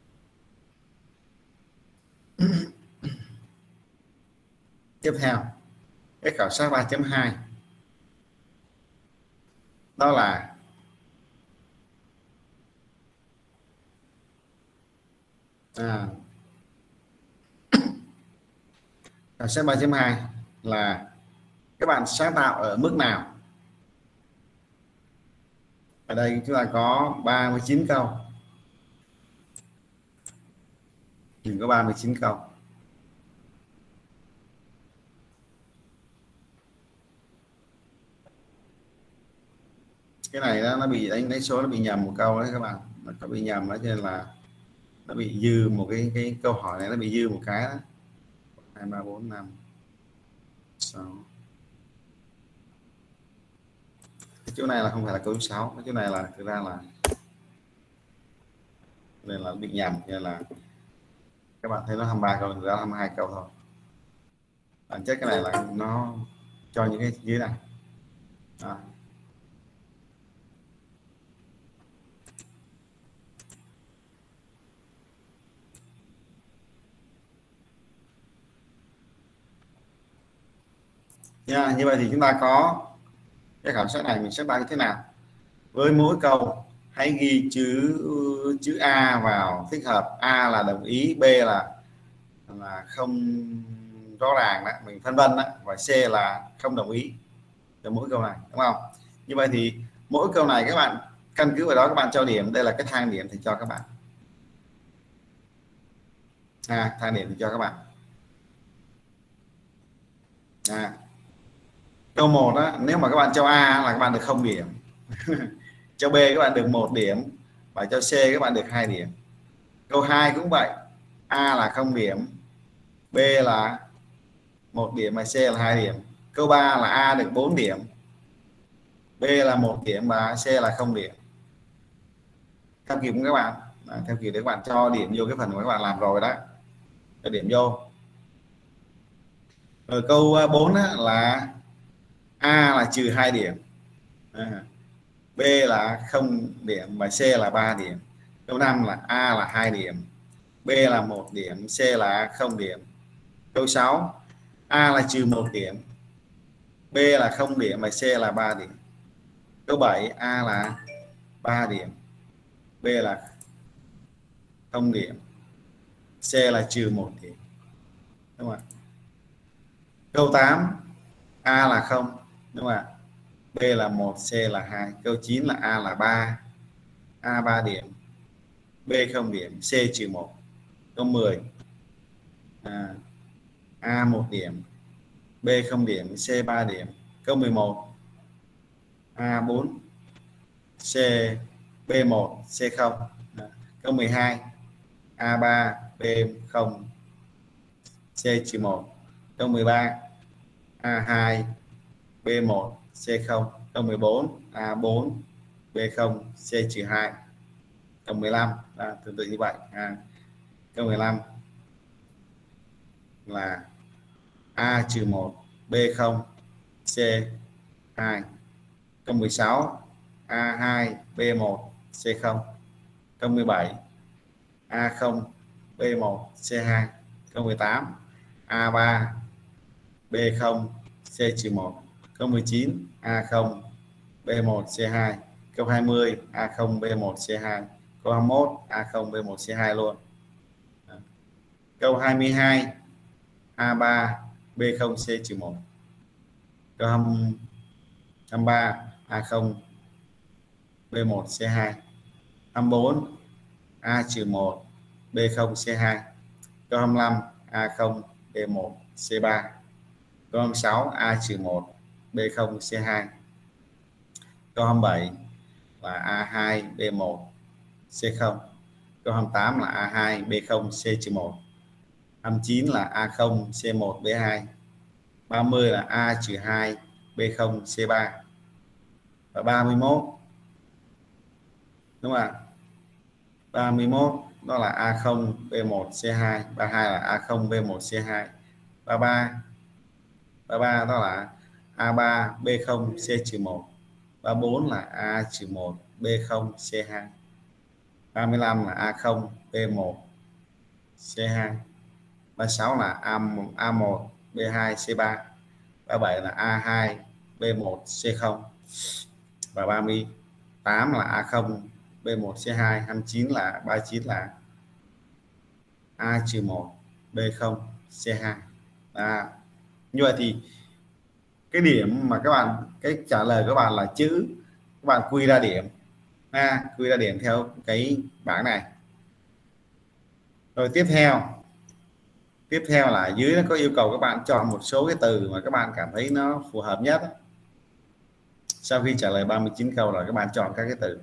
Tiếp theo cái khảo sát ba chấm hai đó là à, khảo sát ba chấm hai là các bạn sáng tạo ở mức nào. Ở đây chúng ta có ba mươi chín câu, mình có ba mươi chín câu. Cái này đó, nó bị đánh đánh số nó bị nhầm một câu đấy các bạn, nó bị nhầm đó, cho nên là nó bị dư một cái cái câu hỏi này, nó bị dư một cái đó. hai ba bốn năm sáu, cái chỗ này là không phải là câu số sáu, cái chỗ này là thực ra là nên là bị nhầm, nên là các bạn thấy nó hai mươi ba câu, thực ra hai mươi hai câu thôi. Bản chất cái này là nó cho những cái dưới này à. nha. Như vậy thì chúng ta có cái khảo sát này mình sẽ bài như thế nào. Với mỗi câu hãy ghi chữ chữ A vào thích hợp. A là đồng ý, B là là không rõ ràng đó, mình phân vân đó, và C là không đồng ý cho mỗi câu này, đúng không? Như vậy thì mỗi câu này các bạn căn cứ vào đó các bạn cho điểm. Đây là cái thang điểm thì cho các bạn à, thang điểm thì cho các bạn à. Câu một đó, nếu mà các bạn cho A là các bạn được không điểm cho B các bạn được một điểm, và cho C các bạn được hai điểm. Câu hai cũng vậy, A là không điểm, B là một điểm và C là hai điểm. Câu ba là A được bốn điểm, B là một điểm và C là không điểm. Theo kịp các bạn à, theo kịp để các bạn cho điểm vô cái phần của các bạn làm rồi đó, cho điểm vô. Rồi câu bốn là A là trừ hai điểm, à, B là không điểm và C là ba điểm. Câu năm là A là hai điểm, B là một điểm, C là không điểm. Câu sáu A là trừ một điểm, B là không điểm và C là ba điểm. Câu bảy A là ba điểm, B là không điểm, C là trừ một điểm, đúng không ạ? Câu tám A là không, đúng không ạ? B là một, C là hai. Câu chín là A là ba, A ba điểm, B không điểm, C trừ một. Câu mười à, A một điểm, B không điểm, C ba điểm. Câu mười một A bốn, C B một, C không. Câu mười hai A ba, B không, C trừ một. Câu mười ba A hai, B một, C không. Câu mười bốn A bốn, B không, C trừ hai. Câu mười lăm à, tương tự như vậy à. Câu mười lăm là A trừ một, B không, C hai. Câu mười sáu A hai, B một, C không. Câu mười bảy A không, B một, C hai. Câu mười tám A ba, B không, C trừ một. Câu mười chín A không, B một, C hai. Câu hai mươi A không, B một, C hai. Câu hai mươi mốt A không, B một, C hai luôn. Câu hai mươi hai A ba, B không, C trừ một. Câu hai mươi ba A không, B một, C hai. hai mươi bốn A trừ một, B không, C hai. Câu hai mươi lăm A không, B một, C ba. Câu hai mươi sáu A trừ một, B không, C hai. Câu hai mươi bảy là A hai, B một, C không. Câu hai mươi tám là A hai, B không, C trừ một. hai mươi chín là A không, C một, B hai. ba mươi là A trừ hai, B không, C ba. Và ba mươi mốt, đúng không ạ? ba mươi mốt đó là A không, B một, C hai. ba mươi hai là A không, B một, C hai. ba mươi ba ba mươi ba đó là A ba, B không, C trừ một. ba mươi tư là A trừ một, B không, C hai. ba mươi lăm là A không, B một, C hai. ba mươi sáu là A, A một, B hai, C ba. ba mươi bảy là A hai, B một, C không. Và ba mươi tám là A không, B một, C hai. hai mươi chín là ba mươi chín là A trừ một, B không, C hai. À, như vậy thì cái điểm mà các bạn, cái trả lời các bạn là chữ, các bạn quy ra điểm à, quy ra điểm theo cái bảng này. Rồi tiếp theo tiếp theo là dưới nó có yêu cầu các bạn chọn một số cái từ mà các bạn cảm thấy nó phù hợp nhất. Sau khi trả lời ba mươi chín câu rồi các bạn chọn các cái từ.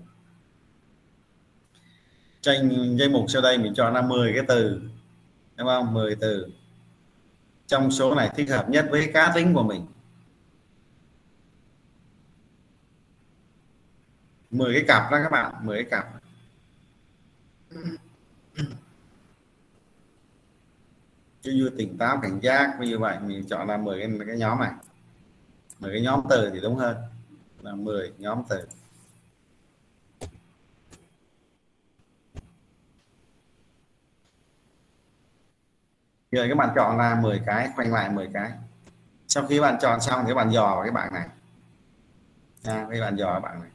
Trên danh mục sau đây mình chọn ra mười cái từ, đúng không? mười từ trong số này thích hợp nhất với cá tính của mình. mười cái cặp đó các bạn, mười cái cặp. Chứ như tỉnh táo, cảnh giác như vậy mình chọn ra mười cái, cái nhóm này, mười cái nhóm từ thì đúng hơn là mười nhóm từ. Rồi các bạn chọn ra mười cái, khoanh lại mười cái. Sau khi bạn chọn xong thì các bạn dò vào cái bảng này, à, các bạn dò vào bảng này.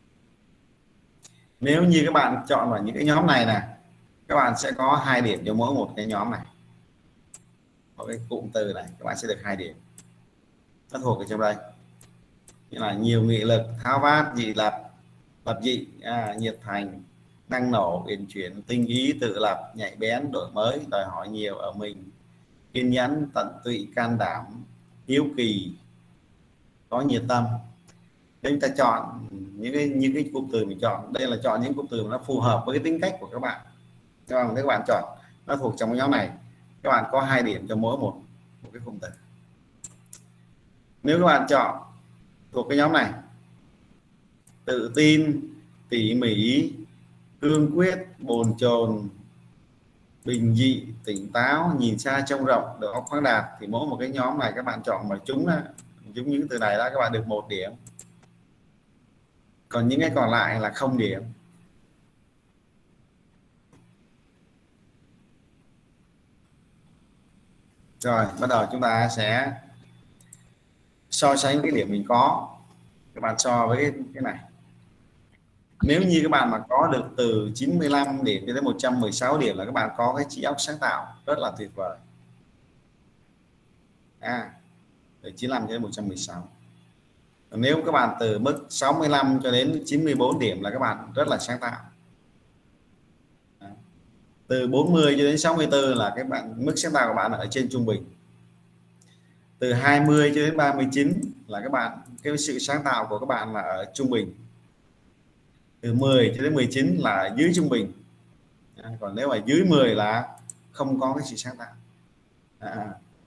Nếu như các bạn chọn vào những cái nhóm này nè, các bạn sẽ có hai điểm cho mỗi một cái nhóm này, một cái cụm từ này các bạn sẽ được hai điểm, nó thuộc ở trong đây, như là nhiều nghị lực, tháo vát, dị lập, lập dị, à, nhiệt thành, năng nổ, uyển chuyển, tinh ý, tự lập, nhạy bén, đổi mới, đòi hỏi nhiều ở mình, kiên nhẫn, tận tụy, can đảm, hiếu kỳ, có nhiệt tâm. Nên chúng ta chọn những cái những cái cụm từ mình chọn, đây là chọn những cụm từ nó phù hợp với cái tính cách của các bạn. Các bạn các bạn chọn nó thuộc trong cái nhóm này, các bạn có hai điểm cho mỗi một một cái cụm từ. Nếu các bạn chọn thuộc cái nhóm này, tự tin, tỉ mỉ, cương quyết, bồn chồn, bình dị, tỉnh táo, nhìn xa trông rộng, đầu óc khoáng đạt, thì mỗi một cái nhóm này các bạn chọn mà chúng chúng những từ này đó các bạn được một điểm, còn những cái còn lại là không điểm. Rồi bắt đầu chúng ta sẽ so sánh cái điểm mình có, các bạn so với cái, cái này. Nếu như các bạn mà có được từ chín mươi lăm điểm đến một trăm mười sáu điểm là các bạn có cái trí óc sáng tạo rất là tuyệt vời. À, từ chín mươi lăm đến một trăm mười sáu. Nếu các bạn từ mức sáu mươi lăm cho đến chín mươi bốn điểm là các bạn rất là sáng tạo. Từ bốn mươi cho đến sáu mươi tư là các bạn mức sáng tạo của bạn ở trên trung bình. Từ hai mươi cho đến ba mươi chín là các bạn cái sự sáng tạo của các bạn là ở trung bình. Từ mười cho đến mười chín là dưới trung bình. À, còn nếu mà dưới mười là không có cái sự sáng tạo. À,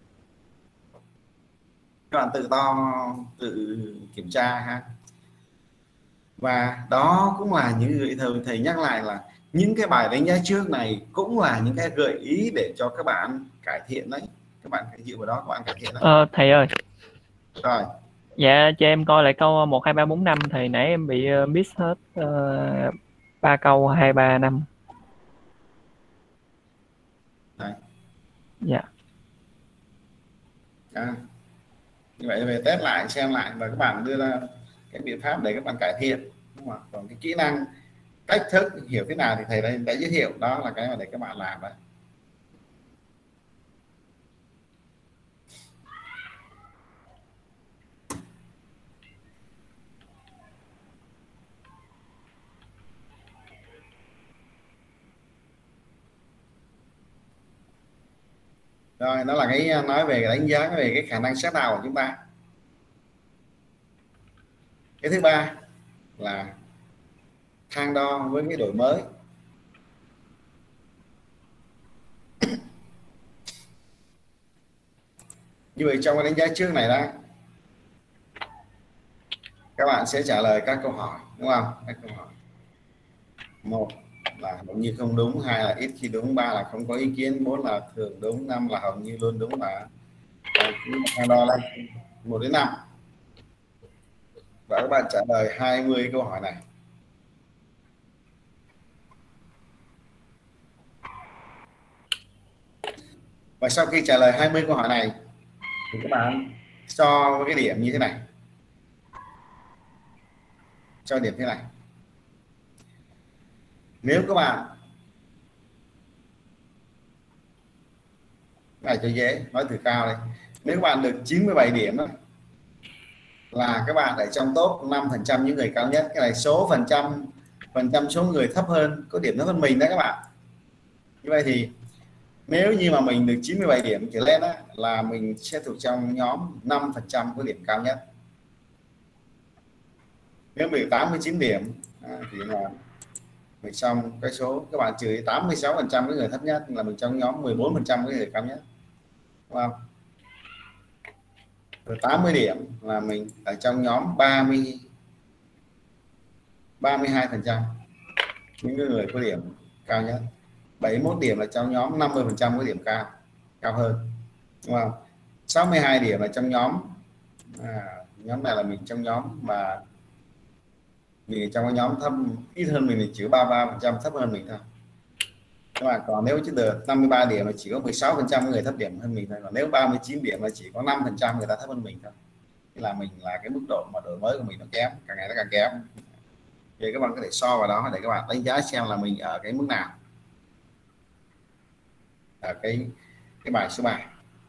các bạn tự to tự kiểm tra ha. Và đó cũng là những gợi thầy, thầy nhắc lại là những cái bài đánh giá trước này cũng là những cái gợi ý để cho các bạn cải thiện đấy, các bạn phải dựa vào đó các bạn cải thiện đấy. Ờ, thầy ơi. Rồi. Dạ cho em coi lại câu một hai ba bốn năm, thầy nãy em bị miss hết ba uh, câu hai ba năm. Đấy. Dạ. À, như vậy về test lại xem lại và các bạn đưa ra cái biện pháp để các bạn cải thiện, đúng không? Còn cái kỹ năng cách thức hiểu thế nào thì thầy đây đã giới thiệu, đó là cái mà để các bạn làm đấy. Rồi đó là cái nói về cái đánh giá về cái khả năng sáng tạo của chúng ta. Cái thứ ba là thang đo với cái đổi mới. Như vậy trong cái đánh giá trước này đó các bạn sẽ trả lời các câu hỏi, đúng không? Các câu hỏi. Một là hầu như không đúng, hai là ít khi đúng, ba là không có ý kiến, bốn là thường đúng, năm là hầu như luôn đúng, và thang đo lên một đến năm. Và các bạn trả lời hai mươi câu hỏi này. Và sau khi trả lời hai mươi câu hỏi này thì các bạn cho với cái điểm như thế này, cho điểm thế này. Nếu các bạn, cái này cho dễ, nói từ cao đây, nếu các bạn được chín mươi bảy điểm đó, là các bạn ở trong top năm phần trăm những người cao nhất. Cái này số phần trăm phần trăm số người thấp hơn, có điểm thấp hơn mình đấy các bạn. Như vậy thì nếu như mà mình được chín mươi bảy điểm trở lên đó, là mình sẽ thuộc trong nhóm năm phần trăm có điểm cao nhất. Nếu mình tám mươi chín điểm à, thì là mình xong cái số, các bạn trừ tám mươi sáu phần trăm cái người thấp nhất là mình trong nhóm mười bốn phần trăm cái người cao nhất, đúng không? Rồi tám mươi điểm là mình ở trong nhóm ba mươi ba mươi hai phần trăm những người có điểm cao nhất. bảy mươi mốt điểm là trong nhóm năm mươi phần trăm có điểm cao cao hơn, đúng không? sáu mươi hai điểm là trong nhóm à, nhóm này là mình trong nhóm mà mình trong cái nhóm thấp ít hơn mình thì chỉ ba mươi ba phần trăm thấp hơn mình thôi. các bạn. Còn nếu chứ được năm mươi ba điểm mà chỉ có mười sáu phần trăm người thấp điểm hơn mình thôi, còn nếu ba mươi chín điểm là chỉ có năm phần trăm người ta thấp hơn mình thôi. Thế là mình là cái mức độ mà đổi mới của mình nó kém, càng ngày nó càng kém. Thì các bạn có thể so vào đó để các bạn đánh giá xem là mình ở cái mức nào ở cái cái bài số bài.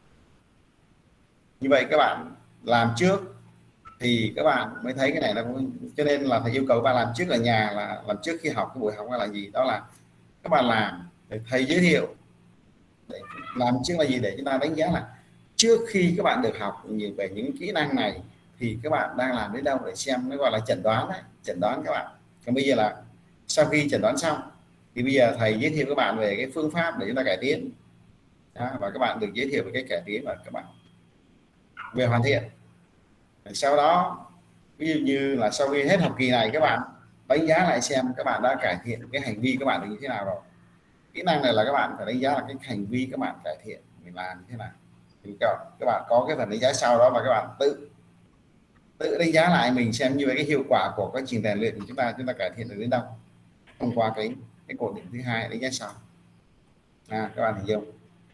Như vậy các bạn làm trước thì các bạn mới thấy cái này là, cho nên là thầy yêu cầu các bạn làm trước ở nhà, là làm trước khi học cái buổi học là gì, đó là các bạn làm để thầy giới thiệu. Để làm trước là gì, để chúng ta đánh giá là trước khi các bạn được học nhiều về những kỹ năng này thì các bạn đang làm đến đâu, để xem, nó gọi là chẩn đoán đấy, chẩn đoán các bạn. Còn bây giờ là sau khi chẩn đoán xong thì bây giờ thầy giới thiệu các bạn về cái phương pháp để chúng ta cải tiến. Đó, và các bạn được giới thiệu về cái cải tiến và các bạn về hoàn thiện. Sau đó ví dụ như là sau khi hết học kỳ này các bạn đánh giá lại xem các bạn đã cải thiện cái hành vi các bạn được như thế nào rồi. Kỹ năng này là các bạn phải đánh giá là cái hành vi các bạn cải thiện mình làm như thế nào. Thì các bạn có cái phần đánh giá sau đó, và các bạn tự tự đánh giá lại mình xem như vậy cái hiệu quả của quá trình rèn luyện của chúng ta chúng ta cải thiện được đến đâu thông qua cái cái cột điểm thứ hai, đánh giá sau. À, các bạn hình dung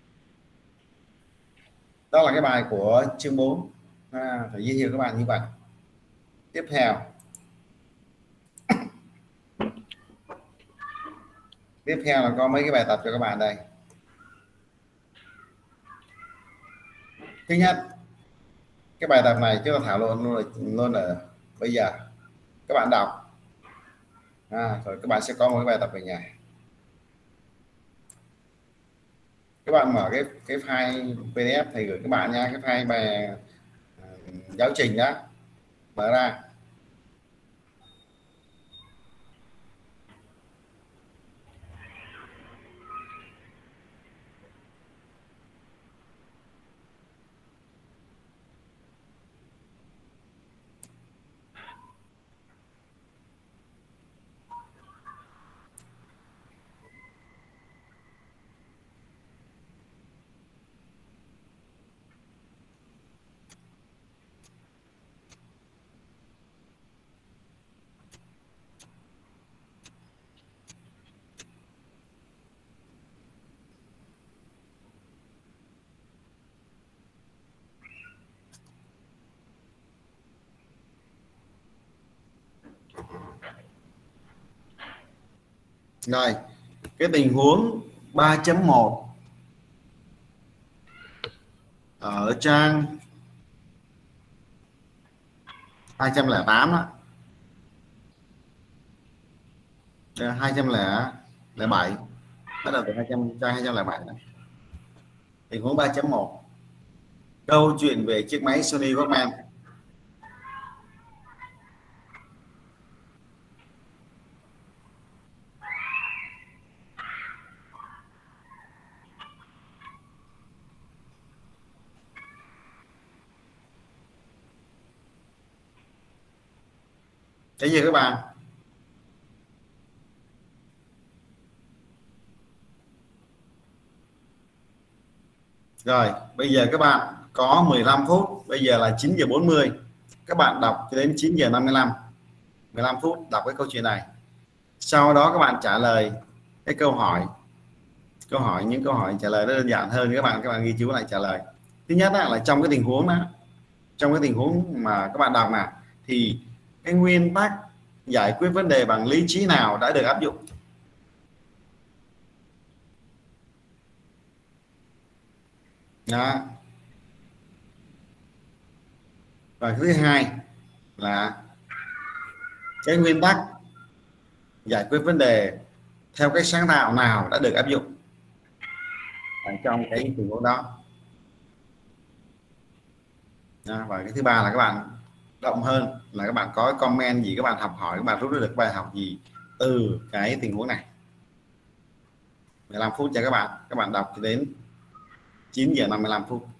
đó là cái bài của chương bốn. À, phải giới thiệu các bạn như vậy. Tiếp theo tiếp theo là có mấy cái bài tập cho các bạn đây. Thứ nhất, cái bài tập này chúng ta thảo luận luôn luôn ở bây giờ. Các bạn đọc à, rồi các bạn sẽ có một cái bài tập về nhà. Các bạn mở cái cái file pê đê ép thầy gửi các bạn nha, cái file bài uh, giáo trình đó, mở ra. Rồi, cái tình huống ba chấm một ở trang hai trăm lẻ tám đó, hai trăm lẻ bảy, bắt đầu từ hai trăm trang hai trăm lẻ bảy đó. Tình huống ba chấm một, câu chuyện về chiếc máy Sony Walkman. Thấy gì các bạn? Rồi, bây giờ các bạn có mười lăm phút, bây giờ là chín giờ bốn mươi. Các bạn đọc cho đến chín giờ năm mươi lăm. mười lăm phút đọc cái câu chuyện này. Sau đó các bạn trả lời cái câu hỏi. Câu hỏi những câu hỏi trả lời nó đơn giản hơn các bạn, các bạn ghi chú lại trả lời. Thứ nhất là trong cái tình huống đó, trong cái tình huống mà các bạn đọc nào thì cái nguyên tắc giải quyết vấn đề bằng lý trí nào đã được áp dụng. Đó. Và thứ hai là cái nguyên tắc giải quyết vấn đề theo cách sáng tạo nào đã được áp dụng ở trong cái tình huống đó. Đó. Và cái thứ ba là các bạn rộng hơn, là các bạn có comment gì, các bạn học hỏi, các bạn rút ra được bài học gì từ cái tình huống này. mười lăm phút cho các bạn, các bạn đọc cho đến chín giờ năm mươi lăm phút.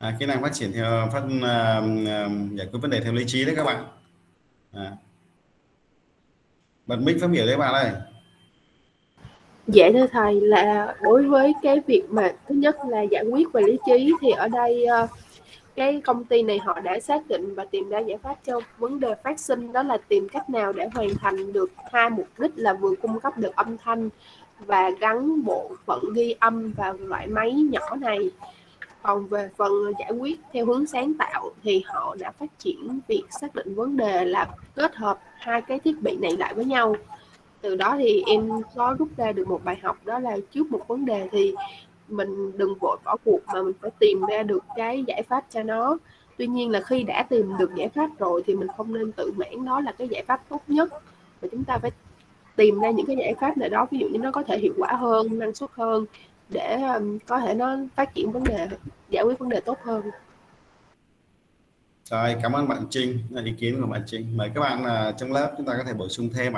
À, kỹ năng phát triển theo phát uh, giải quyết vấn đề theo lý trí đấy các bạn. À. Bật mic phát biểu đấy bạn ơi. Dạ thưa thầy, là đối với cái việc mà thứ nhất là giải quyết về lý trí thì ở đây cái công ty này họ đã xác định và tìm ra giải pháp cho vấn đề phát sinh, đó là tìm cách nào để hoàn thành được hai mục đích là vừa cung cấp được âm thanh và gắn bộ phận ghi âm vào loại máy nhỏ này. Còn về phần giải quyết theo hướng sáng tạo thì họ đã phát triển việc xác định vấn đề là kết hợp hai cái thiết bị này lại với nhau. Từ đó thì em có rút ra được một bài học, đó là trước một vấn đề thì mình đừng vội bỏ cuộc mà mình phải tìm ra được cái giải pháp cho nó. Tuy nhiên là khi đã tìm được giải pháp rồi thì mình không nên tự mãn đó là cái giải pháp tốt nhất, mà chúng ta phải tìm ra những cái giải pháp nào đó, ví dụ như nó có thể hiệu quả hơn, năng suất hơn, để um, có thể nó phát triển vấn đề, giải quyết vấn đề tốt hơn. Rồi, cảm ơn bạn Trinh, là ý kiến của bạn Trinh. Mời các bạn uh, trong lớp chúng ta có thể bổ sung thêm ạ.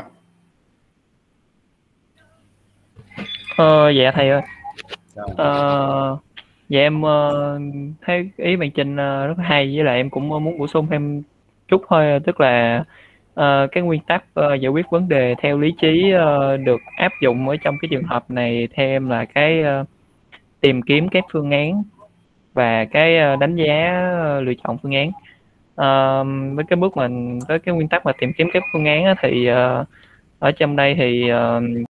Ờ, dạ thầy ơi. Ờ, dạ em uh, thấy ý bạn Trinh uh, rất hay, với lại em cũng muốn bổ sung thêm chút thôi, tức là uh, cái nguyên tắc uh, giải quyết vấn đề theo lý trí uh, được áp dụng ở trong cái trường hợp này theo em là cái uh, tìm kiếm các phương án và cái uh, đánh giá uh, lựa chọn phương án. Uh, với cái bước mình với cái nguyên tắc mà tìm kiếm các phương án á, thì uh, ở trong đây thì uh,